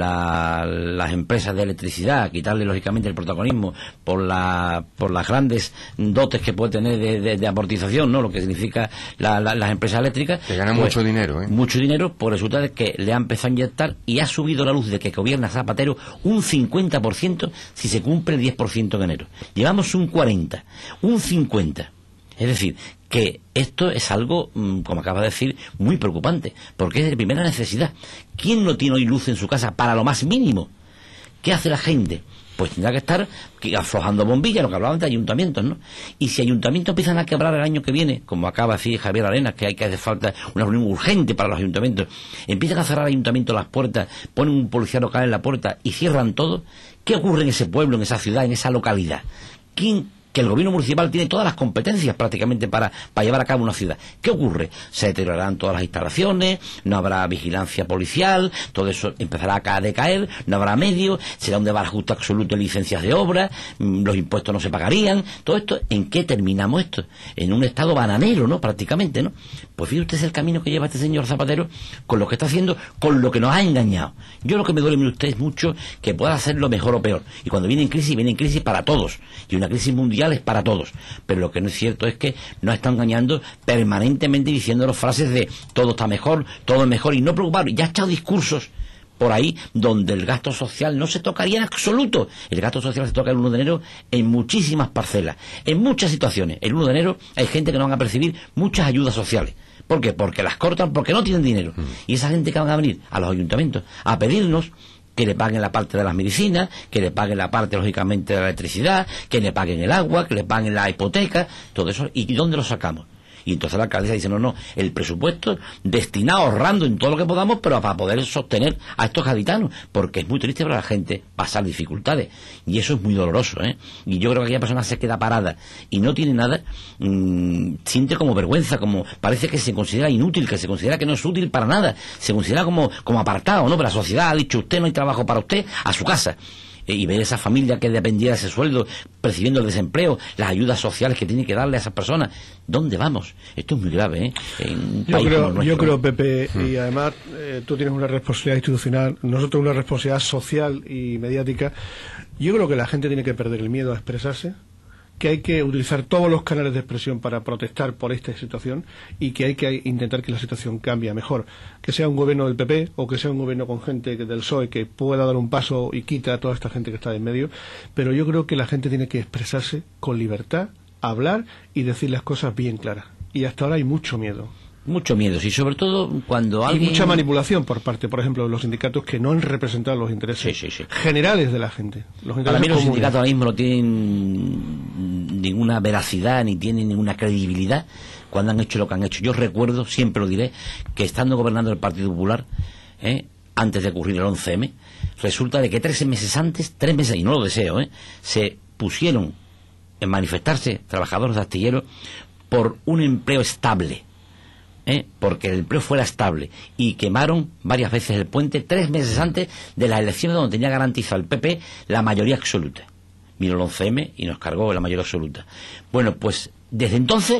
la, las empresas de electricidad, quitarle lógicamente el protagonismo por la por las grandes dotes que puede tener de, de, de amortización, ¿no? Lo que significa la, la, las empresas eléctricas, que ganan pues, mucho dinero, ¿eh? Mucho dinero, por resulta de que le ha empezado a inyectar y ha subido la luz de que gobierna Zapatero un cincuenta por ciento si se cumple el diez por ciento en enero. Llevamos un cuarenta, un cincuenta. Es decir, que esto es algo, como acaba de decir, muy preocupante, porque es de primera necesidad. ¿Quién no tiene hoy luz en su casa para lo más mínimo? ¿Qué hace la gente? Pues tendrá que estar aflojando bombillas, lo que hablaban de ayuntamientos, ¿no? Y si ayuntamientos empiezan a quebrar el año que viene, como acaba de decir Javier Arenas, que hay que hacer falta una reunión urgente para los ayuntamientos, empiezan a cerrar ayuntamientos las puertas, ponen un policía local en la puerta y cierran todo, ¿qué ocurre en ese pueblo, en esa ciudad, en esa localidad? ¿Quién? Que el gobierno municipal tiene todas las competencias prácticamente para, para llevar a cabo una ciudad. ¿Qué ocurre? Se deteriorarán todas las instalaciones, no habrá vigilancia policial, todo eso empezará a decaer, no habrá medios, será un desbarajuste absoluto en licencias de obra, los impuestos no se pagarían, todo esto, ¿en qué terminamos esto? En un estado bananero, ¿no? Prácticamente, ¿no? Pues fíjate usted el camino que lleva este señor Zapatero con lo que está haciendo, con lo que nos ha engañado. Yo lo que me duele a usted es mucho que pueda hacerlo mejor o peor. Y cuando viene en crisis, viene en crisis para todos. Y una crisis mundial es para todos, pero lo que no es cierto es que nos está engañando permanentemente diciéndonos frases de todo está mejor, todo es mejor, y no preocuparnos. Ya ha echado discursos por ahí donde el gasto social no se tocaría en absoluto. El gasto social se toca el uno de enero en muchísimas parcelas, en muchas situaciones. El uno de enero hay gente que no van a percibir muchas ayudas sociales. ¿Por qué? Porque las cortan, porque no tienen dinero. Mm. Y esa gente que van a venir a los ayuntamientos a pedirnos que le paguen la parte de las medicinas, que le paguen la parte, lógicamente, de la electricidad, que le paguen el agua, que le paguen la hipoteca, todo eso. ¿Y dónde lo sacamos? Y entonces la alcaldesa dice, no, no, el presupuesto destinado, ahorrando en todo lo que podamos, pero para poder sostener a estos gaditanos, porque es muy triste para la gente pasar dificultades, y eso es muy doloroso, ¿eh? Y yo creo que aquella persona se queda parada y no tiene nada, mmm, siente como vergüenza, como parece que se considera inútil, que se considera que no es útil para nada, se considera como, como apartado, ¿no? Pero la sociedad ha dicho, usted no hay trabajo para usted, a su casa. Y ver esa familia que dependía de ese sueldo, percibiendo el desempleo, las ayudas sociales que tiene que darle a esas personas. ¿Dónde vamos? Esto es muy grave, ¿eh? En yo, creo, yo creo, Pepe, mm. y además eh, tú tienes una responsabilidad institucional, nosotros una responsabilidad social y mediática. Yo creo que la gente tiene que perder el miedo a expresarse, que hay que utilizar todos los canales de expresión para protestar por esta situación y que hay que intentar que la situación cambie mejor. Que sea un gobierno del P P o que sea un gobierno con gente del P S O E que pueda dar un paso y quita a toda esta gente que está en medio, pero yo creo que la gente tiene que expresarse con libertad, hablar y decir las cosas bien claras. Y hasta ahora hay mucho miedo. Mucho miedo, y sobre todo cuando alguien... Y mucha manipulación por parte, por ejemplo, de los sindicatos que no han representado los intereses sí, sí, sí. generales de la gente. Los Para mí los comunes. Sindicatos ahora mismo no tienen ninguna veracidad ni tienen ninguna credibilidad cuando han hecho lo que han hecho. Yo recuerdo, siempre lo diré, que estando gobernando el Partido Popular, ¿eh? antes de ocurrir el once eme, resulta de que tres meses antes, tres meses, y no lo deseo, ¿eh? se pusieron en manifestarse trabajadores de astilleros por un empleo estable. ¿Eh? Porque el empleo fuera estable, y quemaron varias veces el puente tres meses antes de las elecciones donde tenía garantizado el P P la mayoría absoluta. Vino el once eme y nos cargó la mayoría absoluta. Bueno, pues desde entonces,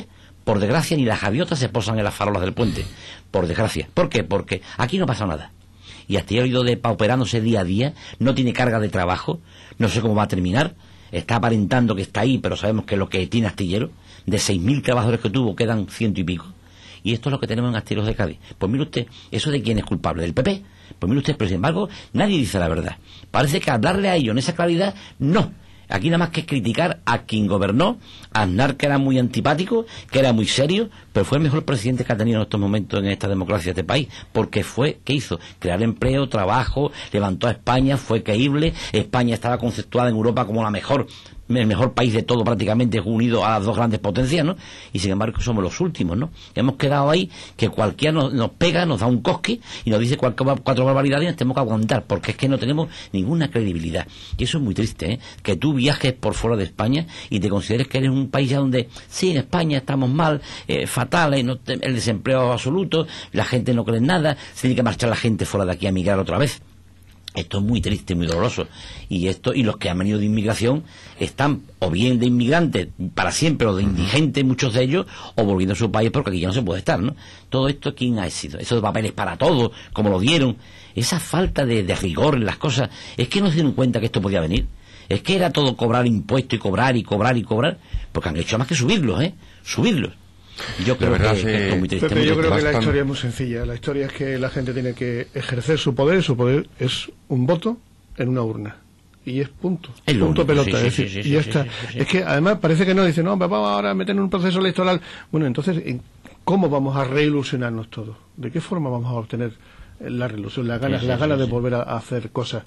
Por desgracia, ni las gaviotas se posan en las farolas del puente. Por desgracia. ¿Por qué? Porque aquí no pasa nada. Y Astillero ha ido depauperándose día a día, no tiene carga de trabajo, no sé cómo va a terminar, está aparentando que está ahí, pero sabemos que lo que tiene Astillero, de seis mil trabajadores que tuvo, quedan ciento y pico. Y esto es lo que tenemos en Astilleros de Cádiz. Pues mire usted, ¿eso de quién es culpable? ¿Del P P? Pues mire usted, pero sin embargo, nadie dice la verdad. Parece que hablarle a ellos en esa claridad, no. Aquí nada más que criticar a quien gobernó, a Aznar, que era muy antipático, que era muy serio, pero fue el mejor presidente que ha tenido en estos momentos en esta democracia de este país, porque fue, ¿qué hizo? Crear empleo, trabajo, levantó a España, fue creíble, España estaba conceptuada en Europa como la mejor, el mejor país de todo prácticamente, unido a las dos grandes potencias, ¿no? Y sin embargo somos los últimos, ¿no? Hemos quedado ahí que cualquiera nos, nos pega, nos da un cosque y nos dice cuatro, cuatro barbaridades y nos tenemos que aguantar, porque es que no tenemos ninguna credibilidad. Y eso es muy triste, ¿eh? Que tú viajes por fuera de España y te consideres que eres un país ya donde, sí, en España estamos mal, eh, fatal, eh, no te, el desempleo absoluto, la gente no cree en nada, se tiene que marchar la gente fuera de aquí a migrar otra vez. Esto es muy triste, muy doloroso. Y esto, y los que han venido de inmigración están o bien de inmigrantes para siempre, o de indigentes, muchos de ellos, o volviendo a su país porque aquí ya no se puede estar, ¿no? Todo esto, ¿quién ha sido? Esos papeles para todos, como lo dieron, esa falta de, de rigor en las cosas, es que no se dieron cuenta que esto podía venir. Es que era todo cobrar impuestos y cobrar y cobrar y cobrar, porque han hecho más que subirlos, ¿eh? Subirlos. Yo creo verdad, que, sí. que esto es muy triste. Pepe, muy yo triste. creo que la historia es muy sencilla. La historia es que la gente tiene que ejercer su poder. Su poder es un voto en una urna. Y es punto. Es punto único, pelota. sí, es sí, decir, sí, y ya sí, está. sí, sí, sí. Es que además parece que no. Dicen, no, vamos ahora a meter en un proceso electoral. Bueno, entonces, ¿cómo vamos a reilusionarnos todos? ¿De qué forma vamos a obtener la reilusión, las ganas, Sí, sí, las ganas sí, de sí. volver a, a hacer cosas?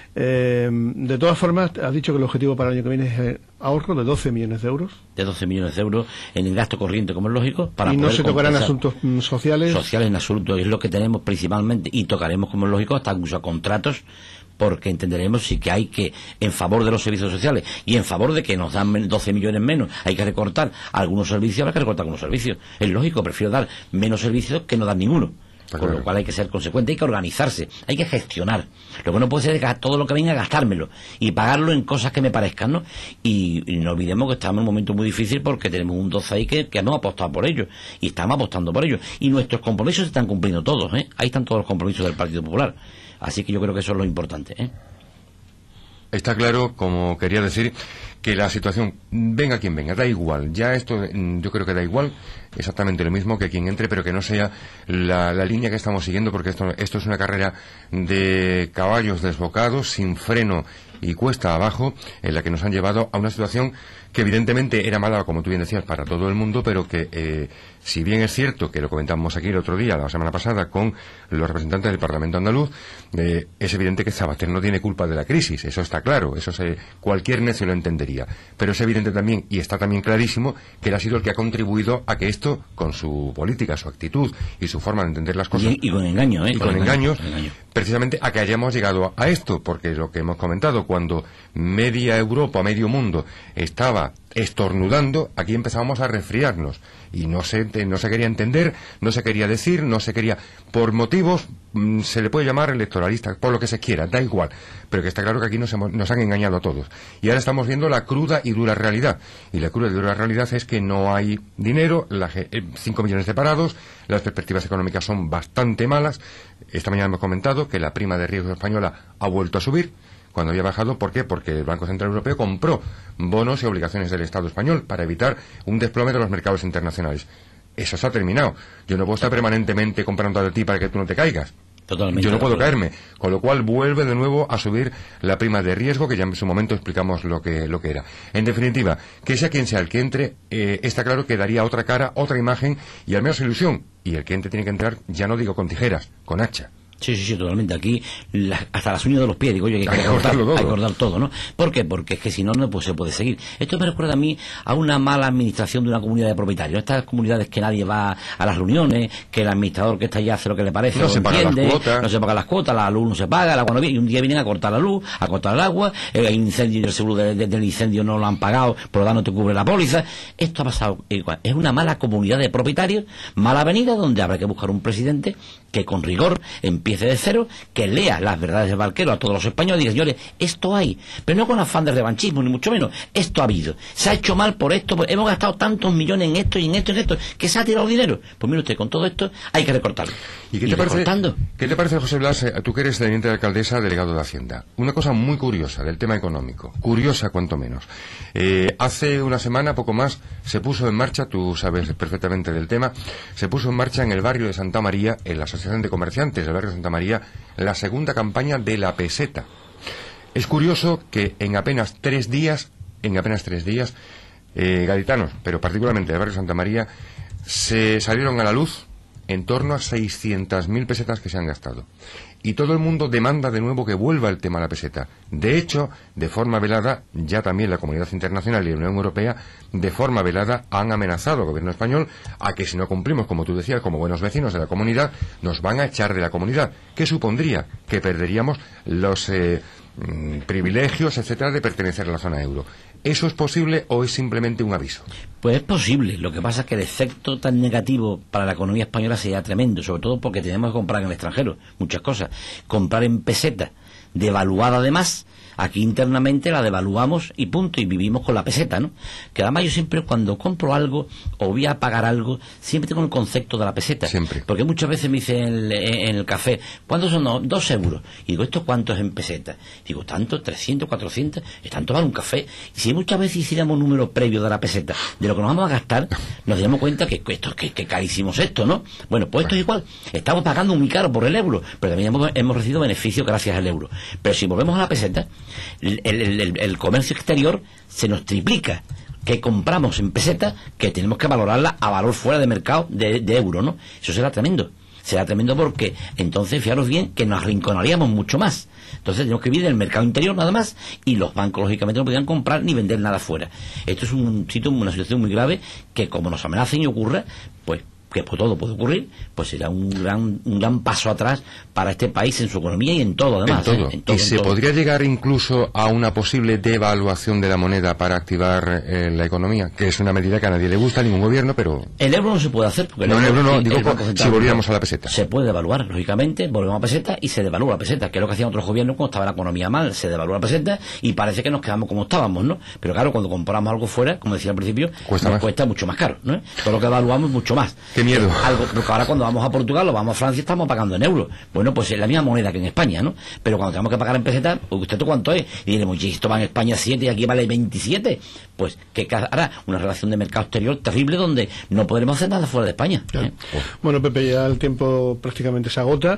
Eh, de todas formas, has dicho que el objetivo para el año que viene es eh, ahorro de doce millones de euros. De doce millones de euros en el gasto corriente, como es lógico, para Y no poder se tocarán compensar. asuntos mm, sociales. Sociales en absoluto, es lo que tenemos principalmente, y tocaremos, como es lógico, hasta incluso a contratos, porque entenderemos si que hay que, en favor de los servicios sociales y en favor de que nos dan men- doce millones menos, hay que recortar algunos servicios, habrá que recortar algunos servicios. Es lógico, prefiero dar menos servicios que no dar ninguno. Con claro. lo cual hay que ser consecuente, hay que organizarse, hay que gestionar. Lo que no puede ser es que todo lo que venga a gastármelo y pagarlo en cosas que me parezcan, ¿no? Y, y no olvidemos que estamos en un momento muy difícil porque tenemos un doce ahí que, que hemos apostado por ello y estamos apostando por ello. Y nuestros compromisos se están cumpliendo todos, ¿eh? Ahí están todos los compromisos del Partido Popular. Así que yo creo que eso es lo importante, ¿eh? Está claro, como quería decir, que la situación, venga quien venga, da igual. Ya esto, mm, yo creo que da igual, exactamente lo mismo que quien entre, pero que no sea la, la línea que estamos siguiendo, porque esto, esto es una carrera de caballos desbocados, sin freno y cuesta abajo, en la que nos han llevado a una situación que evidentemente era mala, como tú bien decías, para todo el mundo, pero que, eh, si bien es cierto que lo comentamos aquí el otro día, la semana pasada, con los representantes del Parlamento andaluz, eh, es evidente que Sabater no tiene culpa de la crisis, eso está claro, eso se, cualquier necio lo entendería, pero es evidente también, y está también clarísimo, que él ha sido el que ha contribuido a que esto, con su política, su actitud y su forma de entender las cosas, Y, y con engaño, ¿eh? y con, Con engaños, con engaño. precisamente a que hayamos llegado a esto, porque lo que hemos comentado, cuando media Europa, medio mundo, estaba estornudando, aquí empezábamos a resfriarnos, y no se, no se quería entender, no se quería decir, no se quería, por motivos, mm, se le puede llamar electoralista, por lo que se quiera, da igual, pero que está claro que aquí nos, hemos, nos han engañado a todos, y ahora estamos viendo la cruda y dura realidad, y la cruda y dura realidad es que no hay dinero, la, eh, cinco millones de parados, las perspectivas económicas son bastante malas. Esta mañana hemos comentado que la prima de riesgo española ha vuelto a subir, cuando había bajado. ¿Por qué? Porque el Banco Central Europeo compró bonos y obligaciones del Estado español para evitar un desplome de los mercados internacionales. Eso se ha terminado. Yo no puedo estar permanentemente comprando a ti para que tú no te caigas. Totalmente. Yo no puedo caerme. Con lo cual vuelve de nuevo a subir la prima de riesgo, que ya en su momento explicamos lo que, lo que era. En definitiva, que sea quien sea el que entre, eh, está claro que daría otra cara, otra imagen y al menos ilusión. Y el que entre tiene que entrar, ya no digo con tijeras, con hacha. Sí, sí, sí, totalmente. Aquí la, hasta las uñas de los pies, digo yo, que hay que, Hay que cortar, cortarlo todo. hay que cortar todo, ¿no? ¿Por qué? Porque es que si no, no pues, se puede seguir. Esto me recuerda a mí a una mala administración de una comunidad de propietarios. Estas comunidades que nadie va a las reuniones, que el administrador que está allá hace lo que le parece, No lo se pagan entiende, las cuotas. no se pagan las cuotas, la luz no se paga, el agua no viene, y un día vienen a cortar la luz, a cortar el agua, eh, hay incendio y el seguro de, de, del incendio no lo han pagado, por lo tanto no te cubre la póliza. Esto ha pasado igual. Es una mala comunidad de propietarios, mala avenida, donde habrá que buscar un presidente que con rigor empiece de cero, que lea las verdades de Barquero a todos los españoles y diga, señores, esto hay, pero no con afán de revanchismo, ni mucho menos, esto ha habido, se ha hecho mal por esto, hemos gastado tantos millones en esto y en esto y en esto, que se ha tirado dinero. Pues mire usted, con todo esto hay que recortarlo. ¿Y qué te, parece, ¿qué te parece, José Blas, tú que eres teniente de alcaldesa, delegado de Hacienda? Una cosa muy curiosa del tema económico, curiosa cuanto menos. Eh, hace una semana, poco más, se puso en marcha, tú sabes perfectamente del tema, se puso en marcha en el barrio de Santa María, en la Asociación de Comerciantes del barrio de Santa María, la segunda campaña de la peseta. Es curioso que en apenas tres días, en apenas tres días, eh, gaditanos, pero particularmente del barrio de Santa María, se salieron a la luz en torno a seiscientas mil pesetas que se han gastado. Y todo el mundo demanda de nuevo que vuelva el tema de la peseta. De hecho, de forma velada, ya también la comunidad internacional y la Unión Europea, de forma velada, han amenazado al gobierno español a que si no cumplimos, como tú decías, como buenos vecinos de la comunidad, nos van a echar de la comunidad. ¿Qué supondría? Que perderíamos los eh, mm, privilegios, etcétera, de pertenecer a la zona euro. ¿Eso es posible o es simplemente un aviso? Pues es posible. Lo que pasa es que el efecto tan negativo para la economía española sería tremendo, sobre todo porque tenemos que comprar en el extranjero muchas cosas. Comprar en peseta, devaluada además, aquí internamente la devaluamos y punto, y vivimos con la peseta, ¿no? Que además yo siempre cuando compro algo o voy a pagar algo, siempre tengo el concepto de la peseta. Siempre. Porque muchas veces me dicen en el, en el café, ¿cuántos son? No, dos euros. Y digo, ¿esto cuánto es en peseta? Digo, tanto, trescientos, cuatrocientos, están tomando un café. Y si muchas veces hiciéramos un número previo de la peseta, de lo que nos vamos a gastar, nos daríamos cuenta que esto, que, que carísimo es esto, ¿no? Bueno, pues esto es igual. Estamos pagando muy caro por el euro, pero también hemos, hemos recibido beneficios gracias al euro. Pero si volvemos a la peseta, El, el, el, el comercio exterior se nos triplica, que compramos en peseta, que tenemos que valorarla a valor fuera de mercado de, de euro, ¿no? Eso será tremendo, será tremendo porque entonces, fijaros bien, que nos arrinconaríamos mucho más. Entonces tenemos que vivir en el mercado interior nada más, y los bancos lógicamente no podrían comprar ni vender nada fuera. Esto es un sitio, una situación muy grave, que como nos amenacen y ocurra, pues que por todo puede ocurrir, pues será un gran un gran paso atrás para este país en su economía y en todo, además. En todo. ¿eh? En todo ¿Y se todo. podría llegar incluso a una posible devaluación de la moneda para activar eh, la economía? Que es una medida que a nadie le gusta, a ningún gobierno, pero... El euro no se puede hacer, porque el no, euro, el euro no, el, digo, el Banco Central, si volviéramos a la peseta. Se puede devaluar, lógicamente, volvemos a peseta y se devalúa la peseta, que es lo que hacían otros gobiernos cuando estaba la economía mal, se devalúa la peseta y parece que nos quedamos como estábamos, ¿no? Pero claro, cuando compramos algo fuera, como decía al principio, cuesta nos más. cuesta mucho más caro, ¿no? Todo lo que evaluamos es mucho más. ¡Qué miedo! Eh, algo, porque ahora cuando vamos a Portugal o vamos a Francia estamos pagando en euros. Bueno, pues es la misma moneda que en España, ¿no? Pero cuando tenemos que pagar en peseta, pues ¿usted cuánto es? Y diremos, esto va en España siete y aquí vale veintisiete. Pues que hará una relación de mercado exterior terrible donde no podremos hacer nada fuera de España. Claro. ¿eh? Bueno, Pepe, ya el tiempo prácticamente se agota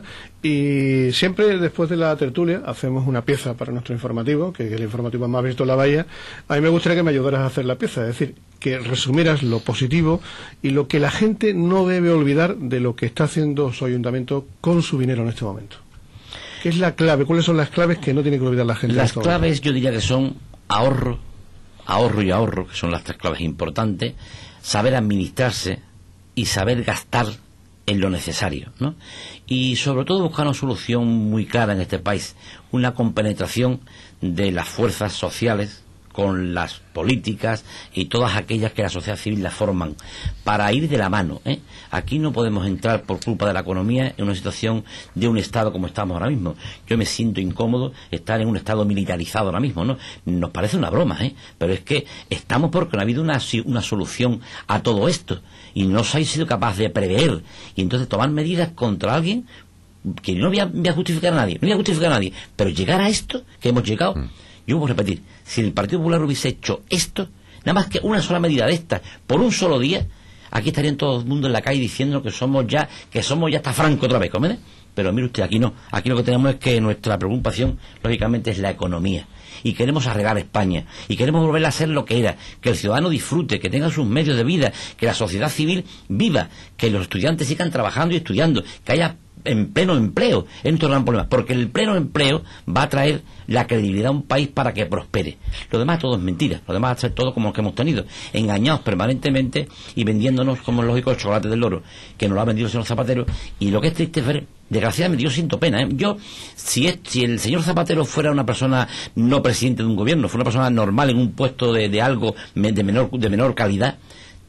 y siempre después de la tertulia hacemos una pieza para nuestro informativo, que es el informativo más visto en la bahía. A mí me gustaría que me ayudaras a hacer la pieza, es decir, que resumieras lo positivo y lo que la gente no debe olvidar de lo que está haciendo su ayuntamiento con su dinero en este momento. ¿Qué es la clave? ¿Cuáles son las claves que no tiene que olvidar la gente? Las claves yo diría que son ahorro, ahorro y ahorro, que son las tres claves importantes, saber administrarse y saber gastar en lo necesario, ¿no? Y sobre todo buscar una solución muy clara en este país, una compenetración de las fuerzas sociales con las políticas y todas aquellas que la sociedad civil la forman, para ir de la mano, ¿eh? Aquí no podemos entrar por culpa de la economía en una situación de un Estado como estamos ahora mismo. Yo me siento incómodo estar en un Estado militarizado ahora mismo, ¿no? Nos parece una broma, ¿eh? Pero es que estamos porque no ha habido una, una solución a todo esto y no se ha sido capaz de prever y entonces tomar medidas contra alguien que no voy a, voy a justificar a nadie, no voy a justificar a nadie, pero llegar a esto que hemos llegado... Mm. Yo voy a repetir, si el Partido Popular hubiese hecho esto, nada más que una sola medida de esta, por un solo día, aquí estarían todo el mundo en la calle diciendo que somos ya, que somos ya hasta Franco otra vez, ¿comprende? Pero mire usted, aquí no, aquí lo que tenemos es que nuestra preocupación, lógicamente, es la economía. Y queremos arreglar España, y queremos volver a ser lo que era, que el ciudadano disfrute, que tenga sus medios de vida, que la sociedad civil viva, que los estudiantes sigan trabajando y estudiando, que haya en pleno empleo, es nuestro gran problema, porque el pleno empleo va a traer la credibilidad a un país para que prospere. Lo demás todo es mentira, lo demás va a ser todo como lo que hemos tenido, engañados permanentemente y vendiéndonos, como es lógico, el chocolate del loro, que nos lo ha vendido el señor Zapatero. Y lo que es triste es ver, desgraciadamente, yo siento pena, ¿eh? Yo, si, es, si el señor Zapatero fuera una persona no presidente de un gobierno, fuera una persona normal en un puesto de, de algo de menor, de menor calidad,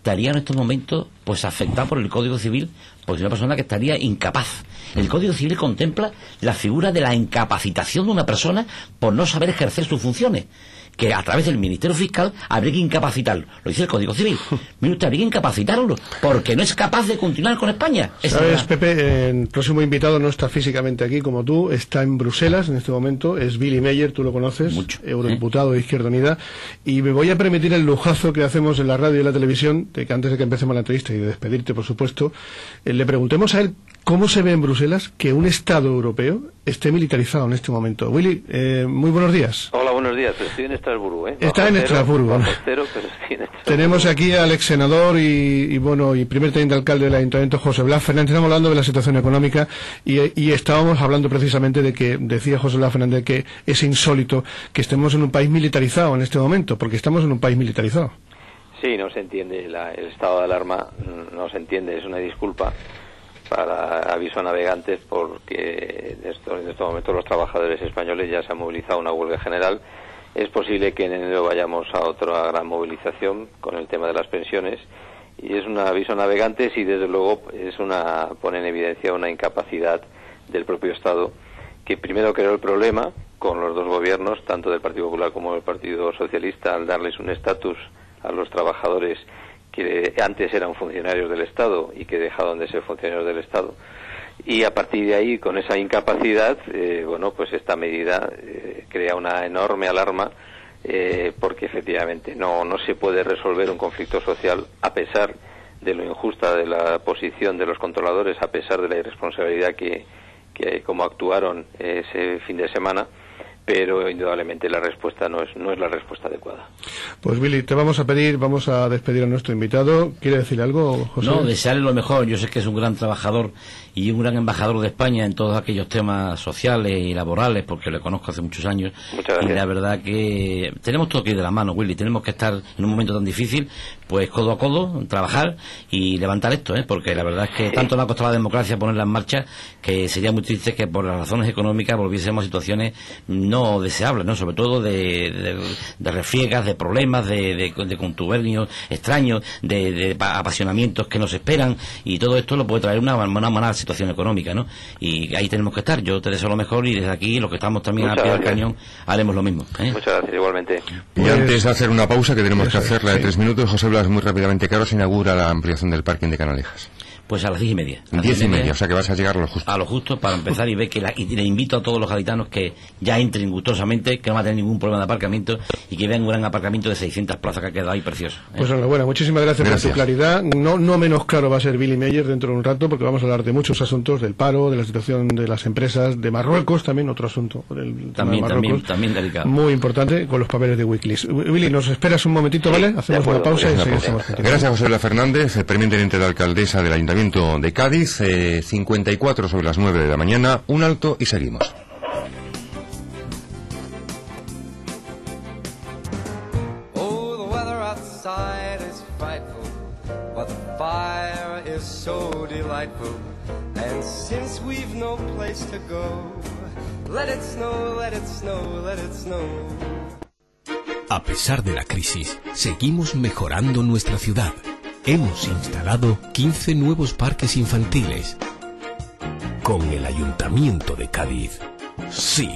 estaría en estos momentos pues afectado por el Código Civil, pues una persona que estaría incapaz. El Código Civil contempla la figura de la incapacitación de una persona por no saber ejercer sus funciones, que a través del Ministerio Fiscal habría que incapacitarlo. Lo dice el Código Civil. Mire usted, habría que incapacitarlo porque no es capaz de continuar con España. Esa ¿Sabes, es la... Pepe? El próximo invitado no está físicamente aquí como tú, está en Bruselas en este momento, es Billy Meyer, tú lo conoces, Mucho, eurodiputado ¿eh? de Izquierda Unida, y me voy a permitir el lujazo que hacemos en la radio y la televisión, de que antes de que empecemos la entrevista y de despedirte, por supuesto, eh, le preguntemos a él cómo se ve en Bruselas que un Estado europeo esté militarizado en este momento. Willy, eh, muy buenos días. Hola, buenos días. Estoy en Estrasburgo, ¿eh? Está en Estrasburgo. Cero, pero estoy en Estrasburgo. Tenemos aquí al ex senador y, y bueno y primer teniente alcalde del Ayuntamiento, José Blas Fernández. Estamos hablando de la situación económica y, y estábamos hablando precisamente de que decía José Blas Fernández que es insólito que estemos en un país militarizado en este momento, porque estamos en un país militarizado. Sí, no se entiende la, el estado de alarma, no se entiende, es una disculpa para aviso a navegantes porque en estos, en estos momentos los trabajadores españoles ya se han movilizado a una huelga general. Es posible que en enero vayamos a otra gran movilización con el tema de las pensiones y es un aviso a navegantes y desde luego es una pone en evidencia una incapacidad del propio Estado que primero creó el problema con los dos gobiernos, tanto del Partido Popular como del Partido Socialista, al darles un estatus a los trabajadores que antes eran funcionarios del Estado y que dejaron de ser funcionarios del Estado. Y a partir de ahí, con esa incapacidad, eh, bueno, pues esta medida eh, crea una enorme alarma eh, porque efectivamente no, no se puede resolver un conflicto social a pesar de lo injusta de la posición de los controladores, a pesar de la irresponsabilidad que, que como actuaron ese fin de semana. Pero indudablemente la respuesta no es no es la respuesta adecuada. Pues Billy, te vamos a pedir, vamos a despedir a nuestro invitado. ¿Quiere decir algo, José? No, desearle lo mejor. Yo sé que es un gran trabajador y un gran embajador de España en todos aquellos temas sociales y laborales, porque le conozco hace muchos años. Muchas gracias. Y la verdad que tenemos todo que ir de la mano, Willy. Tenemos que estar en un momento tan difícil, pues codo a codo, trabajar y levantar esto, ¿eh? Porque la verdad es que tanto nos ha costado la democracia ponerla en marcha que sería muy triste que por las razones económicas volviésemos a situaciones no deseables, ¿no? Sobre todo de, de, de refriegas, de problemas, de, de, de contubernios extraños, de, de apasionamientos que nos esperan, y todo esto lo puede traer una, una mala situación económica, ¿no? Y ahí tenemos que estar. Yo te deseo lo mejor y desde aquí, los que estamos también al pie del cañón, haremos lo mismo, ¿eh? Muchas gracias, igualmente. Y antes de hacer una pausa, que tenemos que hacerla de tres minutos, José Blas, muy rápidamente, ¿qué hora se inaugura la ampliación del parking de Canalejas? Pues a las diez y media. A diez y media, o sea que vas a llegar a lo justo. A lo justo para empezar y ver que la, y le invito a todos los gaditanos que ya entren gustosamente, que no van a tener ningún problema de aparcamiento y que vean un gran aparcamiento de seiscientas plazas que ha quedado ahí precioso, ¿eh? Pues enhorabuena, muchísimas gracias, gracias por tu claridad. No, no menos claro va a ser Billy Meyer dentro de un rato, porque vamos a hablar de muchos asuntos, del paro, de la situación de las empresas, de Marruecos, también otro asunto. Del también, de también, también delicado. Muy importante, con los papeles de Wikileaks. Billy, nos esperas un momentito, ¿vale? Hacemos acuerdo, una pausa y seguimos. Gracias, José Blas Fernández, el primer teniente de alcaldesa del Ayuntamiento de Cádiz. Eh, cincuenta y cuatro sobre las nueve de la mañana, un alto y seguimos. Oh, the weather outside is frightful, but the fire is so delightful. And since we've no place to go, let it snow, let it snow, let it snow. A pesar de la crisis, seguimos mejorando nuestra ciudad. Hemos instalado quince nuevos parques infantiles. Con el Ayuntamiento de Cádiz, sí.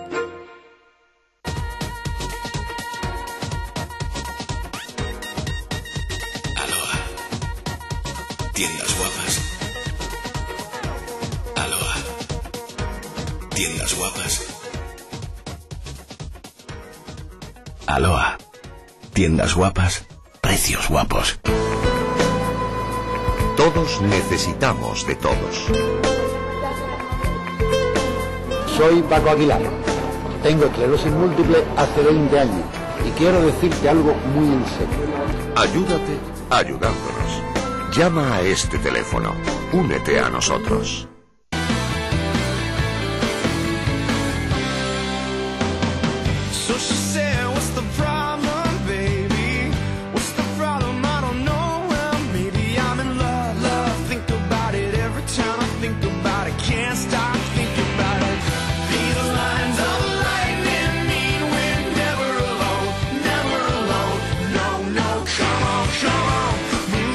Aloha. Tiendas guapas. Aloha. Tiendas guapas. Aloha. Tiendas guapas. Precios guapos. Todos necesitamos de todos. Soy Paco Aguilar. Tengo esclerosis múltiple hace veinte años y quiero decirte algo muy en serio. Ayúdate ayudándonos. Llama a este teléfono. Únete a nosotros. Come on, come on,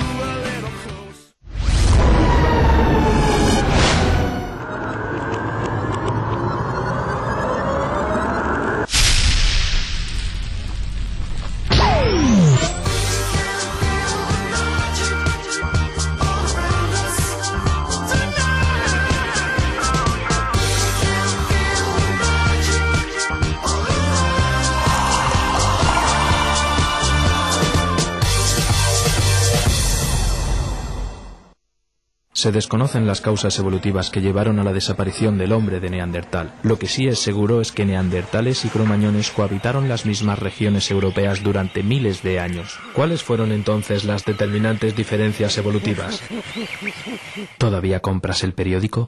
Se desconocen las causas evolutivas que llevaron a la desaparición del hombre de Neandertal. Lo que sí es seguro es que neandertales y cromañones cohabitaron las mismas regiones europeas durante miles de años. ¿Cuáles fueron entonces las determinantes diferencias evolutivas? ¿Todavía compras el periódico?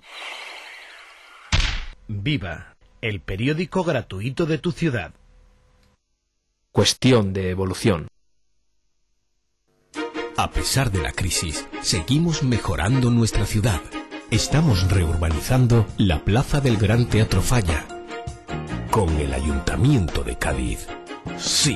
Viva, el periódico gratuito de tu ciudad. Cuestión de evolución. A pesar de la crisis, seguimos mejorando nuestra ciudad. Estamos reurbanizando la plaza del Gran Teatro Falla. Con el Ayuntamiento de Cádiz. Sí.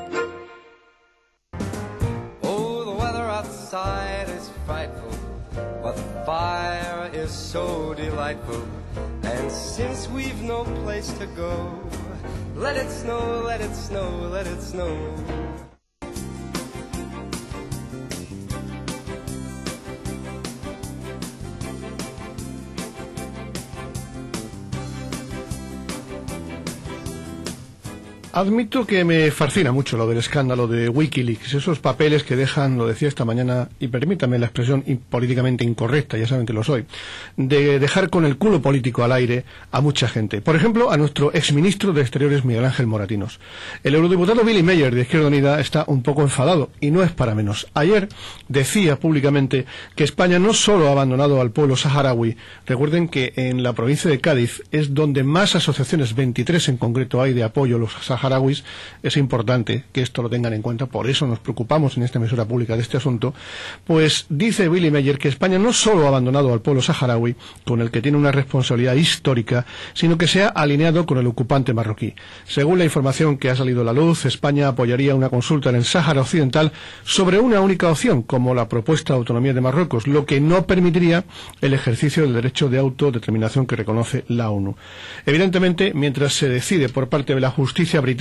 Oh, the weather outside is frightful, but the fire is so delightful. And since we've no place to go, let it snow, let it snow, let it snow. Admito que me fascina mucho lo del escándalo de Wikileaks, esos papeles que dejan, lo decía esta mañana, y permítame la expresión políticamente incorrecta, ya saben que lo soy, de dejar con el culo político al aire a mucha gente. Por ejemplo, a nuestro exministro de Exteriores, Miguel Ángel Moratinos. El eurodiputado Billy Meyer, de Izquierda Unida, está un poco enfadado, y no es para menos. Ayer decía públicamente que España no solo ha abandonado al pueblo saharaui. Recuerden que en la provincia de Cádiz es donde más asociaciones, veintitrés en concreto, hay de apoyo a los saharauis. Es importante que esto lo tengan en cuenta, por eso nos preocupamos en esta emisora pública de este asunto. Pues dice Billy Meyer que España no solo ha abandonado al pueblo saharaui, con el que tiene una responsabilidad histórica, sino que se ha alineado con el ocupante marroquí. Según la información que ha salido a la luz, España apoyaría una consulta en el Sáhara Occidental sobre una única opción, como la propuesta de autonomía de Marruecos, lo que no permitiría el ejercicio del derecho de autodeterminación que reconoce la ONU. Evidentemente, mientras se decide por parte de la justicia británica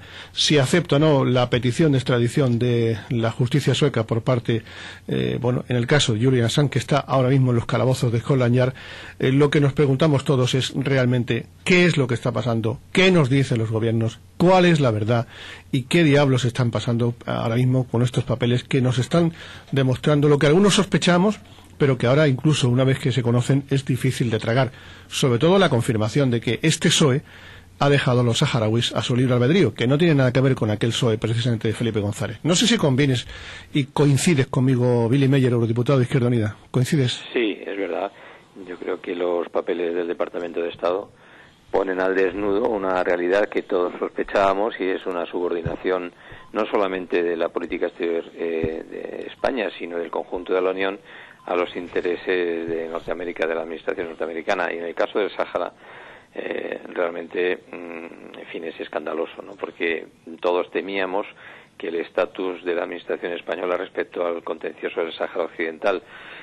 si acepta o no la petición de extradición de la justicia sueca por parte, eh, bueno, en el caso de Julian Assange, que está ahora mismo en los calabozos de Scotland Yard, eh, lo que nos preguntamos todos es realmente qué es lo que está pasando, qué nos dicen los gobiernos, cuál es la verdad y qué diablos están pasando ahora mismo con estos papeles que nos están demostrando lo que algunos sospechamos, pero que ahora, incluso una vez que se conocen, es difícil de tragar. Sobre todo la confirmación de que este P S O E ha dejado a los saharauis a su libre albedrío, que no tiene nada que ver con aquel P S O E precisamente de Felipe González. No sé si convienes y coincides conmigo, Billy Meyer, eurodiputado de Izquierda Unida. ¿Coincides? Sí, es verdad. Yo creo que los papeles del Departamento de Estado ponen al desnudo una realidad que todos sospechábamos, y es una subordinación no solamente de la política exterior eh, de España, sino del conjunto de la Unión a los intereses de Norteamérica, de la administración norteamericana. Y en el caso del Sáhara, Eh, realmente, mm, en fin, es escandaloso, ¿no? Porque todos temíamos que el estatus de la administración española respecto al contencioso del Sáhara Occidental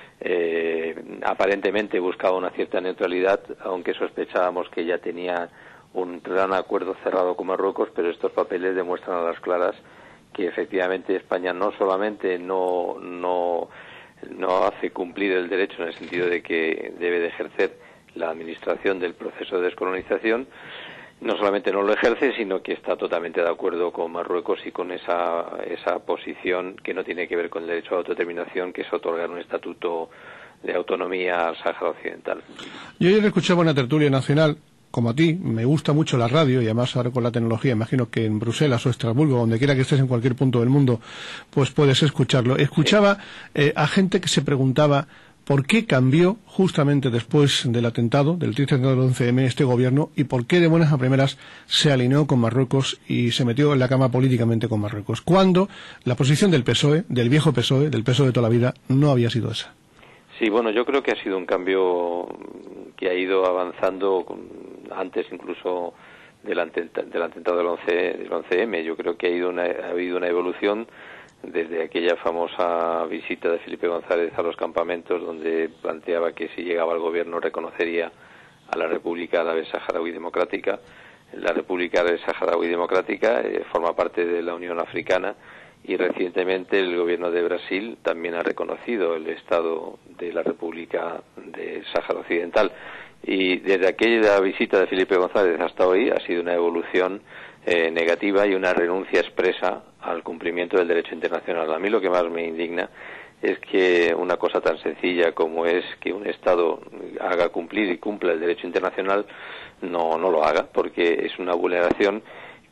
eh, aparentemente buscaba una cierta neutralidad, aunque sospechábamos que ya tenía un gran acuerdo cerrado con Marruecos, pero estos papeles demuestran a las claras que efectivamente España no solamente no, no, no hace cumplir el derecho en el sentido de que debe de ejercer la administración del proceso de descolonización, no solamente no lo ejerce, sino que está totalmente de acuerdo con Marruecos y con esa, esa posición que no tiene que ver con el derecho a autodeterminación, que es otorgar un estatuto de autonomía al Sáhara Occidental. Yo ayer escuchaba una tertulia nacional, como a ti, me gusta mucho la radio, y además ahora con la tecnología, imagino que en Bruselas o Estrasburgo, donde quiera que estés en cualquier punto del mundo, pues puedes escucharlo. Escuchaba eh, a gente que se preguntaba ¿por qué cambió justamente después del atentado, del triste atentado del once eme, este gobierno, y por qué de buenas a primeras se alineó con Marruecos y se metió en la cama políticamente con Marruecos, cuando la posición del P S O E, del viejo P S O E, del P S O E de toda la vida, no había sido esa? Sí, bueno, yo creo que ha sido un cambio que ha ido avanzando antes incluso del, atenta, del atentado del once eme. Yo creo que ha, ido una, ha habido una evolución desde aquella famosa visita de Felipe González a los campamentos, donde planteaba que si llegaba al gobierno reconocería a la República Árabe Saharaui Democrática. La República Árabe Saharaui Democrática eh, forma parte de la Unión Africana, y recientemente el gobierno de Brasil también ha reconocido el Estado de la República de Sáhara Occidental. Y desde aquella visita de Felipe González hasta hoy ha sido una evolución eh, negativa y una renuncia expresa al cumplimiento del derecho internacional. A mí lo que más me indigna es que una cosa tan sencilla como es que un Estado haga cumplir y cumpla el derecho internacional no no lo haga, porque es una vulneración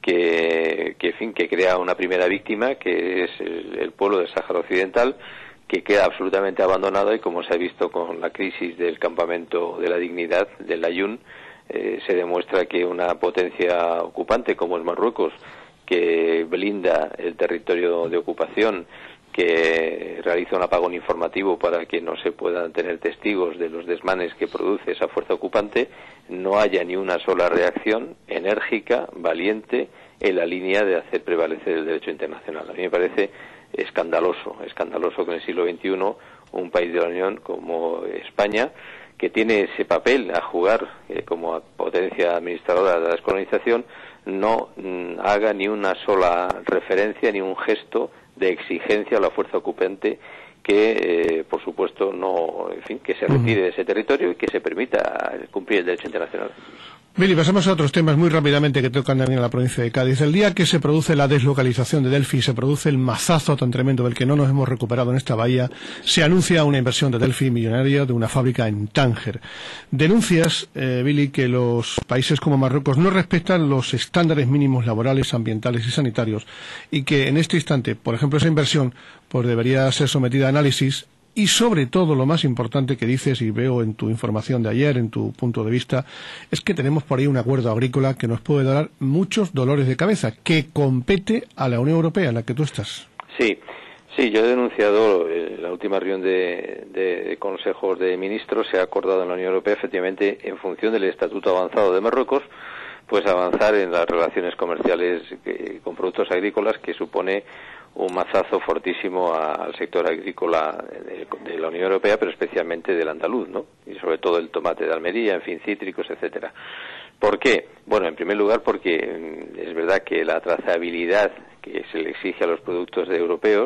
que, que, en fin, que crea una primera víctima, que es el, el pueblo del Sáhara Occidental, que queda absolutamente abandonado, y como se ha visto con la crisis del campamento de la dignidad del Ayun, eh, se demuestra que una potencia ocupante como es Marruecos, que blinda el territorio de ocupación, que realiza un apagón informativo para que no se puedan tener testigos de los desmanes que produce esa fuerza ocupante, no haya ni una sola reacción enérgica, valiente, en la línea de hacer prevalecer el derecho internacional. A mí me parece escandaloso, escandaloso que en el siglo veintiuno un país de la Unión como España, que tiene ese papel a jugar eh, como potencia administradora de la descolonización, no mm, haga ni una sola referencia ni un gesto de exigencia a la fuerza ocupante que, eh, por supuesto, no, en fin, que se retire de ese territorio y que se permita cumplir el derecho internacional. Billy, pasamos a otros temas muy rápidamente que tocan también a la provincia de Cádiz. El día que se produce la deslocalización de Delphi, se produce el mazazo tan tremendo del que no nos hemos recuperado en esta bahía, se anuncia una inversión de Delphi millonaria de una fábrica en Tánger. Denuncias, eh, Billy, que los países como Marruecos no respetan los estándares mínimos laborales, ambientales y sanitarios, y que en este instante, por ejemplo, esa inversión pues debería ser sometida a análisis. Y sobre todo, lo más importante que dices, y veo en tu información de ayer, en tu punto de vista, es que tenemos por ahí un acuerdo agrícola que nos puede dar muchos dolores de cabeza, que compete a la Unión Europea, en la que tú estás. Sí, sí, yo he denunciado en la última reunión de, de consejos de ministros, se ha acordado en la Unión Europea, efectivamente, en función del Estatuto Avanzado de Marruecos, pues avanzar en las relaciones comerciales que, con productos agrícolas, que supone un mazazo fortísimo a, al sector agrícola de, de la Unión Europea, pero especialmente del andaluz, ¿no? Y sobre todo el tomate de Almería, en fin, cítricos, etcétera. ¿Por qué? Bueno, en primer lugar porque es verdad que la trazabilidad que se le exige a los productos de europeos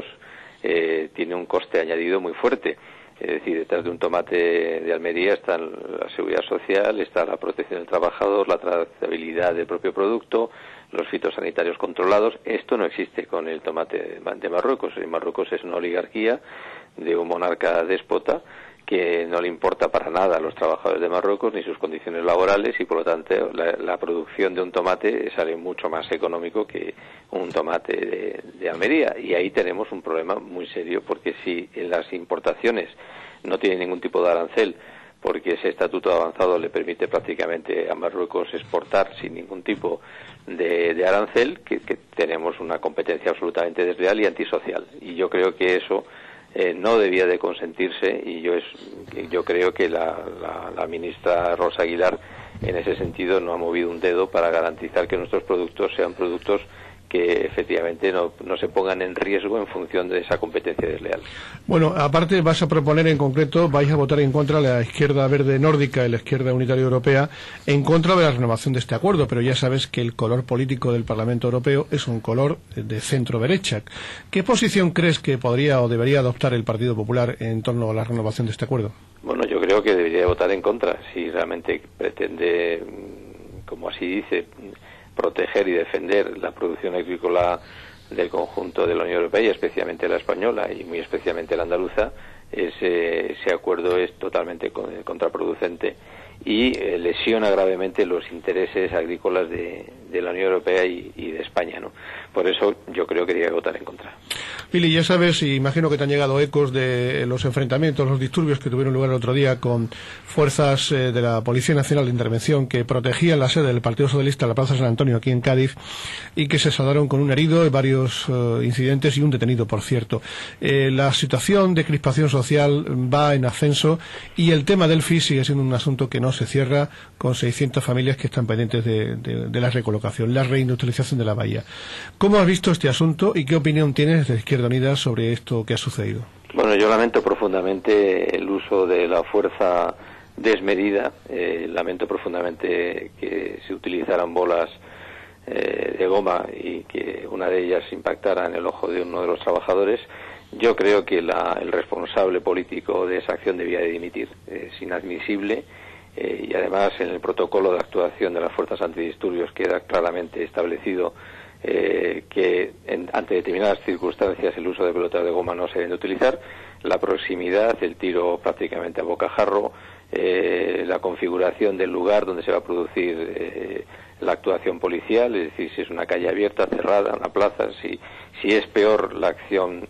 eh, tiene un coste añadido muy fuerte. Es decir, detrás de un tomate de Almería está la seguridad social, está la protección del trabajador, la trazabilidad del propio producto, los fitosanitarios controlados. Esto no existe con el tomate de Marruecos. En Marruecos es una oligarquía de un monarca déspota que no le importa para nada a los trabajadores de Marruecos ni sus condiciones laborales, y por lo tanto la, la producción de un tomate sale mucho más económico que un tomate de, de Almería, y ahí tenemos un problema muy serio, porque si en las importaciones no tiene ningún tipo de arancel, porque ese estatuto avanzado le permite prácticamente a Marruecos exportar sin ningún tipo de, de arancel, que, que tenemos una competencia absolutamente desleal y antisocial, y yo creo que eso Eh, no debía de consentirse, y yo es yo creo que la, la, la ministra Rosa Aguilar en ese sentido no ha movido un dedo para garantizar que nuestros productos sean productos que efectivamente no, no se pongan en riesgo en función de esa competencia desleal. Bueno, aparte vas a proponer en concreto, vais a votar en contra la izquierda verde nórdica y la izquierda unitaria europea en contra de la renovación de este acuerdo, pero ya sabes que el color político del Parlamento Europeo es un color de centro-derecha. ¿Qué posición crees que podría o debería adoptar el Partido Popular en torno a la renovación de este acuerdo? Bueno, yo creo que debería votar en contra si realmente pretende, como así dice, proteger y defender la producción agrícola del conjunto de la Unión Europea, y especialmente la española y muy especialmente la andaluza. Ese, ese acuerdo es totalmente contraproducente y eh, lesiona gravemente los intereses agrícolas de, de la Unión Europea y, y de España, ¿no? Por eso yo creo que debería votar en contra. Billy, ya sabes, y imagino que te han llegado ecos de los enfrentamientos, los disturbios que tuvieron lugar el otro día con fuerzas eh, de la Policía Nacional de Intervención que protegían la sede del Partido Socialista en la Plaza San Antonio, aquí en Cádiz, y que se saldaron con un herido, varios eh, incidentes y un detenido, por cierto. Eh, la situación de crispación social va en ascenso y el tema del F I sigue siendo un asunto que no se cierra, con seiscientas familias que están pendientes de, de, de la recolocación, la reindustrialización de la bahía. ¿Cómo has visto este asunto y qué opinión tienes de Izquierda Unida sobre esto que ha sucedido? Bueno, yo lamento profundamente el uso de la fuerza desmedida, eh, lamento profundamente que se utilizaran bolas eh, de goma y que una de ellas impactara en el ojo de uno de los trabajadores. Yo creo que la, el responsable político de esa acción debía de dimitir. Es inadmisible. Eh, y además en el protocolo de actuación de las fuerzas antidisturbios queda claramente establecido eh, que en, ante determinadas circunstancias el uso de pelotas de goma no se deben de utilizar. la proximidad, el tiro prácticamente a bocajarro, eh, la configuración del lugar donde se va a producir eh, la actuación policial, es decir, si es una calle abierta, cerrada, una plaza, si, si es peor la acción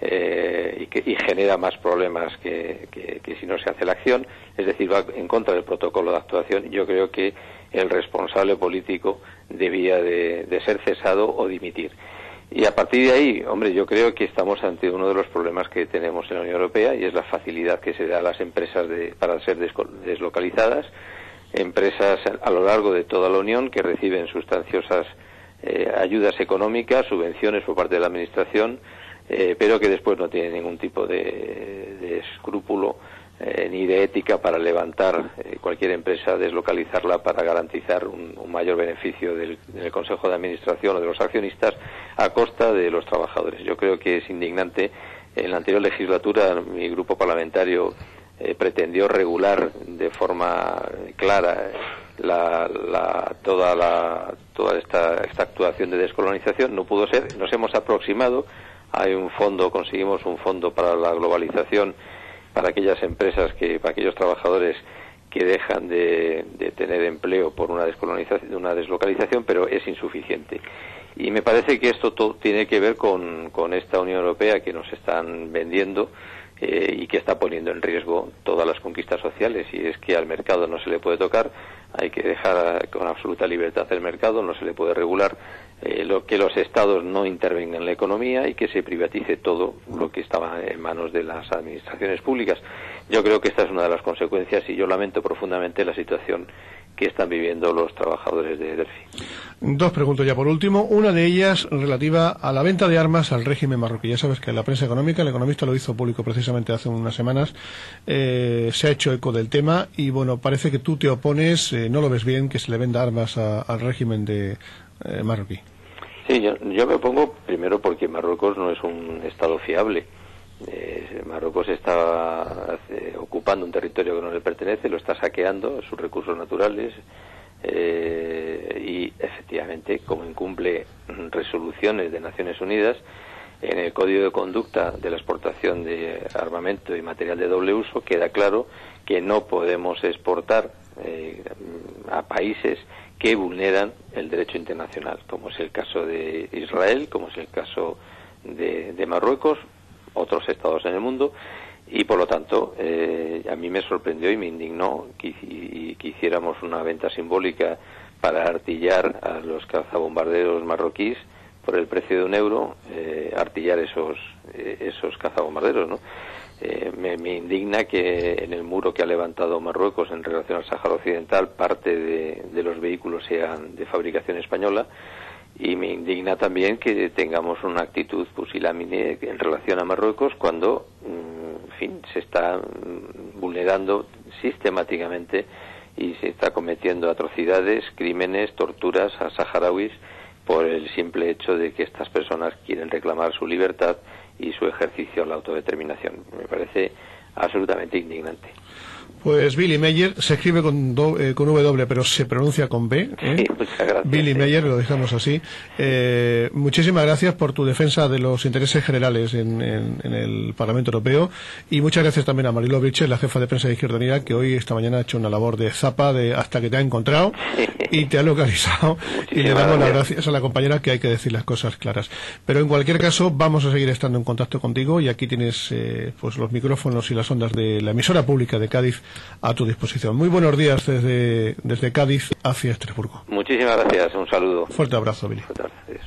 eh, y, que, y genera más problemas que, que, que si no se hace la acción, es decir, va en contra del protocolo de actuación. Yo creo que el responsable político debía de, de ser cesado o dimitir. Y a partir de ahí, hombre, yo creo que estamos ante uno de los problemas que tenemos en la Unión Europea, y es la facilidad que se da a las empresas de, para ser deslocalizadas, empresas a lo largo de toda la Unión que reciben sustanciosas eh, ayudas económicas, subvenciones por parte de la Administración, eh, pero que después no tienen ningún tipo de, de escrúpulo eh, ni de ética para levantar eh, cualquier empresa, deslocalizarla para garantizar un, un mayor beneficio del, del Consejo de Administración o de los accionistas a costa de los trabajadores. Yo creo que es indignante. En la anterior legislatura mi grupo parlamentario Eh, pretendió regular de forma clara la, la, toda, la, toda esta, esta actuación de descolonización. No pudo ser, nos hemos aproximado, hay un fondo, conseguimos un fondo para la globalización, para aquellas empresas, que para aquellos trabajadores que dejan de, de tener empleo por una descolonización, una deslocalización, pero es insuficiente. Y me parece que esto todo tiene que ver con, con esta Unión Europea que nos están vendiendo, Eh, y que está poniendo en riesgo todas las conquistas sociales, y es que al mercado no se le puede tocar, hay que dejar a, con absoluta libertad el mercado, no se le puede regular, eh, lo que los estados no intervengan en la economía y que se privatice todo lo que estaba en manos de las administraciones públicas. Yo creo que esta es una de las consecuencias, y yo lamento profundamente la situación que están viviendo los trabajadores de Delphi. Dos preguntas ya por último. Una de ellas relativa a la venta de armas al régimen marroquí. Ya sabes que la prensa económica, el Economista lo hizo público precisamente hace unas semanas, eh, se ha hecho eco del tema y bueno, parece que tú te opones, eh, no lo ves bien que se le venda armas a, al régimen de eh, marroquí. Sí, yo, yo me opongo primero porque Marruecos no es un estado fiable. Eh, Marruecos está eh, ocupando un territorio que no le pertenece, lo está saqueando, sus recursos naturales, eh, y efectivamente, como incumple resoluciones de Naciones Unidas, en el Código de Conducta de la exportación de armamento y material de doble uso queda claro que no podemos exportar eh, a países que vulneran el derecho internacional, como es el caso de Israel, como es el caso de, de Marruecos, otros estados en el mundo, y por lo tanto eh, a mí me sorprendió y me indignó que, y, que hiciéramos una venta simbólica para artillar a los cazabombarderos marroquíes por el precio de un euro, eh, artillar esos eh, esos cazabombarderos, ¿no? Eh, me, me indigna que en el muro que ha levantado Marruecos en relación al Sáhara Occidental parte de, de los vehículos sean de fabricación española. Y me indigna también que tengamos una actitud pusilánime en relación a Marruecos cuando, en fin, se está vulnerando sistemáticamente y se está cometiendo atrocidades, crímenes, torturas a saharauis por el simple hecho de que estas personas quieren reclamar su libertad y su ejercicio a la autodeterminación. Me parece absolutamente indignante. Pues Billy Meyer se escribe con, do, eh, con W, pero se pronuncia con B. ¿eh? Sí, muchas gracias. Billy sí. Meyer, lo dejamos así. Eh, muchísimas gracias por tu defensa de los intereses generales en, en, en el Parlamento Europeo, y muchas gracias también a Mariló Vilches, la jefa de prensa de Izquierda Unida, que hoy, esta mañana, ha hecho una labor de zapa de hasta que te ha encontrado y te ha localizado. Y le damos las gracias a la compañera, que hay que decir las cosas claras. Pero en cualquier caso, vamos a seguir estando en contacto contigo, y aquí tienes eh, pues los micrófonos y las ondas de la emisora pública de Cádiz a tu disposición. Muy buenos días desde, desde Cádiz hacia Estrasburgo. Muchísimas gracias, un saludo. Fuerte abrazo, Billy. Fuerte abrazo.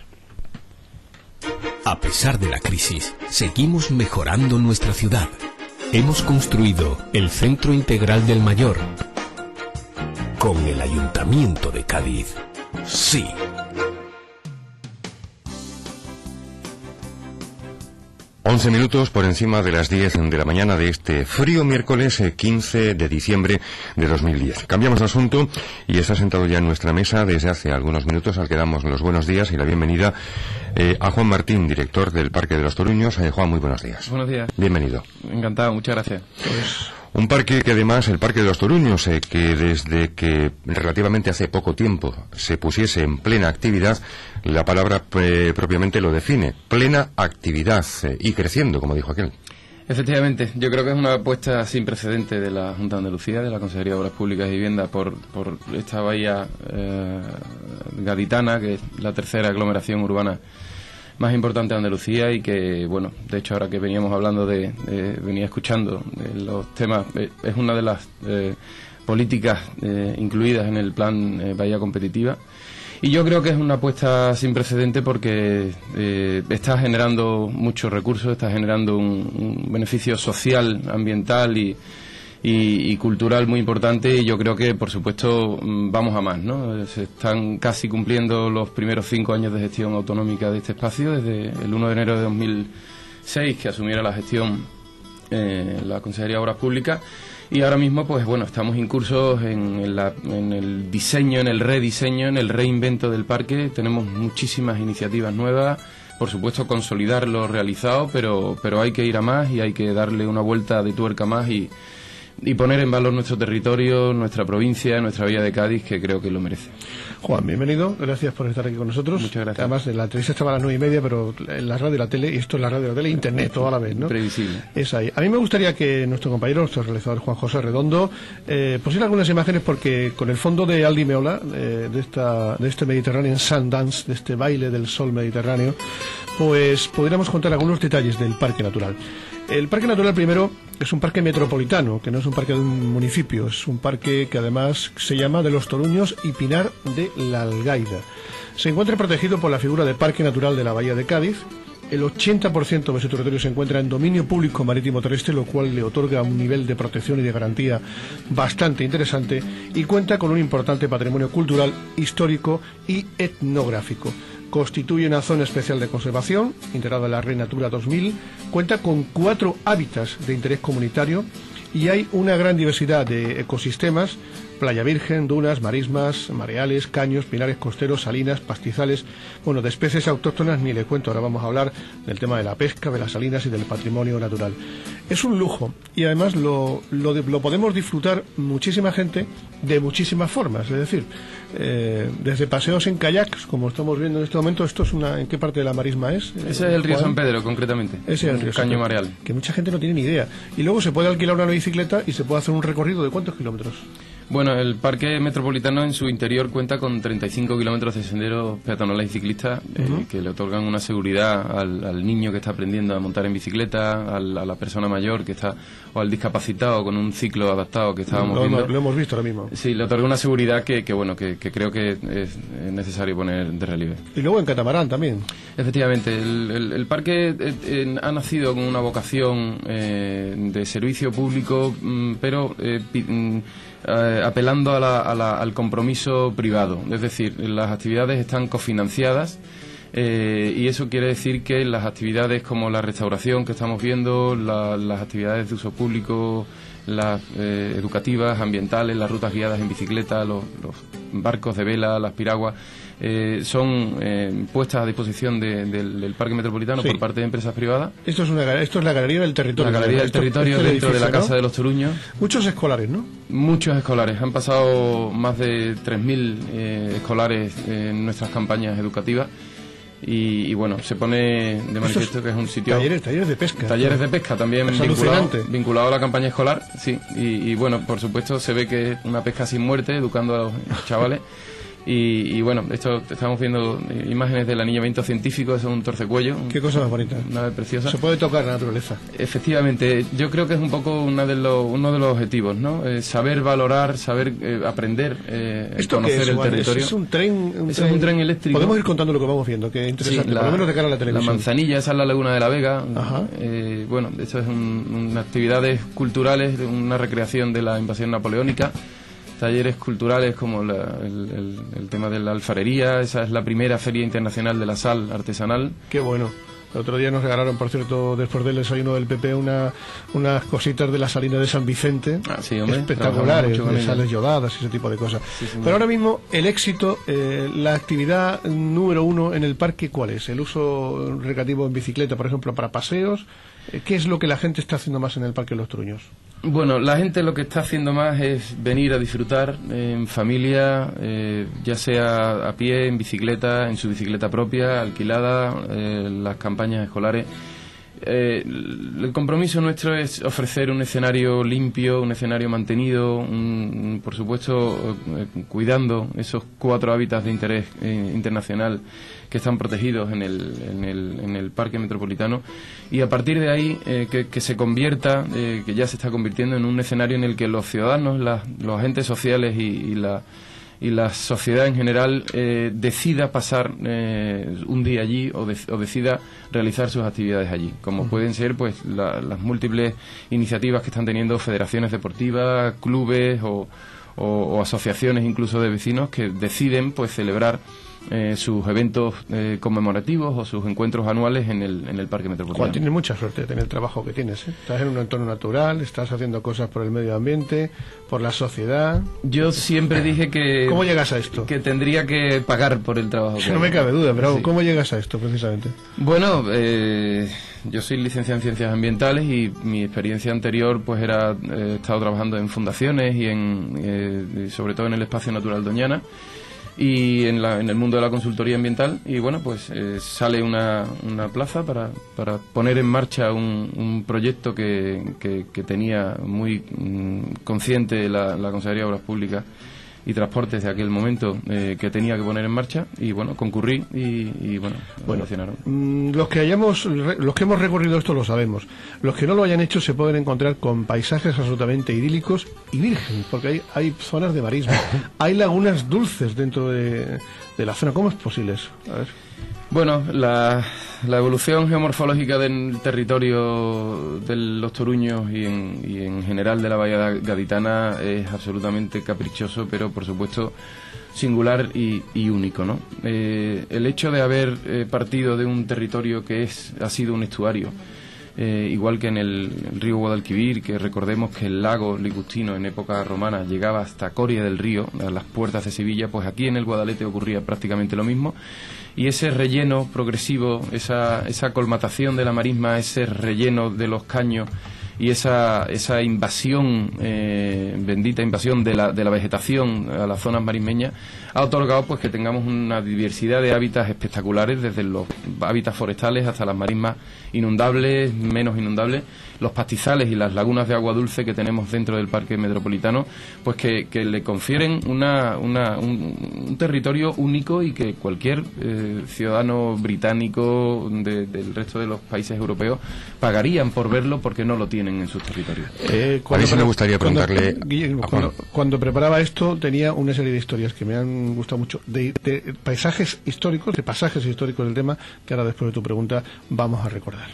A pesar de la crisis, seguimos mejorando nuestra ciudad. Hemos construido el Centro Integral del Mayor. Con el Ayuntamiento de Cádiz. Sí. Once minutos por encima de las diez de la mañana de este frío miércoles quince de diciembre de dos mil diez. Cambiamos de asunto y está sentado ya en nuestra mesa desde hace algunos minutos, al que damos los buenos días y la bienvenida eh, a Juan Martín, director del Parque de los Toruños. Eh, Juan, muy buenos días. Buenos días. Bienvenido. Encantado, muchas gracias. Pues... Un parque que además, el Parque de los Toruños, eh, que desde que relativamente hace poco tiempo se pusiese en plena actividad, la palabra eh, propiamente lo define, plena actividad eh, y creciendo, como dijo aquel. Efectivamente, yo creo que es una apuesta sin precedente de la Junta de Andalucía, de la Consejería de Obras Públicas y Vivienda, por, por esta bahía eh, gaditana, que es la tercera aglomeración urbana más importante de Andalucía y que, bueno, de hecho ahora que veníamos hablando de, de venía escuchando de los temas, eh, es una de las eh, políticas eh, incluidas en el plan eh, Bahía Competitiva. Y yo creo que es una apuesta sin precedente porque eh, está generando muchos recursos, está generando un, un beneficio social, ambiental y, y, y cultural muy importante, y yo creo que, por supuesto, vamos a más, ¿no? Se están casi cumpliendo los primeros cinco años de gestión autonómica de este espacio, desde el uno de enero de dos mil seis, que asumiera la gestión eh, la Consejería de Obras Públicas. Y ahora mismo, pues bueno, estamos incursos en, la, en el diseño, en el rediseño, en el reinvento del parque. Tenemos muchísimas iniciativas nuevas, por supuesto consolidar lo realizado, pero, pero hay que ir a más y hay que darle una vuelta de tuerca más y, y poner en valor nuestro territorio, nuestra provincia, nuestra Bahía de Cádiz, que creo que lo merece. Juan, bienvenido, gracias por estar aquí con nosotros. Muchas gracias. Además, la entrevista estaba a las nueve y media, pero en la radio y la tele, y esto es la radio y la tele, internet, todo a la vez, ¿no? Previsible. Es ahí. A mí me gustaría que nuestro compañero, nuestro realizador Juan José Redondo, eh, pusiera algunas imágenes, porque con el fondo de Aldi Meola, eh, de, esta, de este Mediterranean Sundance, de este baile del sol mediterráneo, pues podríamos contar algunos detalles del Parque Natural. El Parque Natural, primero, es un parque metropolitano, que no es un parque de un municipio, es un parque que además se llama de los Toruños y Pinar de la Algaida. Se encuentra protegido por la figura de Parque Natural de la Bahía de Cádiz. El ochenta por ciento de su territorio se encuentra en dominio público marítimo terrestre, lo cual le otorga un nivel de protección y de garantía bastante interesante, y cuenta con un importante patrimonio cultural, histórico y etnográfico. Constituye una zona especial de conservación, integrada en la Red Natura dos mil, cuenta con cuatro hábitats de interés comunitario y hay una gran diversidad de ecosistemas: playa virgen, dunas, marismas, mareales, caños, pinares costeros, salinas, pastizales. Bueno, de especies autóctonas ni le cuento, ahora vamos a hablar del tema de la pesca, de las salinas y del patrimonio natural. Es un lujo y además lo, lo, lo podemos disfrutar muchísima gente de muchísimas formas, es decir, eh, desde paseos en kayaks, como estamos viendo en este momento. Esto es una, ¿en qué parte de la marisma es? Ese es el río San Pedro, concretamente. Ese es el río San Pedro, Caño Mareal, que mucha gente no tiene ni idea. Y luego se puede alquilar una bicicleta y se puede hacer un recorrido de ¿cuántos kilómetros? Bueno, el parque metropolitano en su interior cuenta con treinta y cinco kilómetros de senderos peatonales y ciclistas, eh, uh-huh. que le otorgan una seguridad al, al niño que está aprendiendo a montar en bicicleta, al, a la persona mayor que está, o al discapacitado con un ciclo adaptado que estábamos lo, viendo. Lo hemos visto ahora mismo. Sí, le otorga una seguridad que, que bueno, que, que creo que es necesario poner de relieve. Y luego en catamarán también. Efectivamente, el, el, el parque eh, eh, ha nacido con una vocación eh, de servicio público, mm, pero eh, mm, Eh, apelando a la, a la, al compromiso privado, es decir, las actividades están cofinanciadas eh, y eso quiere decir que las actividades como la restauración que estamos viendo, la, las actividades de uso público, las eh, educativas, ambientales, las rutas guiadas en bicicleta, los, los barcos de vela, las piraguas, eh, son eh, puestas a disposición de, de, del Parque Metropolitano sí. por parte de empresas privadas. Esto es, una, esto es la Galería del Territorio. La Galería del esto, Territorio este dentro edificio, de la Casa ¿no? de los Toruños. Muchos escolares, ¿no? Muchos escolares. Han pasado más de tres mil eh, escolares en nuestras campañas educativas. Y, y bueno, se pone de manifiesto que es un sitio... Talleres, talleres de pesca. Talleres de pesca también vinculado, vinculado a la campaña escolar, sí. Y, y bueno, por supuesto se ve que es una pesca sin muerte, educando a los chavales. Y, y bueno, esto estamos viendo imágenes del anillamiento científico, es un torcecuello. Qué cosa más bonita. Una ave preciosa. Se puede tocar la naturaleza. Efectivamente, yo creo que es un poco una de los, uno de los objetivos, ¿no? Eh, saber valorar, saber eh, aprender, eh, ¿Esto conocer qué es, el Juan? territorio. ¿Es un tren? Un Ese tren... es un tren eléctrico. Podemos ir contando lo que vamos viendo, que es interesante, sí, la, por lo menos de cara a la televisión. La Manzanilla, esa es la Laguna de la Vega. Eh, bueno, esto es un, unas actividades culturales, una recreación de la invasión napoleónica. Talleres culturales como la, el, el, el tema de la alfarería. Esa es la primera Feria Internacional de la Sal Artesanal. Qué bueno. El otro día nos regalaron, por cierto, después del desayuno del P P, una, unas cositas de la salina de San Vicente. Ah, sí, hombre, espectaculares, de sales yodadas y ese tipo de cosas. Sí, Pero ahora mismo, el éxito, eh, la actividad número uno en el parque, ¿cuál es? ¿El uso recreativo en bicicleta, por ejemplo, para paseos? ¿Qué es lo que la gente está haciendo más en el Parque de los Toruños? Bueno, la gente lo que está haciendo más es venir a disfrutar en familia, eh, ya sea a pie, en bicicleta, en su bicicleta propia, alquilada, eh, las campañas escolares. eh, el compromiso nuestro es ofrecer un escenario limpio, un escenario mantenido, un, por supuesto eh, cuidando esos cuatro hábitats de interés eh, internacional que están protegidos en el, en el, en el Parque Metropolitano, y a partir de ahí eh, que, que se convierta, eh, que ya se está convirtiendo en un escenario en el que los ciudadanos, la, los agentes sociales y, y la y la sociedad en general eh, decida pasar eh, un día allí o, de, o decida realizar sus actividades allí, como uh-huh. pueden ser pues la, las múltiples iniciativas que están teniendo federaciones deportivas, clubes o, o, o asociaciones incluso de vecinos que deciden pues celebrar Eh, sus eventos eh, conmemorativos o sus encuentros anuales en el, en el Parque Metropolitano. Juan, tienes mucha suerte de tener el trabajo que tienes, ¿eh? Estás en un entorno natural, estás haciendo cosas por el medio ambiente, por la sociedad. Yo siempre dije que... ¿Cómo llegas a esto? Que tendría que pagar por el trabajo que No me cabe duda, pero sí. ¿cómo llegas a esto precisamente? Bueno, eh, yo soy licenciado en Ciencias Ambientales y mi experiencia anterior pues era, eh, he estado trabajando en fundaciones y en eh, sobre todo en el Espacio Natural Doñana y en, la, en el mundo de la consultoría ambiental, y bueno, pues eh, sale una, una plaza para, para poner en marcha un, un proyecto que, que, que tenía muy mmm, consciente la, la Consejería de Obras Públicas y Transportes de aquel momento, eh, que tenía que poner en marcha, y bueno, concurrí y, y bueno, bueno funcionaron. Los que hayamos, los que hemos recorrido esto lo sabemos. Los que no lo hayan hecho se pueden encontrar con paisajes absolutamente idílicos y vírgenes, porque hay, hay zonas de marisma, hay lagunas dulces dentro de, de la zona. ¿Cómo es posible eso? A ver. Bueno, la, la evolución geomorfológica del territorio de los Toruños y en, y en general de la Bahía Gaditana es absolutamente caprichoso, pero por supuesto singular y, y único, ¿no? Eh, el hecho de haber eh, partido de un territorio que es ha sido un estuario, eh, igual que en el, el río Guadalquivir, que recordemos que el lago Ligustino en época romana llegaba hasta Coria del Río, a las puertas de Sevilla, pues aquí en el Guadalete ocurría prácticamente lo mismo. Y ese relleno progresivo, esa, esa colmatación de la marisma, ese relleno de los caños y esa, esa invasión, eh, bendita invasión de la, de la vegetación a las zonas marismeñas, ha otorgado pues que tengamos una diversidad de hábitats espectaculares, desde los hábitats forestales hasta las marismas inundables, menos inundables, los pastizales y las lagunas de agua dulce que tenemos dentro del Parque Metropolitano, pues que, que le confieren una, una, un, un territorio único y que cualquier eh, ciudadano británico de, del resto de los países europeos pagarían por verlo porque no lo tienen en sus territorios. Eh, a mí sí me gustaría preguntarle cuando, Guillermo, a Juan. Cuando, cuando preparaba esto tenía una serie de historias que me han gustado mucho, de, de paisajes históricos, de pasajes históricos del tema, que ahora después de tu pregunta vamos a recordar.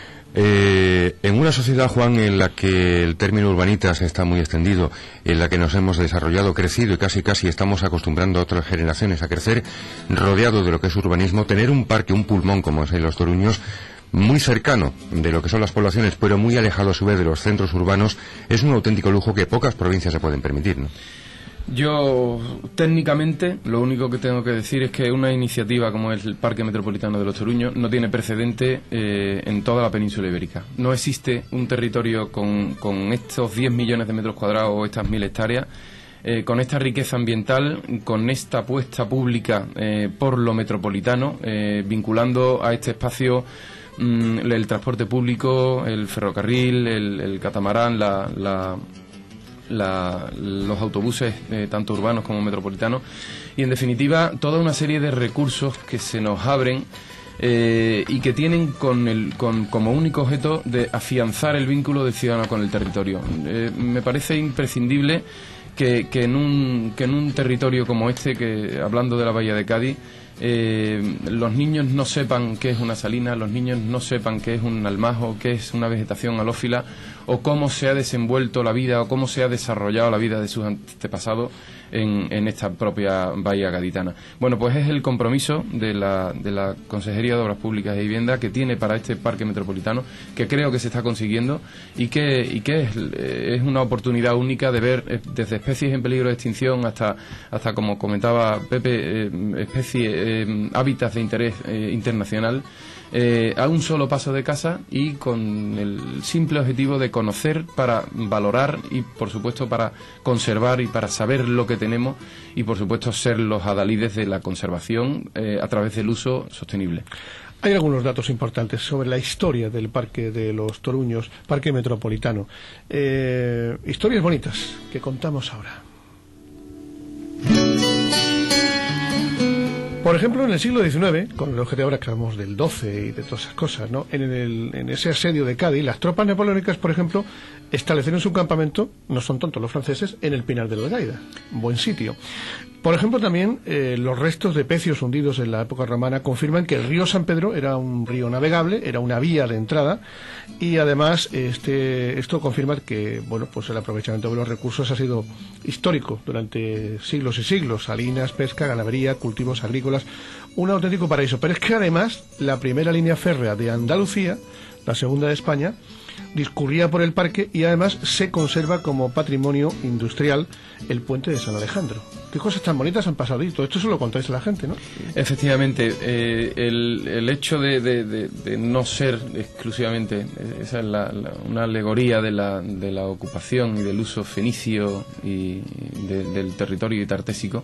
Eh, en una sociedad, Juan, en la que el término urbanitas está muy extendido, en la que nos hemos desarrollado, crecido y casi casi estamos acostumbrando a otras generaciones a crecer rodeado de lo que es urbanismo, tener un parque, un pulmón como es en los Toruños, muy cercano de lo que son las poblaciones, pero muy alejado a su vez de los centros urbanos, es un auténtico lujo que pocas provincias se pueden permitir, ¿no? Yo, técnicamente, lo único que tengo que decir es que una iniciativa como es el Parque Metropolitano de los Toruños no tiene precedente eh, en toda la península ibérica. No existe un territorio con, con estos diez millones de metros cuadrados o estas mil hectáreas, eh, con esta riqueza ambiental, con esta apuesta pública eh, por lo metropolitano, eh, vinculando a este espacio mmm, el transporte público, el ferrocarril, el, el catamarán, la... la La, los autobuses eh, tanto urbanos como metropolitanos, y en definitiva toda una serie de recursos que se nos abren eh, y que tienen con el, con, como único objeto de afianzar el vínculo del ciudadano con el territorio. Eh, me parece imprescindible que, que, en un, que en un territorio como este, que hablando de la Bahía de Cádiz, Eh, los niños no sepan qué es una salina, los niños no sepan qué es un almajo, qué es una vegetación halófila, o cómo se ha desenvuelto la vida o cómo se ha desarrollado la vida de sus antepasados en, en esta propia bahía gaditana. Bueno, pues es el compromiso de la, de la Consejería de Obras Públicas y Vivienda que tiene para este parque metropolitano, que creo que se está consiguiendo y que, y que es, es una oportunidad única de ver desde especies en peligro de extinción hasta, hasta como comentaba Pepe, eh, especies Eh, hábitats de interés eh, internacional eh, a un solo paso de casa y con el simple objetivo de conocer para valorar y por supuesto para conservar y para saber lo que tenemos y por supuesto ser los adalides de la conservación eh, a través del uso sostenible. Hay algunos datos importantes sobre la historia del Parque de los Toruños, Parque Metropolitano. Eh, historias bonitas que contamos ahora. Por ejemplo, en el siglo diecinueve, con el objeto ahora que hablamos del doce y de todas esas cosas, ¿no? En, el, en ese asedio de Cádiz, las tropas napoleónicas, por ejemplo, establecieron su campamento, no son tontos los franceses, en el Pinar de la Algaida. Buen sitio. Por ejemplo, también eh, los restos de pecios hundidos en la época romana confirman que el río San Pedro era un río navegable, era una vía de entrada, y además este, esto confirma que bueno, pues el aprovechamiento de los recursos ha sido histórico durante siglos y siglos: salinas, pesca, ganadería, cultivos agrícolas, un auténtico paraíso. Pero es que además la primera línea férrea de Andalucía, la segunda de España, discurría por el parque y además se conserva como patrimonio industrial el puente de San Alejandro. Qué cosas tan bonitas han pasado y todo esto se lo contáis a la gente, ¿no? Efectivamente, eh, el, el hecho de, de, de, de no ser exclusivamente, esa es la, la, una alegoría de la, de la ocupación y del uso fenicio y de, del territorio tartésico.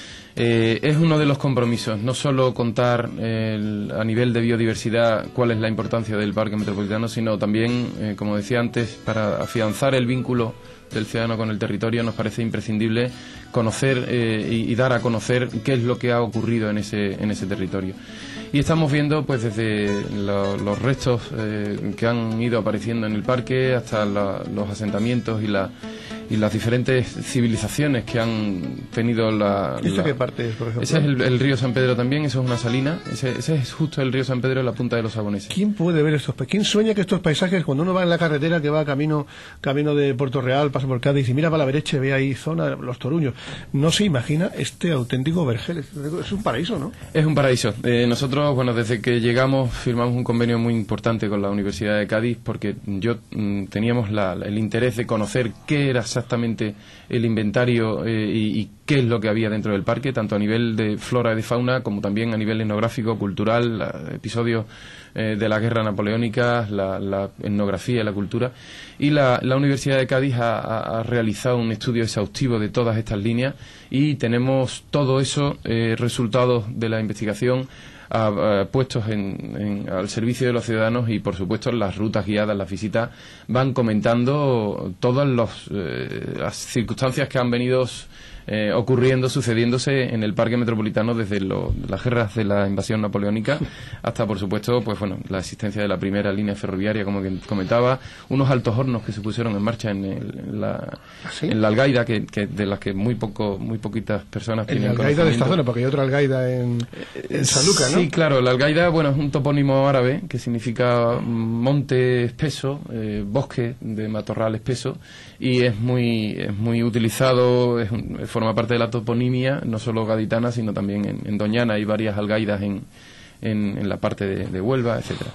Eh, es uno de los compromisos, no solo contar eh, a nivel de biodiversidad cuál es la importancia del Parque Metropolitano, sino también, eh, como decía antes, para afianzar el vínculo del ciudadano con el territorio, nos parece imprescindible conocer eh, y, y dar a conocer qué es lo que ha ocurrido en ese, en ese territorio. Y estamos viendo, pues, desde lo, los restos eh, que han ido apareciendo en el parque hasta la, los asentamientos y la y las diferentes civilizaciones que han tenido la... ¿Esta la... qué parte es, por ejemplo? Ese es el, el río San Pedro también, eso es una salina, ese, ese es justo el río San Pedro en la punta de los Saboneses. ¿Quién puede ver estos paisajes? ¿Quién sueña que estos paisajes, cuando uno va en la carretera que va camino camino de Puerto Real, pasa por Cádiz y mira para la derecha y ve ahí zona, los Toruños, no se imagina este auténtico vergel? Es un paraíso, ¿no? Es un paraíso. Eh, nosotros, bueno, desde que llegamos firmamos un convenio muy importante con la Universidad de Cádiz porque yo mm, teníamos la, el interés de conocer qué era exactamente el inventario eh, y, y qué es lo que había dentro del parque, tanto a nivel de flora y de fauna como también a nivel etnográfico, cultural, la, episodios eh, de la guerra napoleónica, la, la etnografía y la cultura. Y la, la Universidad de Cádiz ha, ha, ha realizado un estudio exhaustivo de todas estas líneas y tenemos todo eso, eh, resultados de la investigación, A, a, puestos en, en, al servicio de los ciudadanos y, por supuesto, las rutas guiadas, las visitas, van comentando todas los, eh, las circunstancias que han venido eh, ocurriendo, sucediéndose en el Parque Metropolitano desde lo, las guerras de la invasión napoleónica hasta, por supuesto, pues bueno, la existencia de la primera línea ferroviaria, como que comentaba, unos altos hornos que se pusieron en marcha en, el, en, la, ¿Sí? en la Algaida, que, que de las que muy poco muy poquitas personas en tienen la Algaida de esta conocimiento. zona, porque hay otra Algaida en, en Sanlúcar, ¿no? Sí, claro, la Algaida, bueno, es un topónimo árabe que significa monte espeso, eh, bosque de matorral espeso, y es muy es muy utilizado, es un, forma parte de la toponimia, no solo gaditana, sino también en, en Doñana. Hay varias algaidas en, en, en la parte de, de Huelva, etcétera.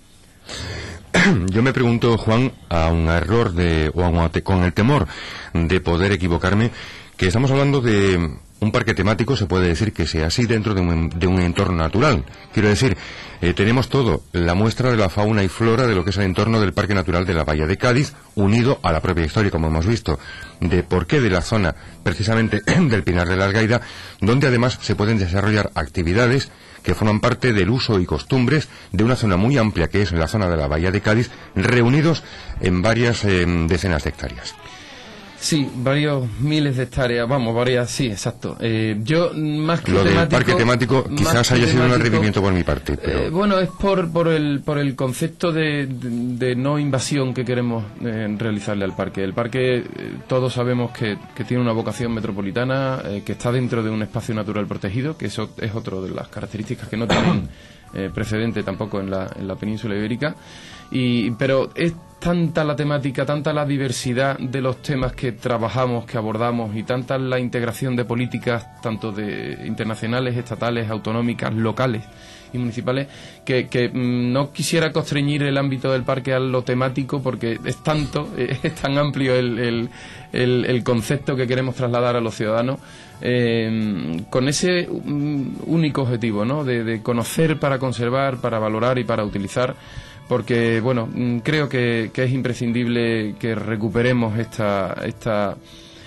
Yo me pregunto, Juan, a un error de, o a un, con el temor de poder equivocarme, que estamos hablando de un parque temático, se puede decir que sea así, dentro de un, de un entorno natural. Quiero decir, eh, tenemos todo, la muestra de la fauna y flora de lo que es el entorno del Parque Natural de la Bahía de Cádiz, unido a la propia historia, como hemos visto, de por qué de la zona, precisamente del Pinar de la Algaida, donde además se pueden desarrollar actividades que forman parte del uso y costumbres de una zona muy amplia, que es la zona de la Bahía de Cádiz, reunidos en varias eh, decenas de hectáreas. Sí, varios miles de hectáreas, vamos, varias, sí, exacto. Eh, yo, más que Lo temático, del parque temático quizás haya sido un atrevimiento por mi parte, pero... Eh, bueno, es por, por, el, por el concepto de, de, de no invasión que queremos eh, realizarle al parque. El parque, eh, todos sabemos que, que tiene una vocación metropolitana, eh, que está dentro de un espacio natural protegido, que eso es otra de las características que no tienen eh, precedente tampoco en la, en la península ibérica. Y, pero es tanta la temática, tanta la diversidad de los temas que trabajamos, que abordamos, y tanta la integración de políticas, tanto de internacionales, estatales, autonómicas, locales y municipales, que, que mmm, no quisiera constreñir el ámbito del parque a lo temático, porque es tanto, eh, es tan amplio el, el, el, el concepto que queremos trasladar a los ciudadanos, eh, con ese um, único objetivo, ¿no?, de, de conocer para conservar, para valorar y para utilizar. Porque, bueno, creo que, que es imprescindible que recuperemos esta, esta,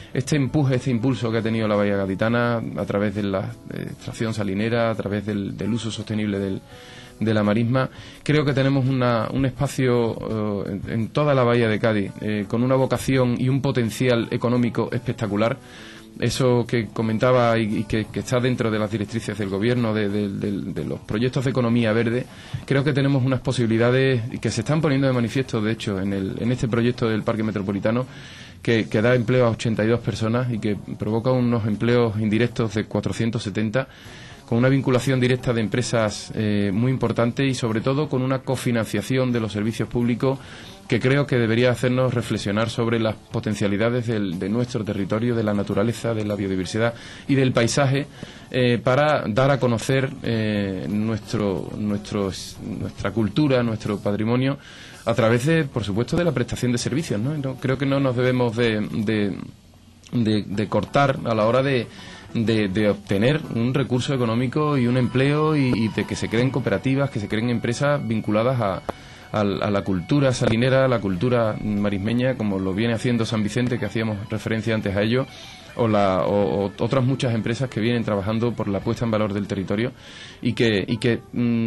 este empuje, este impulso que ha tenido la Bahía Gaditana a través de la extracción salinera, a través del, del uso sostenible del, de la marisma. Creo que tenemos una, un espacio uh, en, en toda la Bahía de Cádiz eh, con una vocación y un potencial económico espectacular. Eso que comentaba y, y que, que está dentro de las directrices del Gobierno, de, de, de, de los proyectos de economía verde, creo que tenemos unas posibilidades que se están poniendo de manifiesto, de hecho, en, el, en este proyecto del Parque Metropolitano, que, que da empleo a ochenta y dos personas y que provoca unos empleos indirectos de cuatrocientos setenta, con una vinculación directa de empresas eh, muy importante y sobre todo con una cofinanciación de los servicios públicos que creo que debería hacernos reflexionar sobre las potencialidades del, de nuestro territorio, de la naturaleza, de la biodiversidad y del paisaje, eh, para dar a conocer eh, nuestro, nuestro, nuestra cultura, nuestro patrimonio, a través de, por supuesto, de la prestación de servicios, ¿no? No, creo que no nos debemos de, de, de, de cortar a la hora de De, de obtener un recurso económico y un empleo y, y de que se creen cooperativas, que se creen empresas vinculadas a, a, a la cultura salinera, a la cultura marismeña, como lo viene haciendo San Vicente, que hacíamos referencia antes a ello, o, la, o, o otras muchas empresas que vienen trabajando por la puesta en valor del territorio y que, y que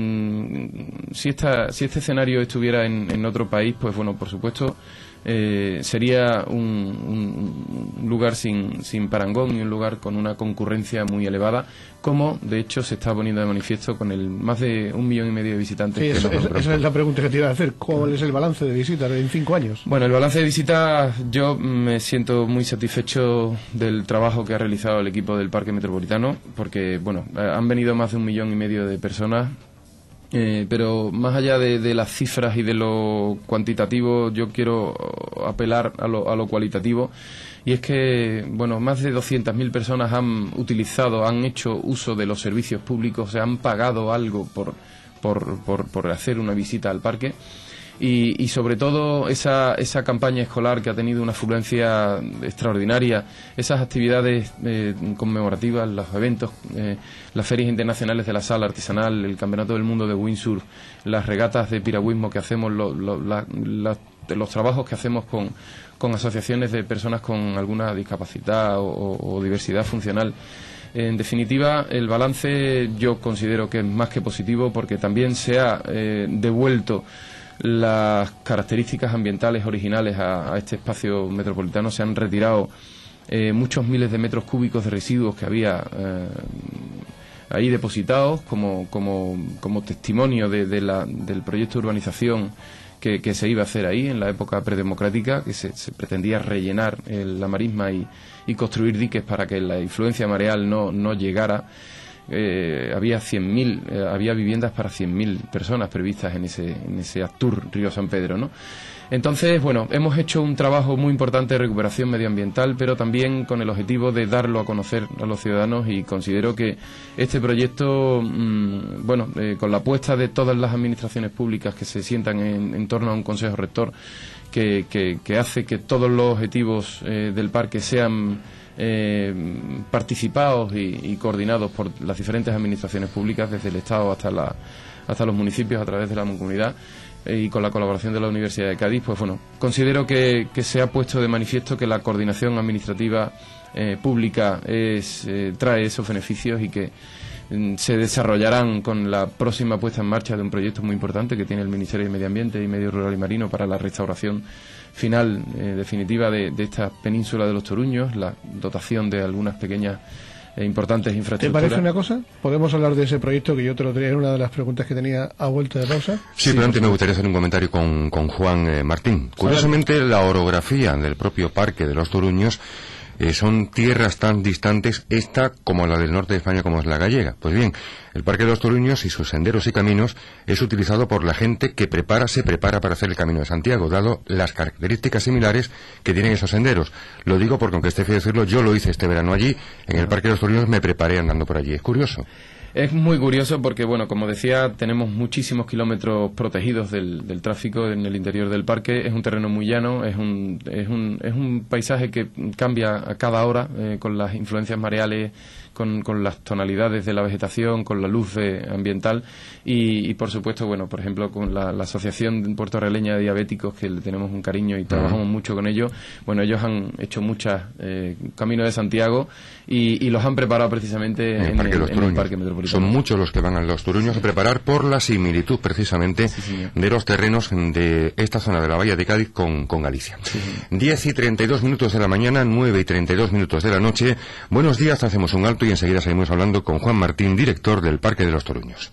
mmm, si, esta, si este escenario estuviera en, en otro país, pues bueno, por supuesto, Eh, sería un, un lugar sin, sin parangón y un lugar con una concurrencia muy elevada, como de hecho se está poniendo de manifiesto con el más de un millón y medio de visitantes. Sí, que eso, nos esa, esa es la pregunta que te iba a hacer. ¿Cuál es el balance de visitas en cinco años? Bueno, el balance de visitas, yo me siento muy satisfecho del trabajo que ha realizado el equipo del Parque Metropolitano, porque bueno, han venido más de un millón y medio de personas. Eh, pero más allá de, de las cifras y de lo cuantitativo, yo quiero apelar a lo, a lo cualitativo, y es que, bueno, más de doscientas mil personas han utilizado, han hecho uso de los servicios públicos, se han pagado algo por, por, por, por hacer una visita al parque. Y, y sobre todo esa, esa campaña escolar que ha tenido una afluencia extraordinaria, esas actividades eh, conmemorativas, los eventos, eh, las ferias internacionales de la sala artesanal, el Campeonato del Mundo de Windsurf, las regatas de piragüismo que hacemos, lo, lo, la, la, los trabajos que hacemos con, con asociaciones de personas con alguna discapacidad o, o, o diversidad funcional. En definitiva, el balance yo considero que es más que positivo, porque también se ha eh, devuelto las características ambientales originales a, a este espacio metropolitano. Se han retirado eh, muchos miles de metros cúbicos de residuos que había eh, ahí depositados como, como, como testimonio de, de la, del proyecto de urbanización que, que se iba a hacer ahí en la época predemocrática, que se, se pretendía rellenar el, la marisma y, y construir diques para que la influencia mareal no, no llegara. Eh, había cien mil, eh, había viviendas para cien mil personas previstas en ese, en ese Actur Río San Pedro, ¿no? Entonces, bueno, hemos hecho un trabajo muy importante de recuperación medioambiental, pero también con el objetivo de darlo a conocer a los ciudadanos, y considero que este proyecto, mmm, bueno, eh, con la apuesta de todas las administraciones públicas que se sientan en, en torno a un consejo rector que, que, que hace que todos los objetivos eh, del parque sean Eh, participados y, y coordinados por las diferentes administraciones públicas, desde el Estado hasta la, hasta los municipios a través de la Mancomunidad, eh, y con la colaboración de la Universidad de Cádiz, pues bueno, considero que, que se ha puesto de manifiesto que la coordinación administrativa eh, pública es, eh, trae esos beneficios, y que mm, se desarrollarán con la próxima puesta en marcha de un proyecto muy importante que tiene el Ministerio de Medio Ambiente y Medio Rural y Marino para la restauración final eh, definitiva de, de esta península de los Toruños, la dotación de algunas pequeñas e importantes infraestructuras. ¿Te parece una cosa? ¿Podemos hablar de ese proyecto, que yo te lo tenía en una de las preguntas que tenía a vuelta de pausa? Sí, sí, pero antes me gustaría hacer un comentario con, con Juan eh, Martín. Curiosamente, la orografía del propio Parque de los Toruños eh, son tierras tan distantes, esta como la del norte de España, como es la gallega. Pues bien, el Parque de los Toruños y sus senderos y caminos es utilizado por la gente que prepara, se prepara para hacer el Camino de Santiago, dado las características similares que tienen esos senderos. Lo digo porque, aunque esté feo decirlo, yo lo hice este verano allí, en el Parque de los Toruños me preparé andando por allí. Es curioso. Es muy curioso porque, bueno, como decía, tenemos muchísimos kilómetros protegidos del, del tráfico en el interior del parque. Es un terreno muy llano, es un, es un, es un paisaje que cambia a cada hora eh, con las influencias mareales, con, con las tonalidades de la vegetación, con la luz de, ambiental y, y, por supuesto, bueno, por ejemplo, con la, la Asociación Puertorriqueña de Diabéticos, que le tenemos un cariño y trabajamos uh-huh. mucho con ellos. Bueno, ellos han hecho muchas eh, Camino de Santiago y, y los han preparado precisamente en, en, parque el, en el Parque Metropolitano. Son muchos los que van a los Toruños a preparar por la similitud, precisamente, sí, de los terrenos de esta zona de la Bahía de Cádiz con, con Galicia. Sí. diez y treinta y dos minutos de la mañana, nueve y treinta y dos minutos de la noche. Buenos días, hacemos un alto y enseguida seguimos hablando con Juan Martín, director del Parque de los Toruños.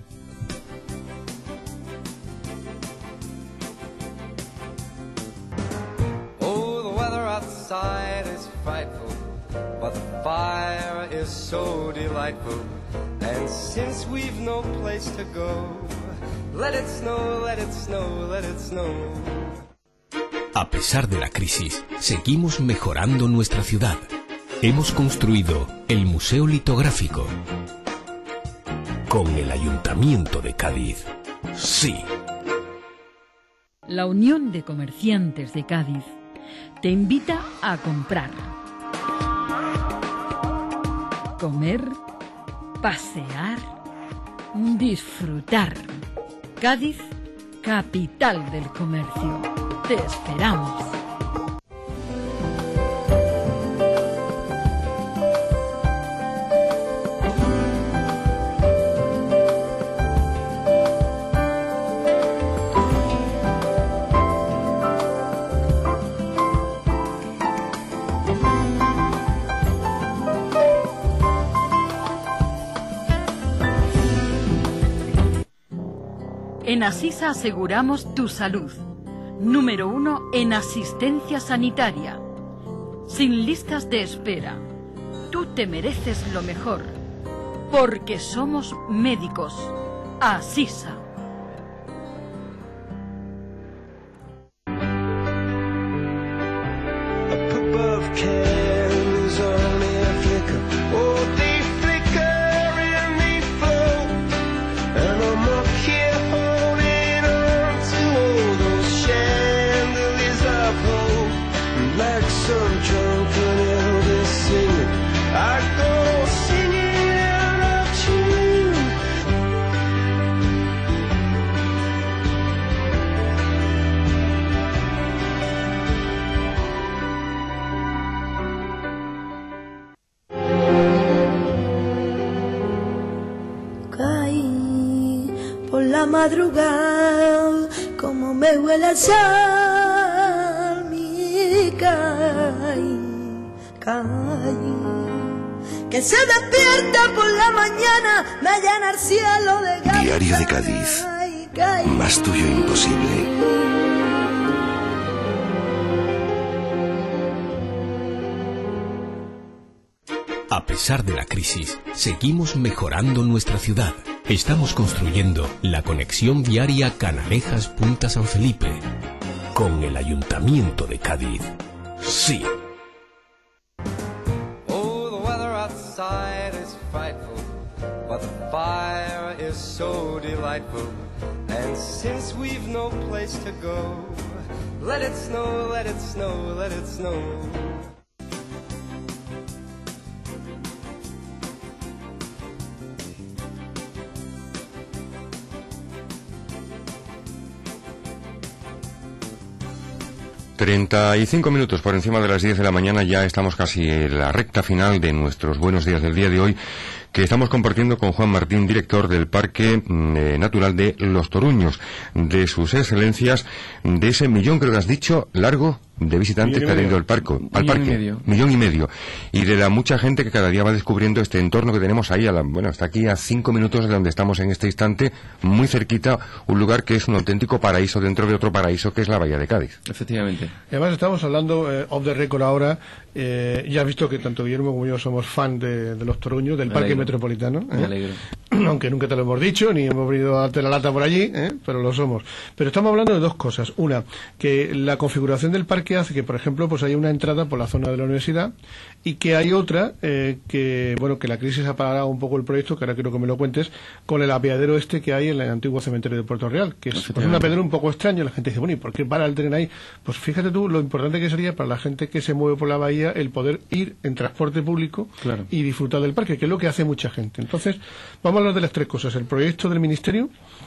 Oh, the weather outside is frightful, but the fire is so delightful. And since we've no place to go, let it snow, let it snow, let it snow. A pesar de la crisis, seguimos mejorando nuestra ciudad. Hemos construido el Museo Litográfico. Con el Ayuntamiento de Cádiz. Sí. La Unión de Comerciantes de Cádiz te invita a comprar, comer, pasear, disfrutar. Cádiz, capital del comercio. Te esperamos. En Asisa aseguramos tu salud. Número uno en asistencia sanitaria. Sin listas de espera. Tú te mereces lo mejor. Porque somos médicos. Asisa. Madrugada, como me huele a sal, mi caí, caí, que se despierta por la mañana, me llena el cielo de ganas. Diario de Cádiz, más tuyo imposible. A pesar de la crisis, seguimos mejorando nuestra ciudad. Estamos construyendo la conexión viaria Canalejas-Punta San Felipe con el Ayuntamiento de Cádiz. Sí. Oh, the weather outside is frightful, but the fire is so delightful. And since we've no place to go, let it snow, let it snow, let it snow. treinta y cinco minutos por encima de las diez de la mañana, ya estamos casi en la recta final de nuestros buenos días del día de hoy, que estamos compartiendo con Juan Martín, director del Parque eh, Natural de Los Toruños, de sus excelencias, de ese millón, creo que has dicho, largo, de visitantes que ha tenido el parque, al millón parque, y medio. millón y medio, y de la mucha gente que cada día va descubriendo este entorno que tenemos ahí, a la, bueno, está aquí a cinco minutos de donde estamos en este instante, muy cerquita, un lugar que es un auténtico paraíso dentro de otro paraíso que es la Bahía de Cádiz. Efectivamente. Además estamos hablando eh, off the record ahora, eh, ya has visto que tanto Guillermo como yo somos fan de, de Los Toruños, del Me Parque alegro. Metropolitano. Me ¿eh? alegro. aunque nunca te lo hemos dicho, ni hemos venido a darte la lata por allí, ¿eh? Pero lo somos. Pero estamos hablando de dos cosas. Una, que la configuración del parque hace que, por ejemplo, pues haya una entrada por la zona de la universidad, y que hay otra, eh, que, bueno, que la crisis ha parado un poco el proyecto, que ahora quiero que me lo cuentes, con el apeadero este que hay en el antiguo cementerio de Puerto Real, que es pues, un apeadero un poco extraño. La gente dice, bueno, ¿y por qué para el tren ahí? Pues fíjate tú lo importante que sería para la gente que se mueve por la bahía el poder ir en transporte público, claro, y disfrutar del parque, que es lo que hace mucha gente. Entonces, vamos a hablar de las tres cosas: el proyecto del Ministerio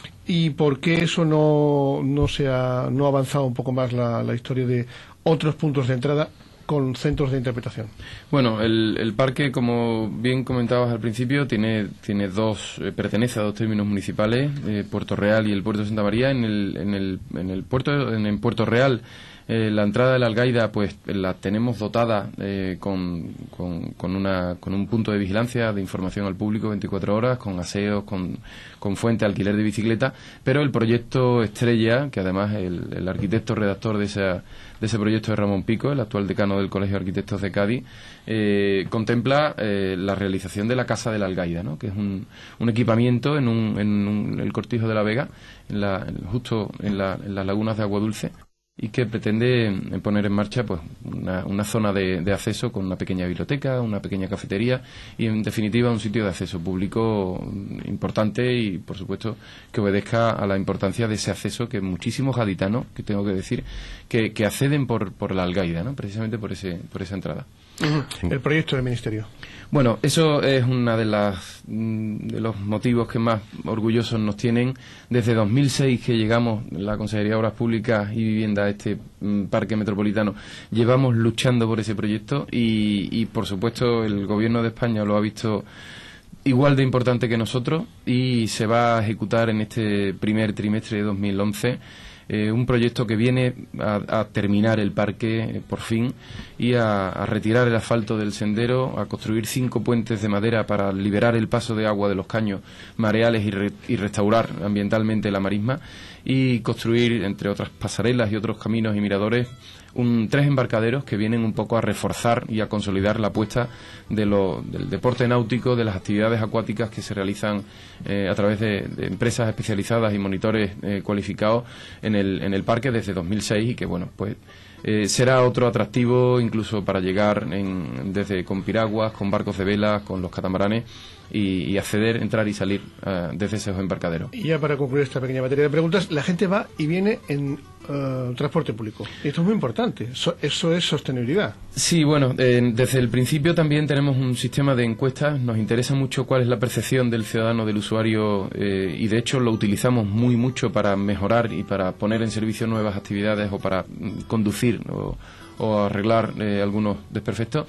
y por qué eso no, no se ha, no ha avanzado un poco más la, la historia de otros puntos de entrada con centros de interpretación. Bueno, el, el parque, como bien comentabas al principio, tiene, tiene dos, eh, pertenece a dos términos municipales, eh, Puerto Real y el puerto de Santa María. En el, en el, en el puerto, en el Puerto Real, Eh, la entrada de la Algaida pues la tenemos dotada eh, con, con, con, una, con un punto de vigilancia, de información al público veinticuatro horas, con aseos, con, con fuente, alquiler de bicicleta, pero el proyecto estrella, que además el, el arquitecto redactor de, esa, de ese proyecto es Ramón Pico, el actual decano del Colegio de Arquitectos de Cádiz, eh, contempla eh, la realización de la Casa de la Algaida, ¿no? Que es un, un equipamiento en, un, en un, el Cortijo de la Vega, en la, justo en, la, en las lagunas de Agua Dulce, y que pretende poner en marcha pues una, una zona de, de acceso con una pequeña biblioteca, una pequeña cafetería y, en definitiva, un sitio de acceso público importante y, por supuesto, que obedezca a la importancia de ese acceso que muchísimos gaditanos, que tengo que decir, que, que acceden por, por la Algaida, ¿no? Precisamente por, ese, por esa entrada. Uh-huh. El proyecto del Ministerio. Bueno, eso es uno de, las, de los motivos que más orgullosos nos tienen. Desde dos mil seis que llegamos, la Consejería de Obras Públicas y Vivienda, a este mm, parque metropolitano, llevamos luchando por ese proyecto y, y, por supuesto, el Gobierno de España lo ha visto igual de importante que nosotros y se va a ejecutar en este primer trimestre de dos mil once. Eh, un proyecto que viene a, a terminar el parque eh, por fin y a, a retirar el asfalto del sendero, a construir cinco puentes de madera para liberar el paso de agua de los caños mareales y, re, y restaurar ambientalmente la marisma, y construir, entre otras pasarelas y otros caminos y miradores, un, tres embarcaderos que vienen un poco a reforzar y a consolidar la apuesta de lo, del deporte náutico, de las actividades acuáticas que se realizan eh, a través de, de empresas especializadas y monitores eh, cualificados en el, en el parque desde dos mil seis, y que, bueno, pues eh, será otro atractivo incluso para llegar en, desde con piraguas, con barcos de vela, con los catamaranes, y, y acceder, entrar y salir uh, desde esos embarcaderos. Y ya para concluir esta pequeña materia de preguntas, la gente va y viene en uh, transporte público. Y esto es muy importante. Eso, eso es sostenibilidad. Sí, bueno, eh, desde el principio también tenemos un sistema de encuestas. Nos interesa mucho cuál es la percepción del ciudadano, del usuario, eh, y de hecho lo utilizamos muy mucho para mejorar y para poner en servicio nuevas actividades o para mm, conducir o, o arreglar eh, algunos desperfectos.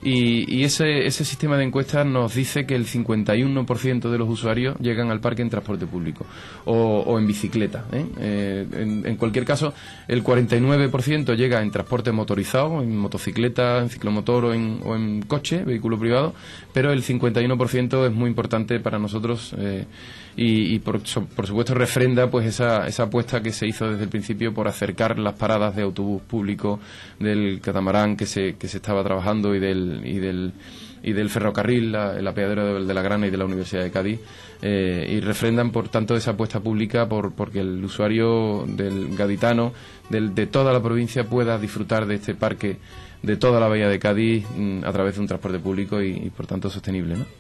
Y, y ese, ese sistema de encuestas nos dice que el cincuenta y uno por ciento de los usuarios llegan al parque en transporte público o, o en bicicleta, ¿eh? Eh, en, en cualquier caso, el cuarenta y nueve por ciento llega en transporte motorizado, en motocicleta, en ciclomotor o en, o en coche, vehículo privado, pero el cincuenta y uno por ciento es muy importante para nosotros eh, y, y por, por supuesto refrenda pues esa, esa apuesta que se hizo desde el principio por acercar las paradas de autobús público, del catamarán que se, que se estaba trabajando y del y del y del ferrocarril, la, el apeadero de, de la Grana y de la Universidad de Cádiz, eh, y refrendan por tanto esa apuesta pública por porque el usuario del gaditano del, de toda la provincia pueda disfrutar de este parque de toda la bahía de Cádiz mm, a través de un transporte público y, y por tanto sostenible, ¿no?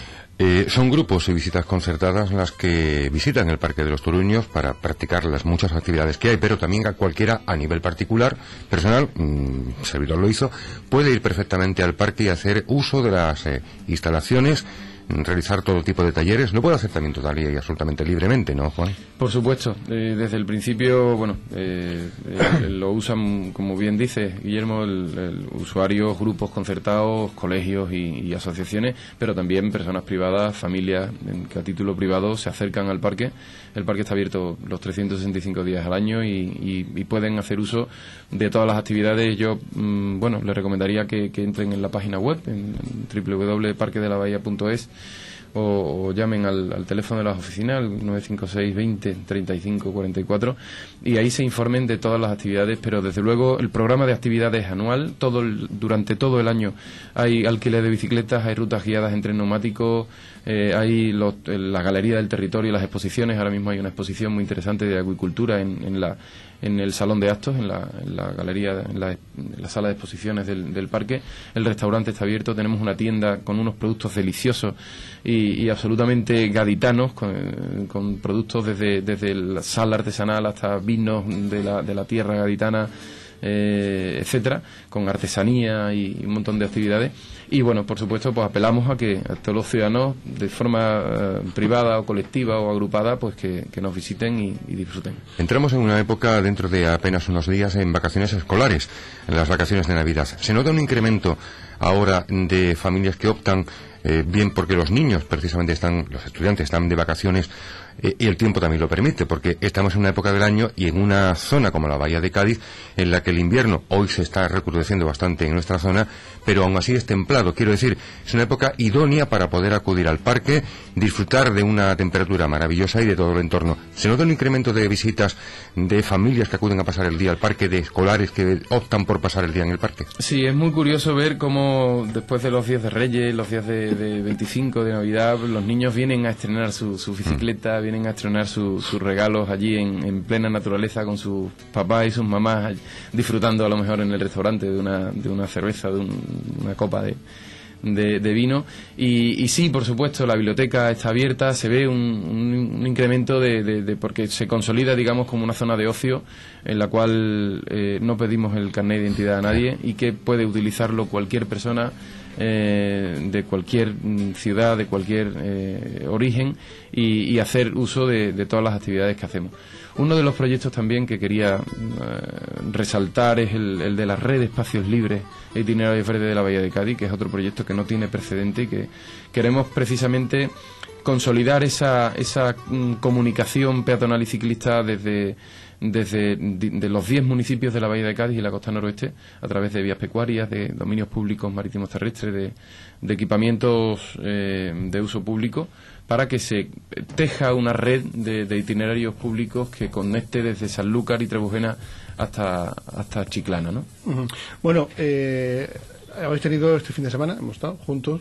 Eh, son grupos y visitas concertadas las que visitan el Parque de los Toruños para practicar las muchas actividades que hay, pero también a cualquiera a nivel particular, personal, mmm, servidor lo hizo, puede ir perfectamente al parque y hacer uso de las eh, instalaciones, realizar todo tipo de talleres. Lo puede hacer también total y absolutamente libremente, ¿no, Juan? Por supuesto. Eh, desde el principio, bueno, eh, eh, lo usan, como bien dice Guillermo, el, el usuarios, grupos concertados, colegios y, y asociaciones, pero también personas privadas, familias en, que a título privado se acercan al parque. El parque está abierto los trescientos sesenta y cinco días al año y, y, y pueden hacer uso de todas las actividades. Yo, mmm, bueno, les recomendaría que, que entren en la página web, en, en doble u doble u doble u punto parque de la bahía punto es, O, o llamen al, al teléfono de las oficinas, al nueve cinco seis veinte treinta y cinco cuarenta y cuatro, y ahí se informen de todas las actividades. Pero desde luego el programa de actividades anual, todo el, durante todo el año hay alquiler de bicicletas, hay rutas guiadas entre neumáticos, Eh, hay los, la Galería del Territorio y las exposiciones. Ahora mismo hay una exposición muy interesante de acuicultura en, en, la, en el Salón de Actos, en la, en la galería, en la, en la sala de exposiciones del, del parque. El restaurante está abierto. Tenemos una tienda con unos productos deliciosos y, y absolutamente gaditanos, con, con productos desde, desde la sal artesanal hasta vinos de la, de la tierra gaditana, eh, etcétera, con artesanía y un montón de actividades. Y bueno, por supuesto, pues apelamos a que a todos los ciudadanos, de forma eh, privada o colectiva o agrupada, pues que, que nos visiten y, y disfruten. Entramos en una época, dentro de apenas unos días, en vacaciones escolares, en las vacaciones de Navidad. ¿Se nota un incremento ahora de familias que optan, eh, bien porque los niños, precisamente están, los estudiantes están de vacaciones, eh, y el tiempo también lo permite, porque estamos en una época del año y en una zona como la Bahía de Cádiz, en la que el invierno hoy se está recrudeciendo bastante en nuestra zona, pero aún así es templado? Quiero decir, es una época idónea para poder acudir al parque, disfrutar de una temperatura maravillosa y de todo el entorno. ¿Se nota un incremento de visitas de familias que acuden a pasar el día al parque, de escolares que optan por pasar el día en el parque? Sí, es muy curioso ver cómo después de los días de Reyes, los días de, de veinticinco, de Navidad, los niños vienen a estrenar su, su bicicleta, mm. vienen a estrenar su, sus regalos allí en, en plena naturaleza con sus papás y sus mamás, disfrutando a lo mejor en el restaurante de una, de una cerveza, de un, una copa de, de, de vino. Y, y sí, por supuesto, la biblioteca está abierta, se ve un, un, un incremento de, de, de porque se consolida, digamos, como una zona de ocio en la cual eh, no pedimos el carnet de identidad a nadie y que puede utilizarlo cualquier persona eh, de cualquier ciudad, de cualquier eh, origen y, y hacer uso de, de todas las actividades que hacemos. Uno de los proyectos también que quería eh, resaltar es el, el de la red de espacios libres e itinerarios verdes de la Bahía de Cádiz, que es otro proyecto que no tiene precedente y que queremos precisamente consolidar esa, esa mm, comunicación peatonal y ciclista desde, desde de los diez municipios de la Bahía de Cádiz y la costa noroeste, a través de vías pecuarias, de dominios públicos marítimos terrestres, de, de equipamientos eh, de uso público, para que se teja una red de, de itinerarios públicos que conecte desde Sanlúcar y Trebujena hasta, hasta Chiclana, ¿no? Uh-huh. Bueno, eh, habéis tenido este fin de semana, hemos estado juntos,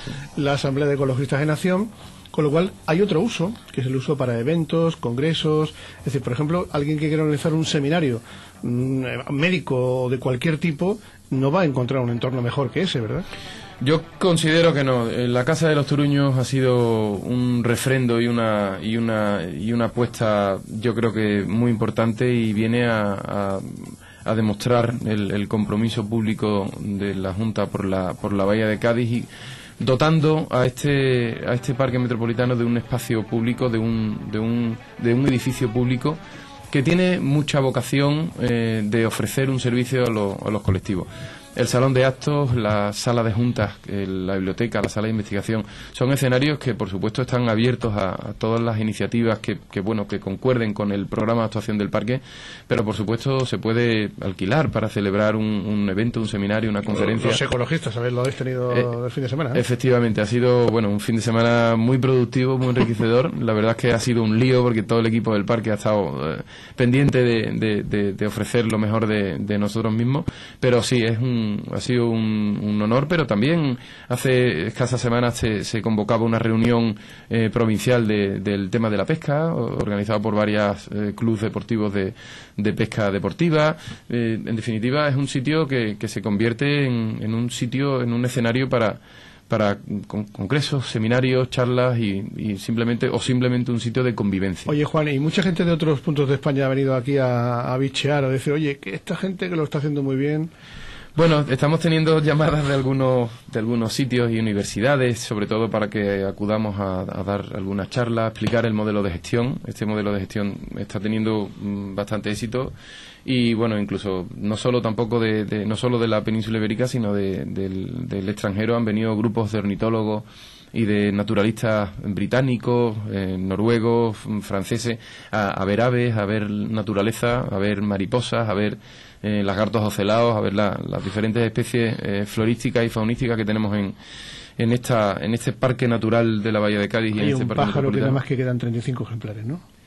la Asamblea de Ecologistas de Nación, con lo cual hay otro uso, que es el uso para eventos, congresos. Es decir, por ejemplo, alguien que quiera organizar un seminario un médico o de cualquier tipo no va a encontrar un entorno mejor que ese, ¿verdad? Yo considero que no. La Casa de los Turuños ha sido un refrendo y una y una y una apuesta, yo creo que muy importante, y viene a, a, a demostrar el, el compromiso público de la Junta por la por la Bahía de Cádiz, y dotando a este a este parque metropolitano de un espacio público, de un de un de un edificio público que tiene mucha vocación eh, de ofrecer un servicio a, lo, a los colectivos. El salón de actos, la sala de juntas, la biblioteca, la sala de investigación, son escenarios que, por supuesto, están abiertos a, a todas las iniciativas que, que, bueno, que concuerden con el programa de actuación del parque, pero, por supuesto, se puede alquilar para celebrar un, un evento, un seminario, una conferencia. Los ecologistas, ¿sabes? Lo habéis tenido eh, el fin de semana, ¿eh? Efectivamente, ha sido, bueno, un fin de semana muy productivo, muy enriquecedor. La verdad es que ha sido un lío porque todo el equipo del parque ha estado eh, pendiente de, de, de, de ofrecer lo mejor de, de nosotros mismos, pero sí, es un ha sido un, un honor, pero también hace escasas semanas se, se convocaba una reunión eh, provincial de, del tema de la pesca, organizada por varios eh, clubes deportivos de, de pesca deportiva. Eh, en definitiva, es un sitio que, que se convierte en, en un sitio, en un escenario para para con, congresos, seminarios, charlas y, y simplemente o simplemente un sitio de convivencia. Oye, Juan, y mucha gente de otros puntos de España ha venido aquí a, a bichear, a decir, oye, que esta gente que lo está haciendo muy bien. Bueno, estamos teniendo llamadas de algunos de algunos sitios y universidades, sobre todo para que acudamos a, a dar algunas charlas, a explicar el modelo de gestión. Este modelo de gestión está teniendo mm, bastante éxito y, bueno, incluso no solo tampoco de, de no solo de la península ibérica, sino de, del, del extranjero. Han venido grupos de ornitólogos y de naturalistas británicos, eh, noruegos, franceses, a, a ver aves, a ver naturaleza, a ver mariposas, a ver eh, lagartos ocelados, a ver la, las diferentes especies eh, florísticas y faunísticas que tenemos en en esta en este parque natural de la Bahía de Cádiz. Y hay en este un parque pájaro que nada más que quedan treinta y cinco ejemplares, ¿no?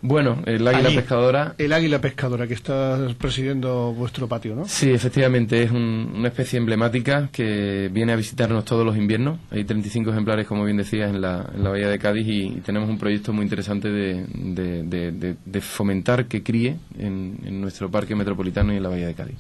Bueno, el águila Allí, pescadora... El águila pescadora que está presidiendo vuestro patio, ¿no? Sí, efectivamente, es un, una especie emblemática que viene a visitarnos todos los inviernos. Hay treinta y cinco ejemplares, como bien decías, en la, en la bahía de Cádiz y, y tenemos un proyecto muy interesante de, de, de, de, de fomentar que críe en, en nuestro parque metropolitano y en la bahía de Cádiz.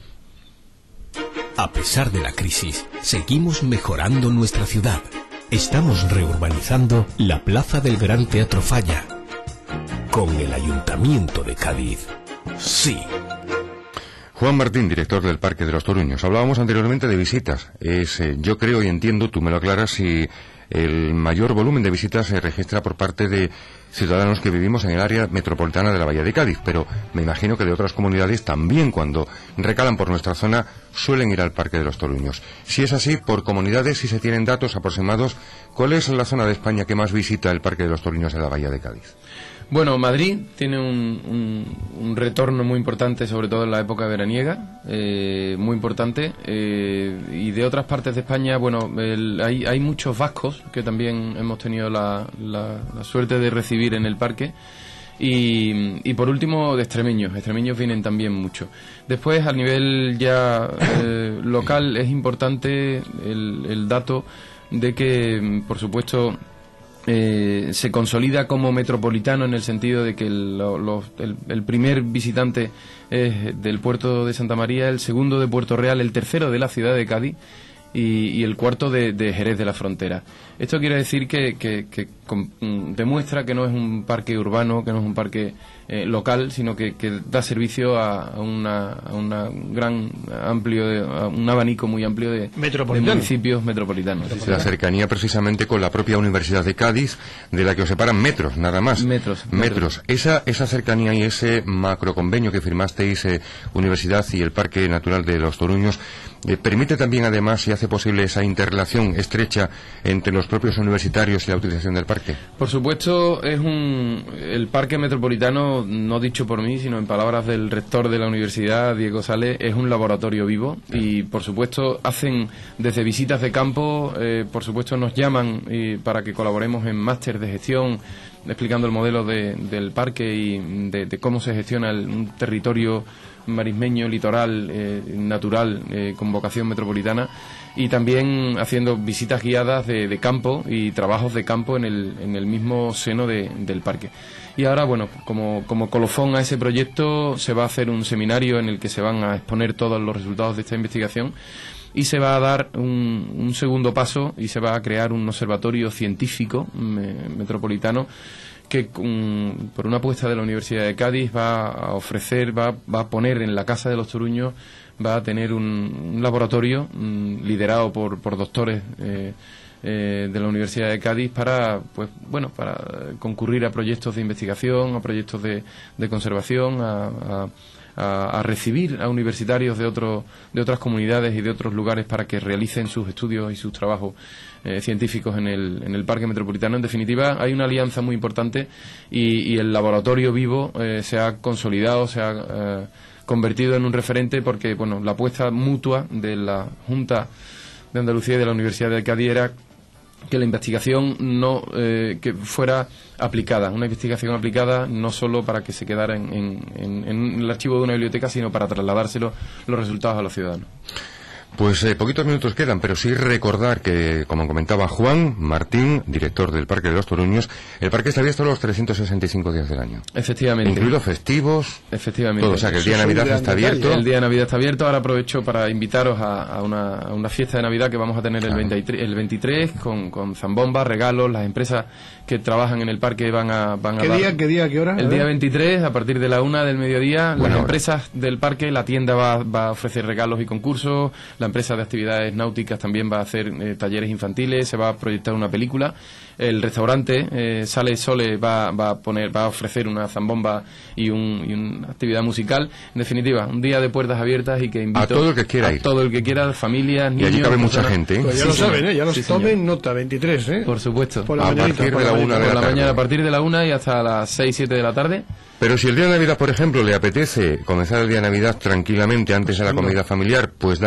A pesar de la crisis, seguimos mejorando nuestra ciudad. Estamos reurbanizando la plaza del Gran Teatro Falla. Con el Ayuntamiento de Cádiz, sí. Juan Martín, director del Parque de los Toruños. Hablábamos anteriormente de visitas. Es, eh, yo creo y entiendo, tú me lo aclaras, si el mayor volumen de visitas se registra por parte de ciudadanos que vivimos en el área metropolitana de la Bahía de Cádiz, pero me imagino que de otras comunidades también, cuando recalan por nuestra zona, suelen ir al Parque de los Toruños. Si es así, por comunidades, si se tienen datos aproximados, ¿cuál es la zona de España que más visita el Parque de los Toruños de la Bahía de Cádiz? Bueno, Madrid tiene un, un, un retorno muy importante, sobre todo en la época veraniega, eh, muy importante, eh, y de otras partes de España, bueno, el, hay, hay muchos vascos que también hemos tenido la, la, la suerte de recibir en el parque, y, y por último de extremeños, extremeños vienen también mucho. Después, a nivel ya eh, local, es importante el, el dato de que, por supuesto, Eh, se consolida como metropolitano en el sentido de que el, lo, el, el primer visitante es del puerto de Santa María, el segundo de Puerto Real, el tercero de la ciudad de Cádiz y, y el cuarto de, de Jerez de la Frontera. Esto quiere decir que, que, que com, demuestra que no es un parque urbano, que no es un parque eh, local, sino que, que da servicio a, a una, a una gran amplio, de, a un abanico muy amplio de, de municipios metropolitanos. Sí, la cercanía precisamente con la propia Universidad de Cádiz, de la que os separan metros, nada más. Metros. Metros. metros. Esa, esa cercanía y ese macroconvenio que firmasteis, eh, Universidad y el Parque Natural de los Toruños, eh, permite también, además, y hace posible esa interrelación estrecha entre los propios universitarios y la utilización del parque. Por supuesto, es un el parque metropolitano, no dicho por mí, sino en palabras del rector de la universidad, Diego Sales, es un laboratorio vivo y, por supuesto, hacen desde visitas de campo, eh, por supuesto, nos llaman y, para que colaboremos en máster de gestión, explicando el modelo de, del parque y de, de cómo se gestiona el, un territorio marismeño, litoral, eh, natural, eh, con vocación metropolitana, y también haciendo visitas guiadas de, de campo y trabajos de campo en el, en el mismo seno de, del parque. Y ahora, bueno, como, como colofón a ese proyecto se va a hacer un seminario en el que se van a exponer todos los resultados de esta investigación y se va a dar un, un segundo paso y se va a crear un observatorio científico me, metropolitano que um, por una apuesta de la Universidad de Cádiz va a ofrecer, va, va a poner en la Casa de los Toruños, va a tener un, un laboratorio um, liderado por, por doctores eh, eh, de la Universidad de Cádiz para, pues, bueno, para concurrir a proyectos de investigación, a proyectos de, de conservación, a, a A, a recibir a universitarios de otro, de otras comunidades y de otros lugares para que realicen sus estudios y sus trabajos eh, científicos en el, en el Parque Metropolitano. En definitiva, hay una alianza muy importante y, y el laboratorio vivo eh, se ha consolidado, se ha eh, convertido en un referente porque, bueno, la apuesta mutua de la Junta de Andalucía y de la Universidad de Cádiz era que la investigación no eh, que fuera aplicada, una investigación aplicada no solo para que se quedara en, en, en, en el archivo de una biblioteca, sino para trasladárselo los resultados a los ciudadanos. Pues eh, poquitos minutos quedan, pero sí recordar que, como comentaba Juan Martín, director del Parque de los Toruños, el parque está abierto los trescientos sesenta y cinco días del año. Efectivamente. Incluidos festivos. Efectivamente. Todo, o sea, que el día de Navidad está abierto. El día de Navidad está abierto. Ahora aprovecho para invitaros a, a, una, a una fiesta de Navidad que vamos a tener el, Claro. veintitrés, el veintitrés con, con zambomba, regalos. Las empresas que trabajan en el parque van a, van a ¿Qué dar... día, qué día, qué hora? El día veintitrés, a partir de la una del mediodía, Buena las hora. empresas del parque, la tienda va, va a ofrecer regalos y concursos, la empresa de actividades náuticas también va a hacer eh, talleres infantiles, se va a proyectar una película, el restaurante eh, Sale Sole va, va a poner, va a ofrecer una zambomba y, un, y una actividad musical. En definitiva, un día de puertas abiertas y que invito A todo el que quiera a ir. todo el que quiera, familias, Y niños. allí cabe mucha personas. gente, ¿eh? Pues ya Sí, lo señor. saben, ¿eh? Ya los Sí, señor. tomen nota, veintitrés, ¿eh? Por supuesto. Por la A mañanita, partir por de la mañanita. una de Por la la tarde. mañana, a partir de la una y hasta las seis, siete de la tarde. Pero si el día de Navidad, por ejemplo, le apetece comenzar el día de Navidad tranquilamente antes de la comida familiar, pues dándose un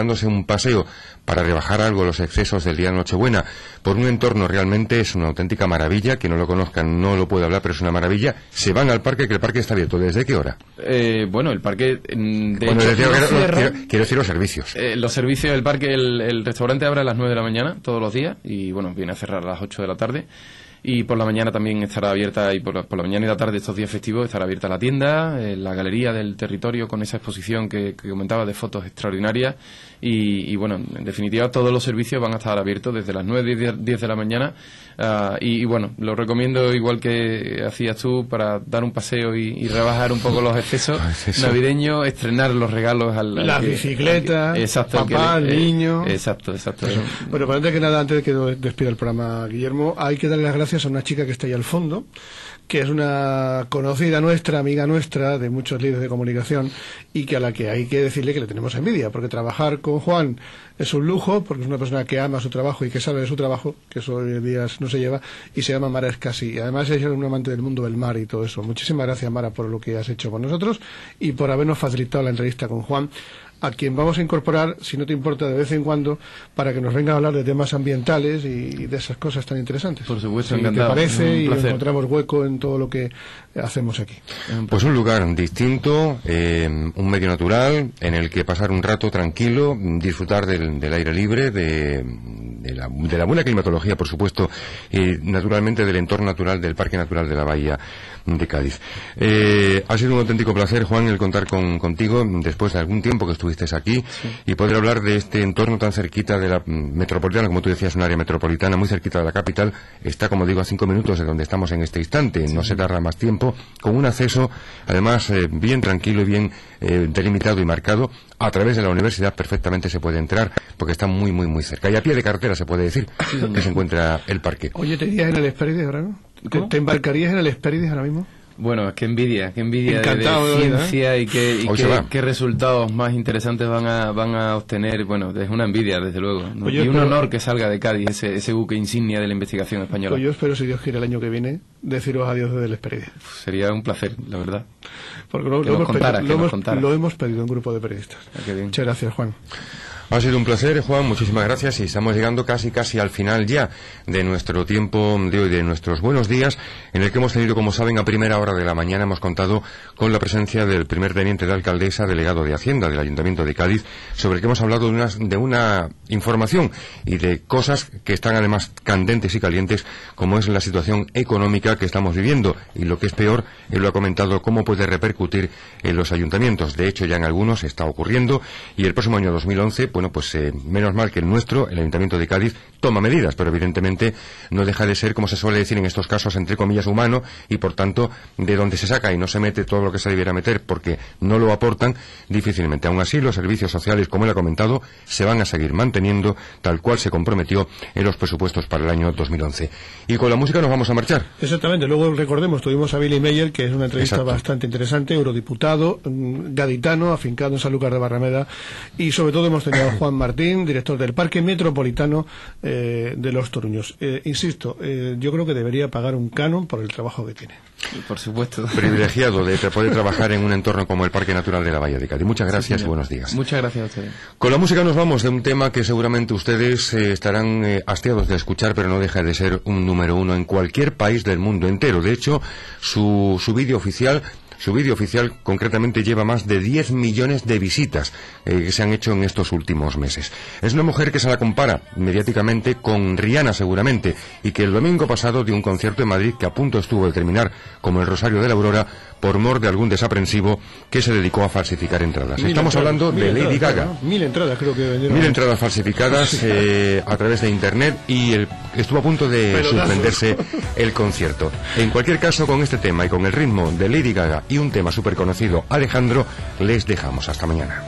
paseo para rebajar algo los excesos del día de Nochebuena por un entorno realmente es una auténtica maravilla. Quien no lo conozca no lo puede hablar, pero es una maravilla. Se van al parque, que el parque está abierto. ¿Desde qué hora? Eh, bueno, el parque... De bueno, hecho, desde no quiero, cierra. quiero, quiero decir los servicios. Eh, los servicios del parque, el, el restaurante abre a las nueve de la mañana todos los días y bueno, viene a cerrar a las ocho de la tarde. Y por la mañana también estará abierta, y por la, por la mañana y la tarde estos días festivos estará abierta la tienda, eh, la galería del territorio con esa exposición que, que comentaba de fotos extraordinarias. Y, y bueno, en definitiva todos los servicios van a estar abiertos desde las nueve y diez de la mañana. Uh, y, y bueno, lo recomiendo igual que hacías tú, para dar un paseo y, y rebajar un poco los excesos navideños, estrenar los regalos al... al Las que, bicicletas, que, exacto, papá, el el niño... Eh, exacto, exacto. Eso. Bueno, pues antes que nada, antes de que despida el programa Guillermo, hay que darle las gracias a una chica que está ahí al fondo, que es una conocida nuestra, amiga nuestra, de muchos líderes de comunicación, y que a la que hay que decirle que le tenemos envidia, porque trabajar con Juan es un lujo, porque es una persona que ama su trabajo y que sabe de su trabajo, que eso hoy en día no se lleva, y se llama Mara Escasi, y además ella es un amante del mundo del mar y todo eso. Muchísimas gracias, Mara, por lo que has hecho con nosotros y por habernos facilitado la entrevista con Juan, a quien vamos a incorporar, si no te importa, de vez en cuando, para que nos venga a hablar de temas ambientales y de esas cosas tan interesantes. Por supuesto, si encantado. te parece, y placer. encontramos hueco en todo lo que hacemos aquí. Pues un lugar distinto, eh, un medio natural en el que pasar un rato tranquilo, disfrutar del, del aire libre, de, de, la, de la buena climatología, por supuesto, y naturalmente del entorno natural del Parque Natural de la Bahía de Cádiz. Eh, ha sido un auténtico placer, Juan, el contar con, contigo después de algún tiempo que estuviste aquí, sí, y poder hablar de este entorno tan cerquita de la metropolitana, como tú decías, un área metropolitana muy cerquita de la capital. Está, como digo, a cinco minutos de donde estamos en este instante, sí, no se tarda más tiempo, con un acceso además eh, bien tranquilo y bien eh, delimitado y marcado. A través de la universidad perfectamente se puede entrar, porque está muy, muy, muy cerca, y a pie de carretera se puede decir, sí, que se encuentra el parque. Oye, ¿te irías en el Hespérides ahora, no? ¿Te, ¿Te embarcarías en el Hespérides ahora mismo? Bueno, qué envidia, qué envidia Encantado, de, de ciencia, ¿verdad? y, qué, y qué, qué resultados más interesantes van a van a obtener. Bueno, es una envidia, desde luego, ¿no? Pues y un espero, honor que salga de Cádiz ese, ese buque insignia de la investigación española. Pues yo espero, si Dios quiere, el año que viene, deciros adiós desde el Hespérides. Sería un placer, la verdad. Porque lo, que lo, nos hemos, contara, pedido, que lo, nos hemos, contara. lo hemos pedido un grupo de periodistas. Ah, qué bien. Muchas gracias, Juan. Ha sido un placer, Juan, muchísimas gracias, y estamos llegando casi casi al final ya de nuestro tiempo de hoy, de nuestros buenos días, en el que hemos tenido, como saben, a primera hora de la mañana hemos contado con la presencia del primer teniente de alcaldesa, delegado de Hacienda del Ayuntamiento de Cádiz, sobre el que hemos hablado de una, de una información y de cosas que están además candentes y calientes, como es la situación económica que estamos viviendo, y lo que es peor, él lo ha comentado, cómo puede repercutir en los ayuntamientos. De hecho, ya en algunos está ocurriendo, y el próximo año dos mil once, bueno, pues eh, menos mal que el nuestro, el Ayuntamiento de Cádiz, toma medidas, pero evidentemente no deja de ser, como se suele decir en estos casos, entre comillas, humano, y por tanto, de donde se saca y no se mete todo lo que se debiera meter porque no lo aportan, difícilmente. Aún así, los servicios sociales, como él ha comentado, se van a seguir manteniendo tal cual se comprometió en los presupuestos para el año dos mil once. Y con la música nos vamos a marchar. Exactamente. Luego, recordemos, tuvimos a Billy Meyer, que es una entrevista Exacto. bastante interesante, eurodiputado, gaditano, afincado en Sanlúcar de Barrameda, y sobre todo hemos tenido a Juan Martín, director del Parque Metropolitano eh, de Los Toruños. Eh, insisto, eh, yo creo que debería pagar un canon por el trabajo que tiene. Por supuesto. Privilegiado de poder trabajar en un entorno como el Parque Natural de la Bahía de Cádiz. Muchas gracias, sí, y buenos días. Muchas gracias a ustedes. Con la música nos vamos de un tema que seguramente ustedes eh, estarán eh, hastiados de escuchar, pero no deja de ser un número uno en cualquier país del mundo entero. De hecho, su, su vídeo oficial... Su vídeo oficial concretamente lleva más de diez millones de visitas eh, que se han hecho en estos últimos meses. Es una mujer que se la compara mediáticamente con Rihanna seguramente, y que el domingo pasado dio un concierto en Madrid que a punto estuvo de terminar como el Rosario de la Aurora por mor de algún desaprensivo que se dedicó a falsificar entradas. Mil Estamos entradas, hablando de Lady entradas, Gaga. ¿no? Mil entradas creo que vendieron. Mil entradas falsificadas eh, a través de Internet, y el, estuvo a punto de Pelotazo. suspenderse el concierto. En cualquier caso, con este tema y con el ritmo de Lady Gaga y un tema súper conocido, Alejandro, les dejamos. Hasta mañana.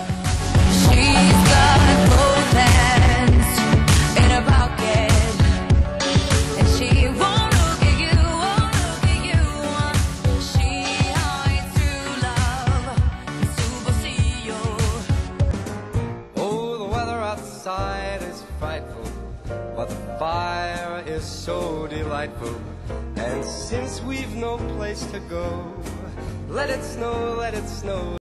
Fire is so delightful, and since we've no place to go, let it snow, let it snow.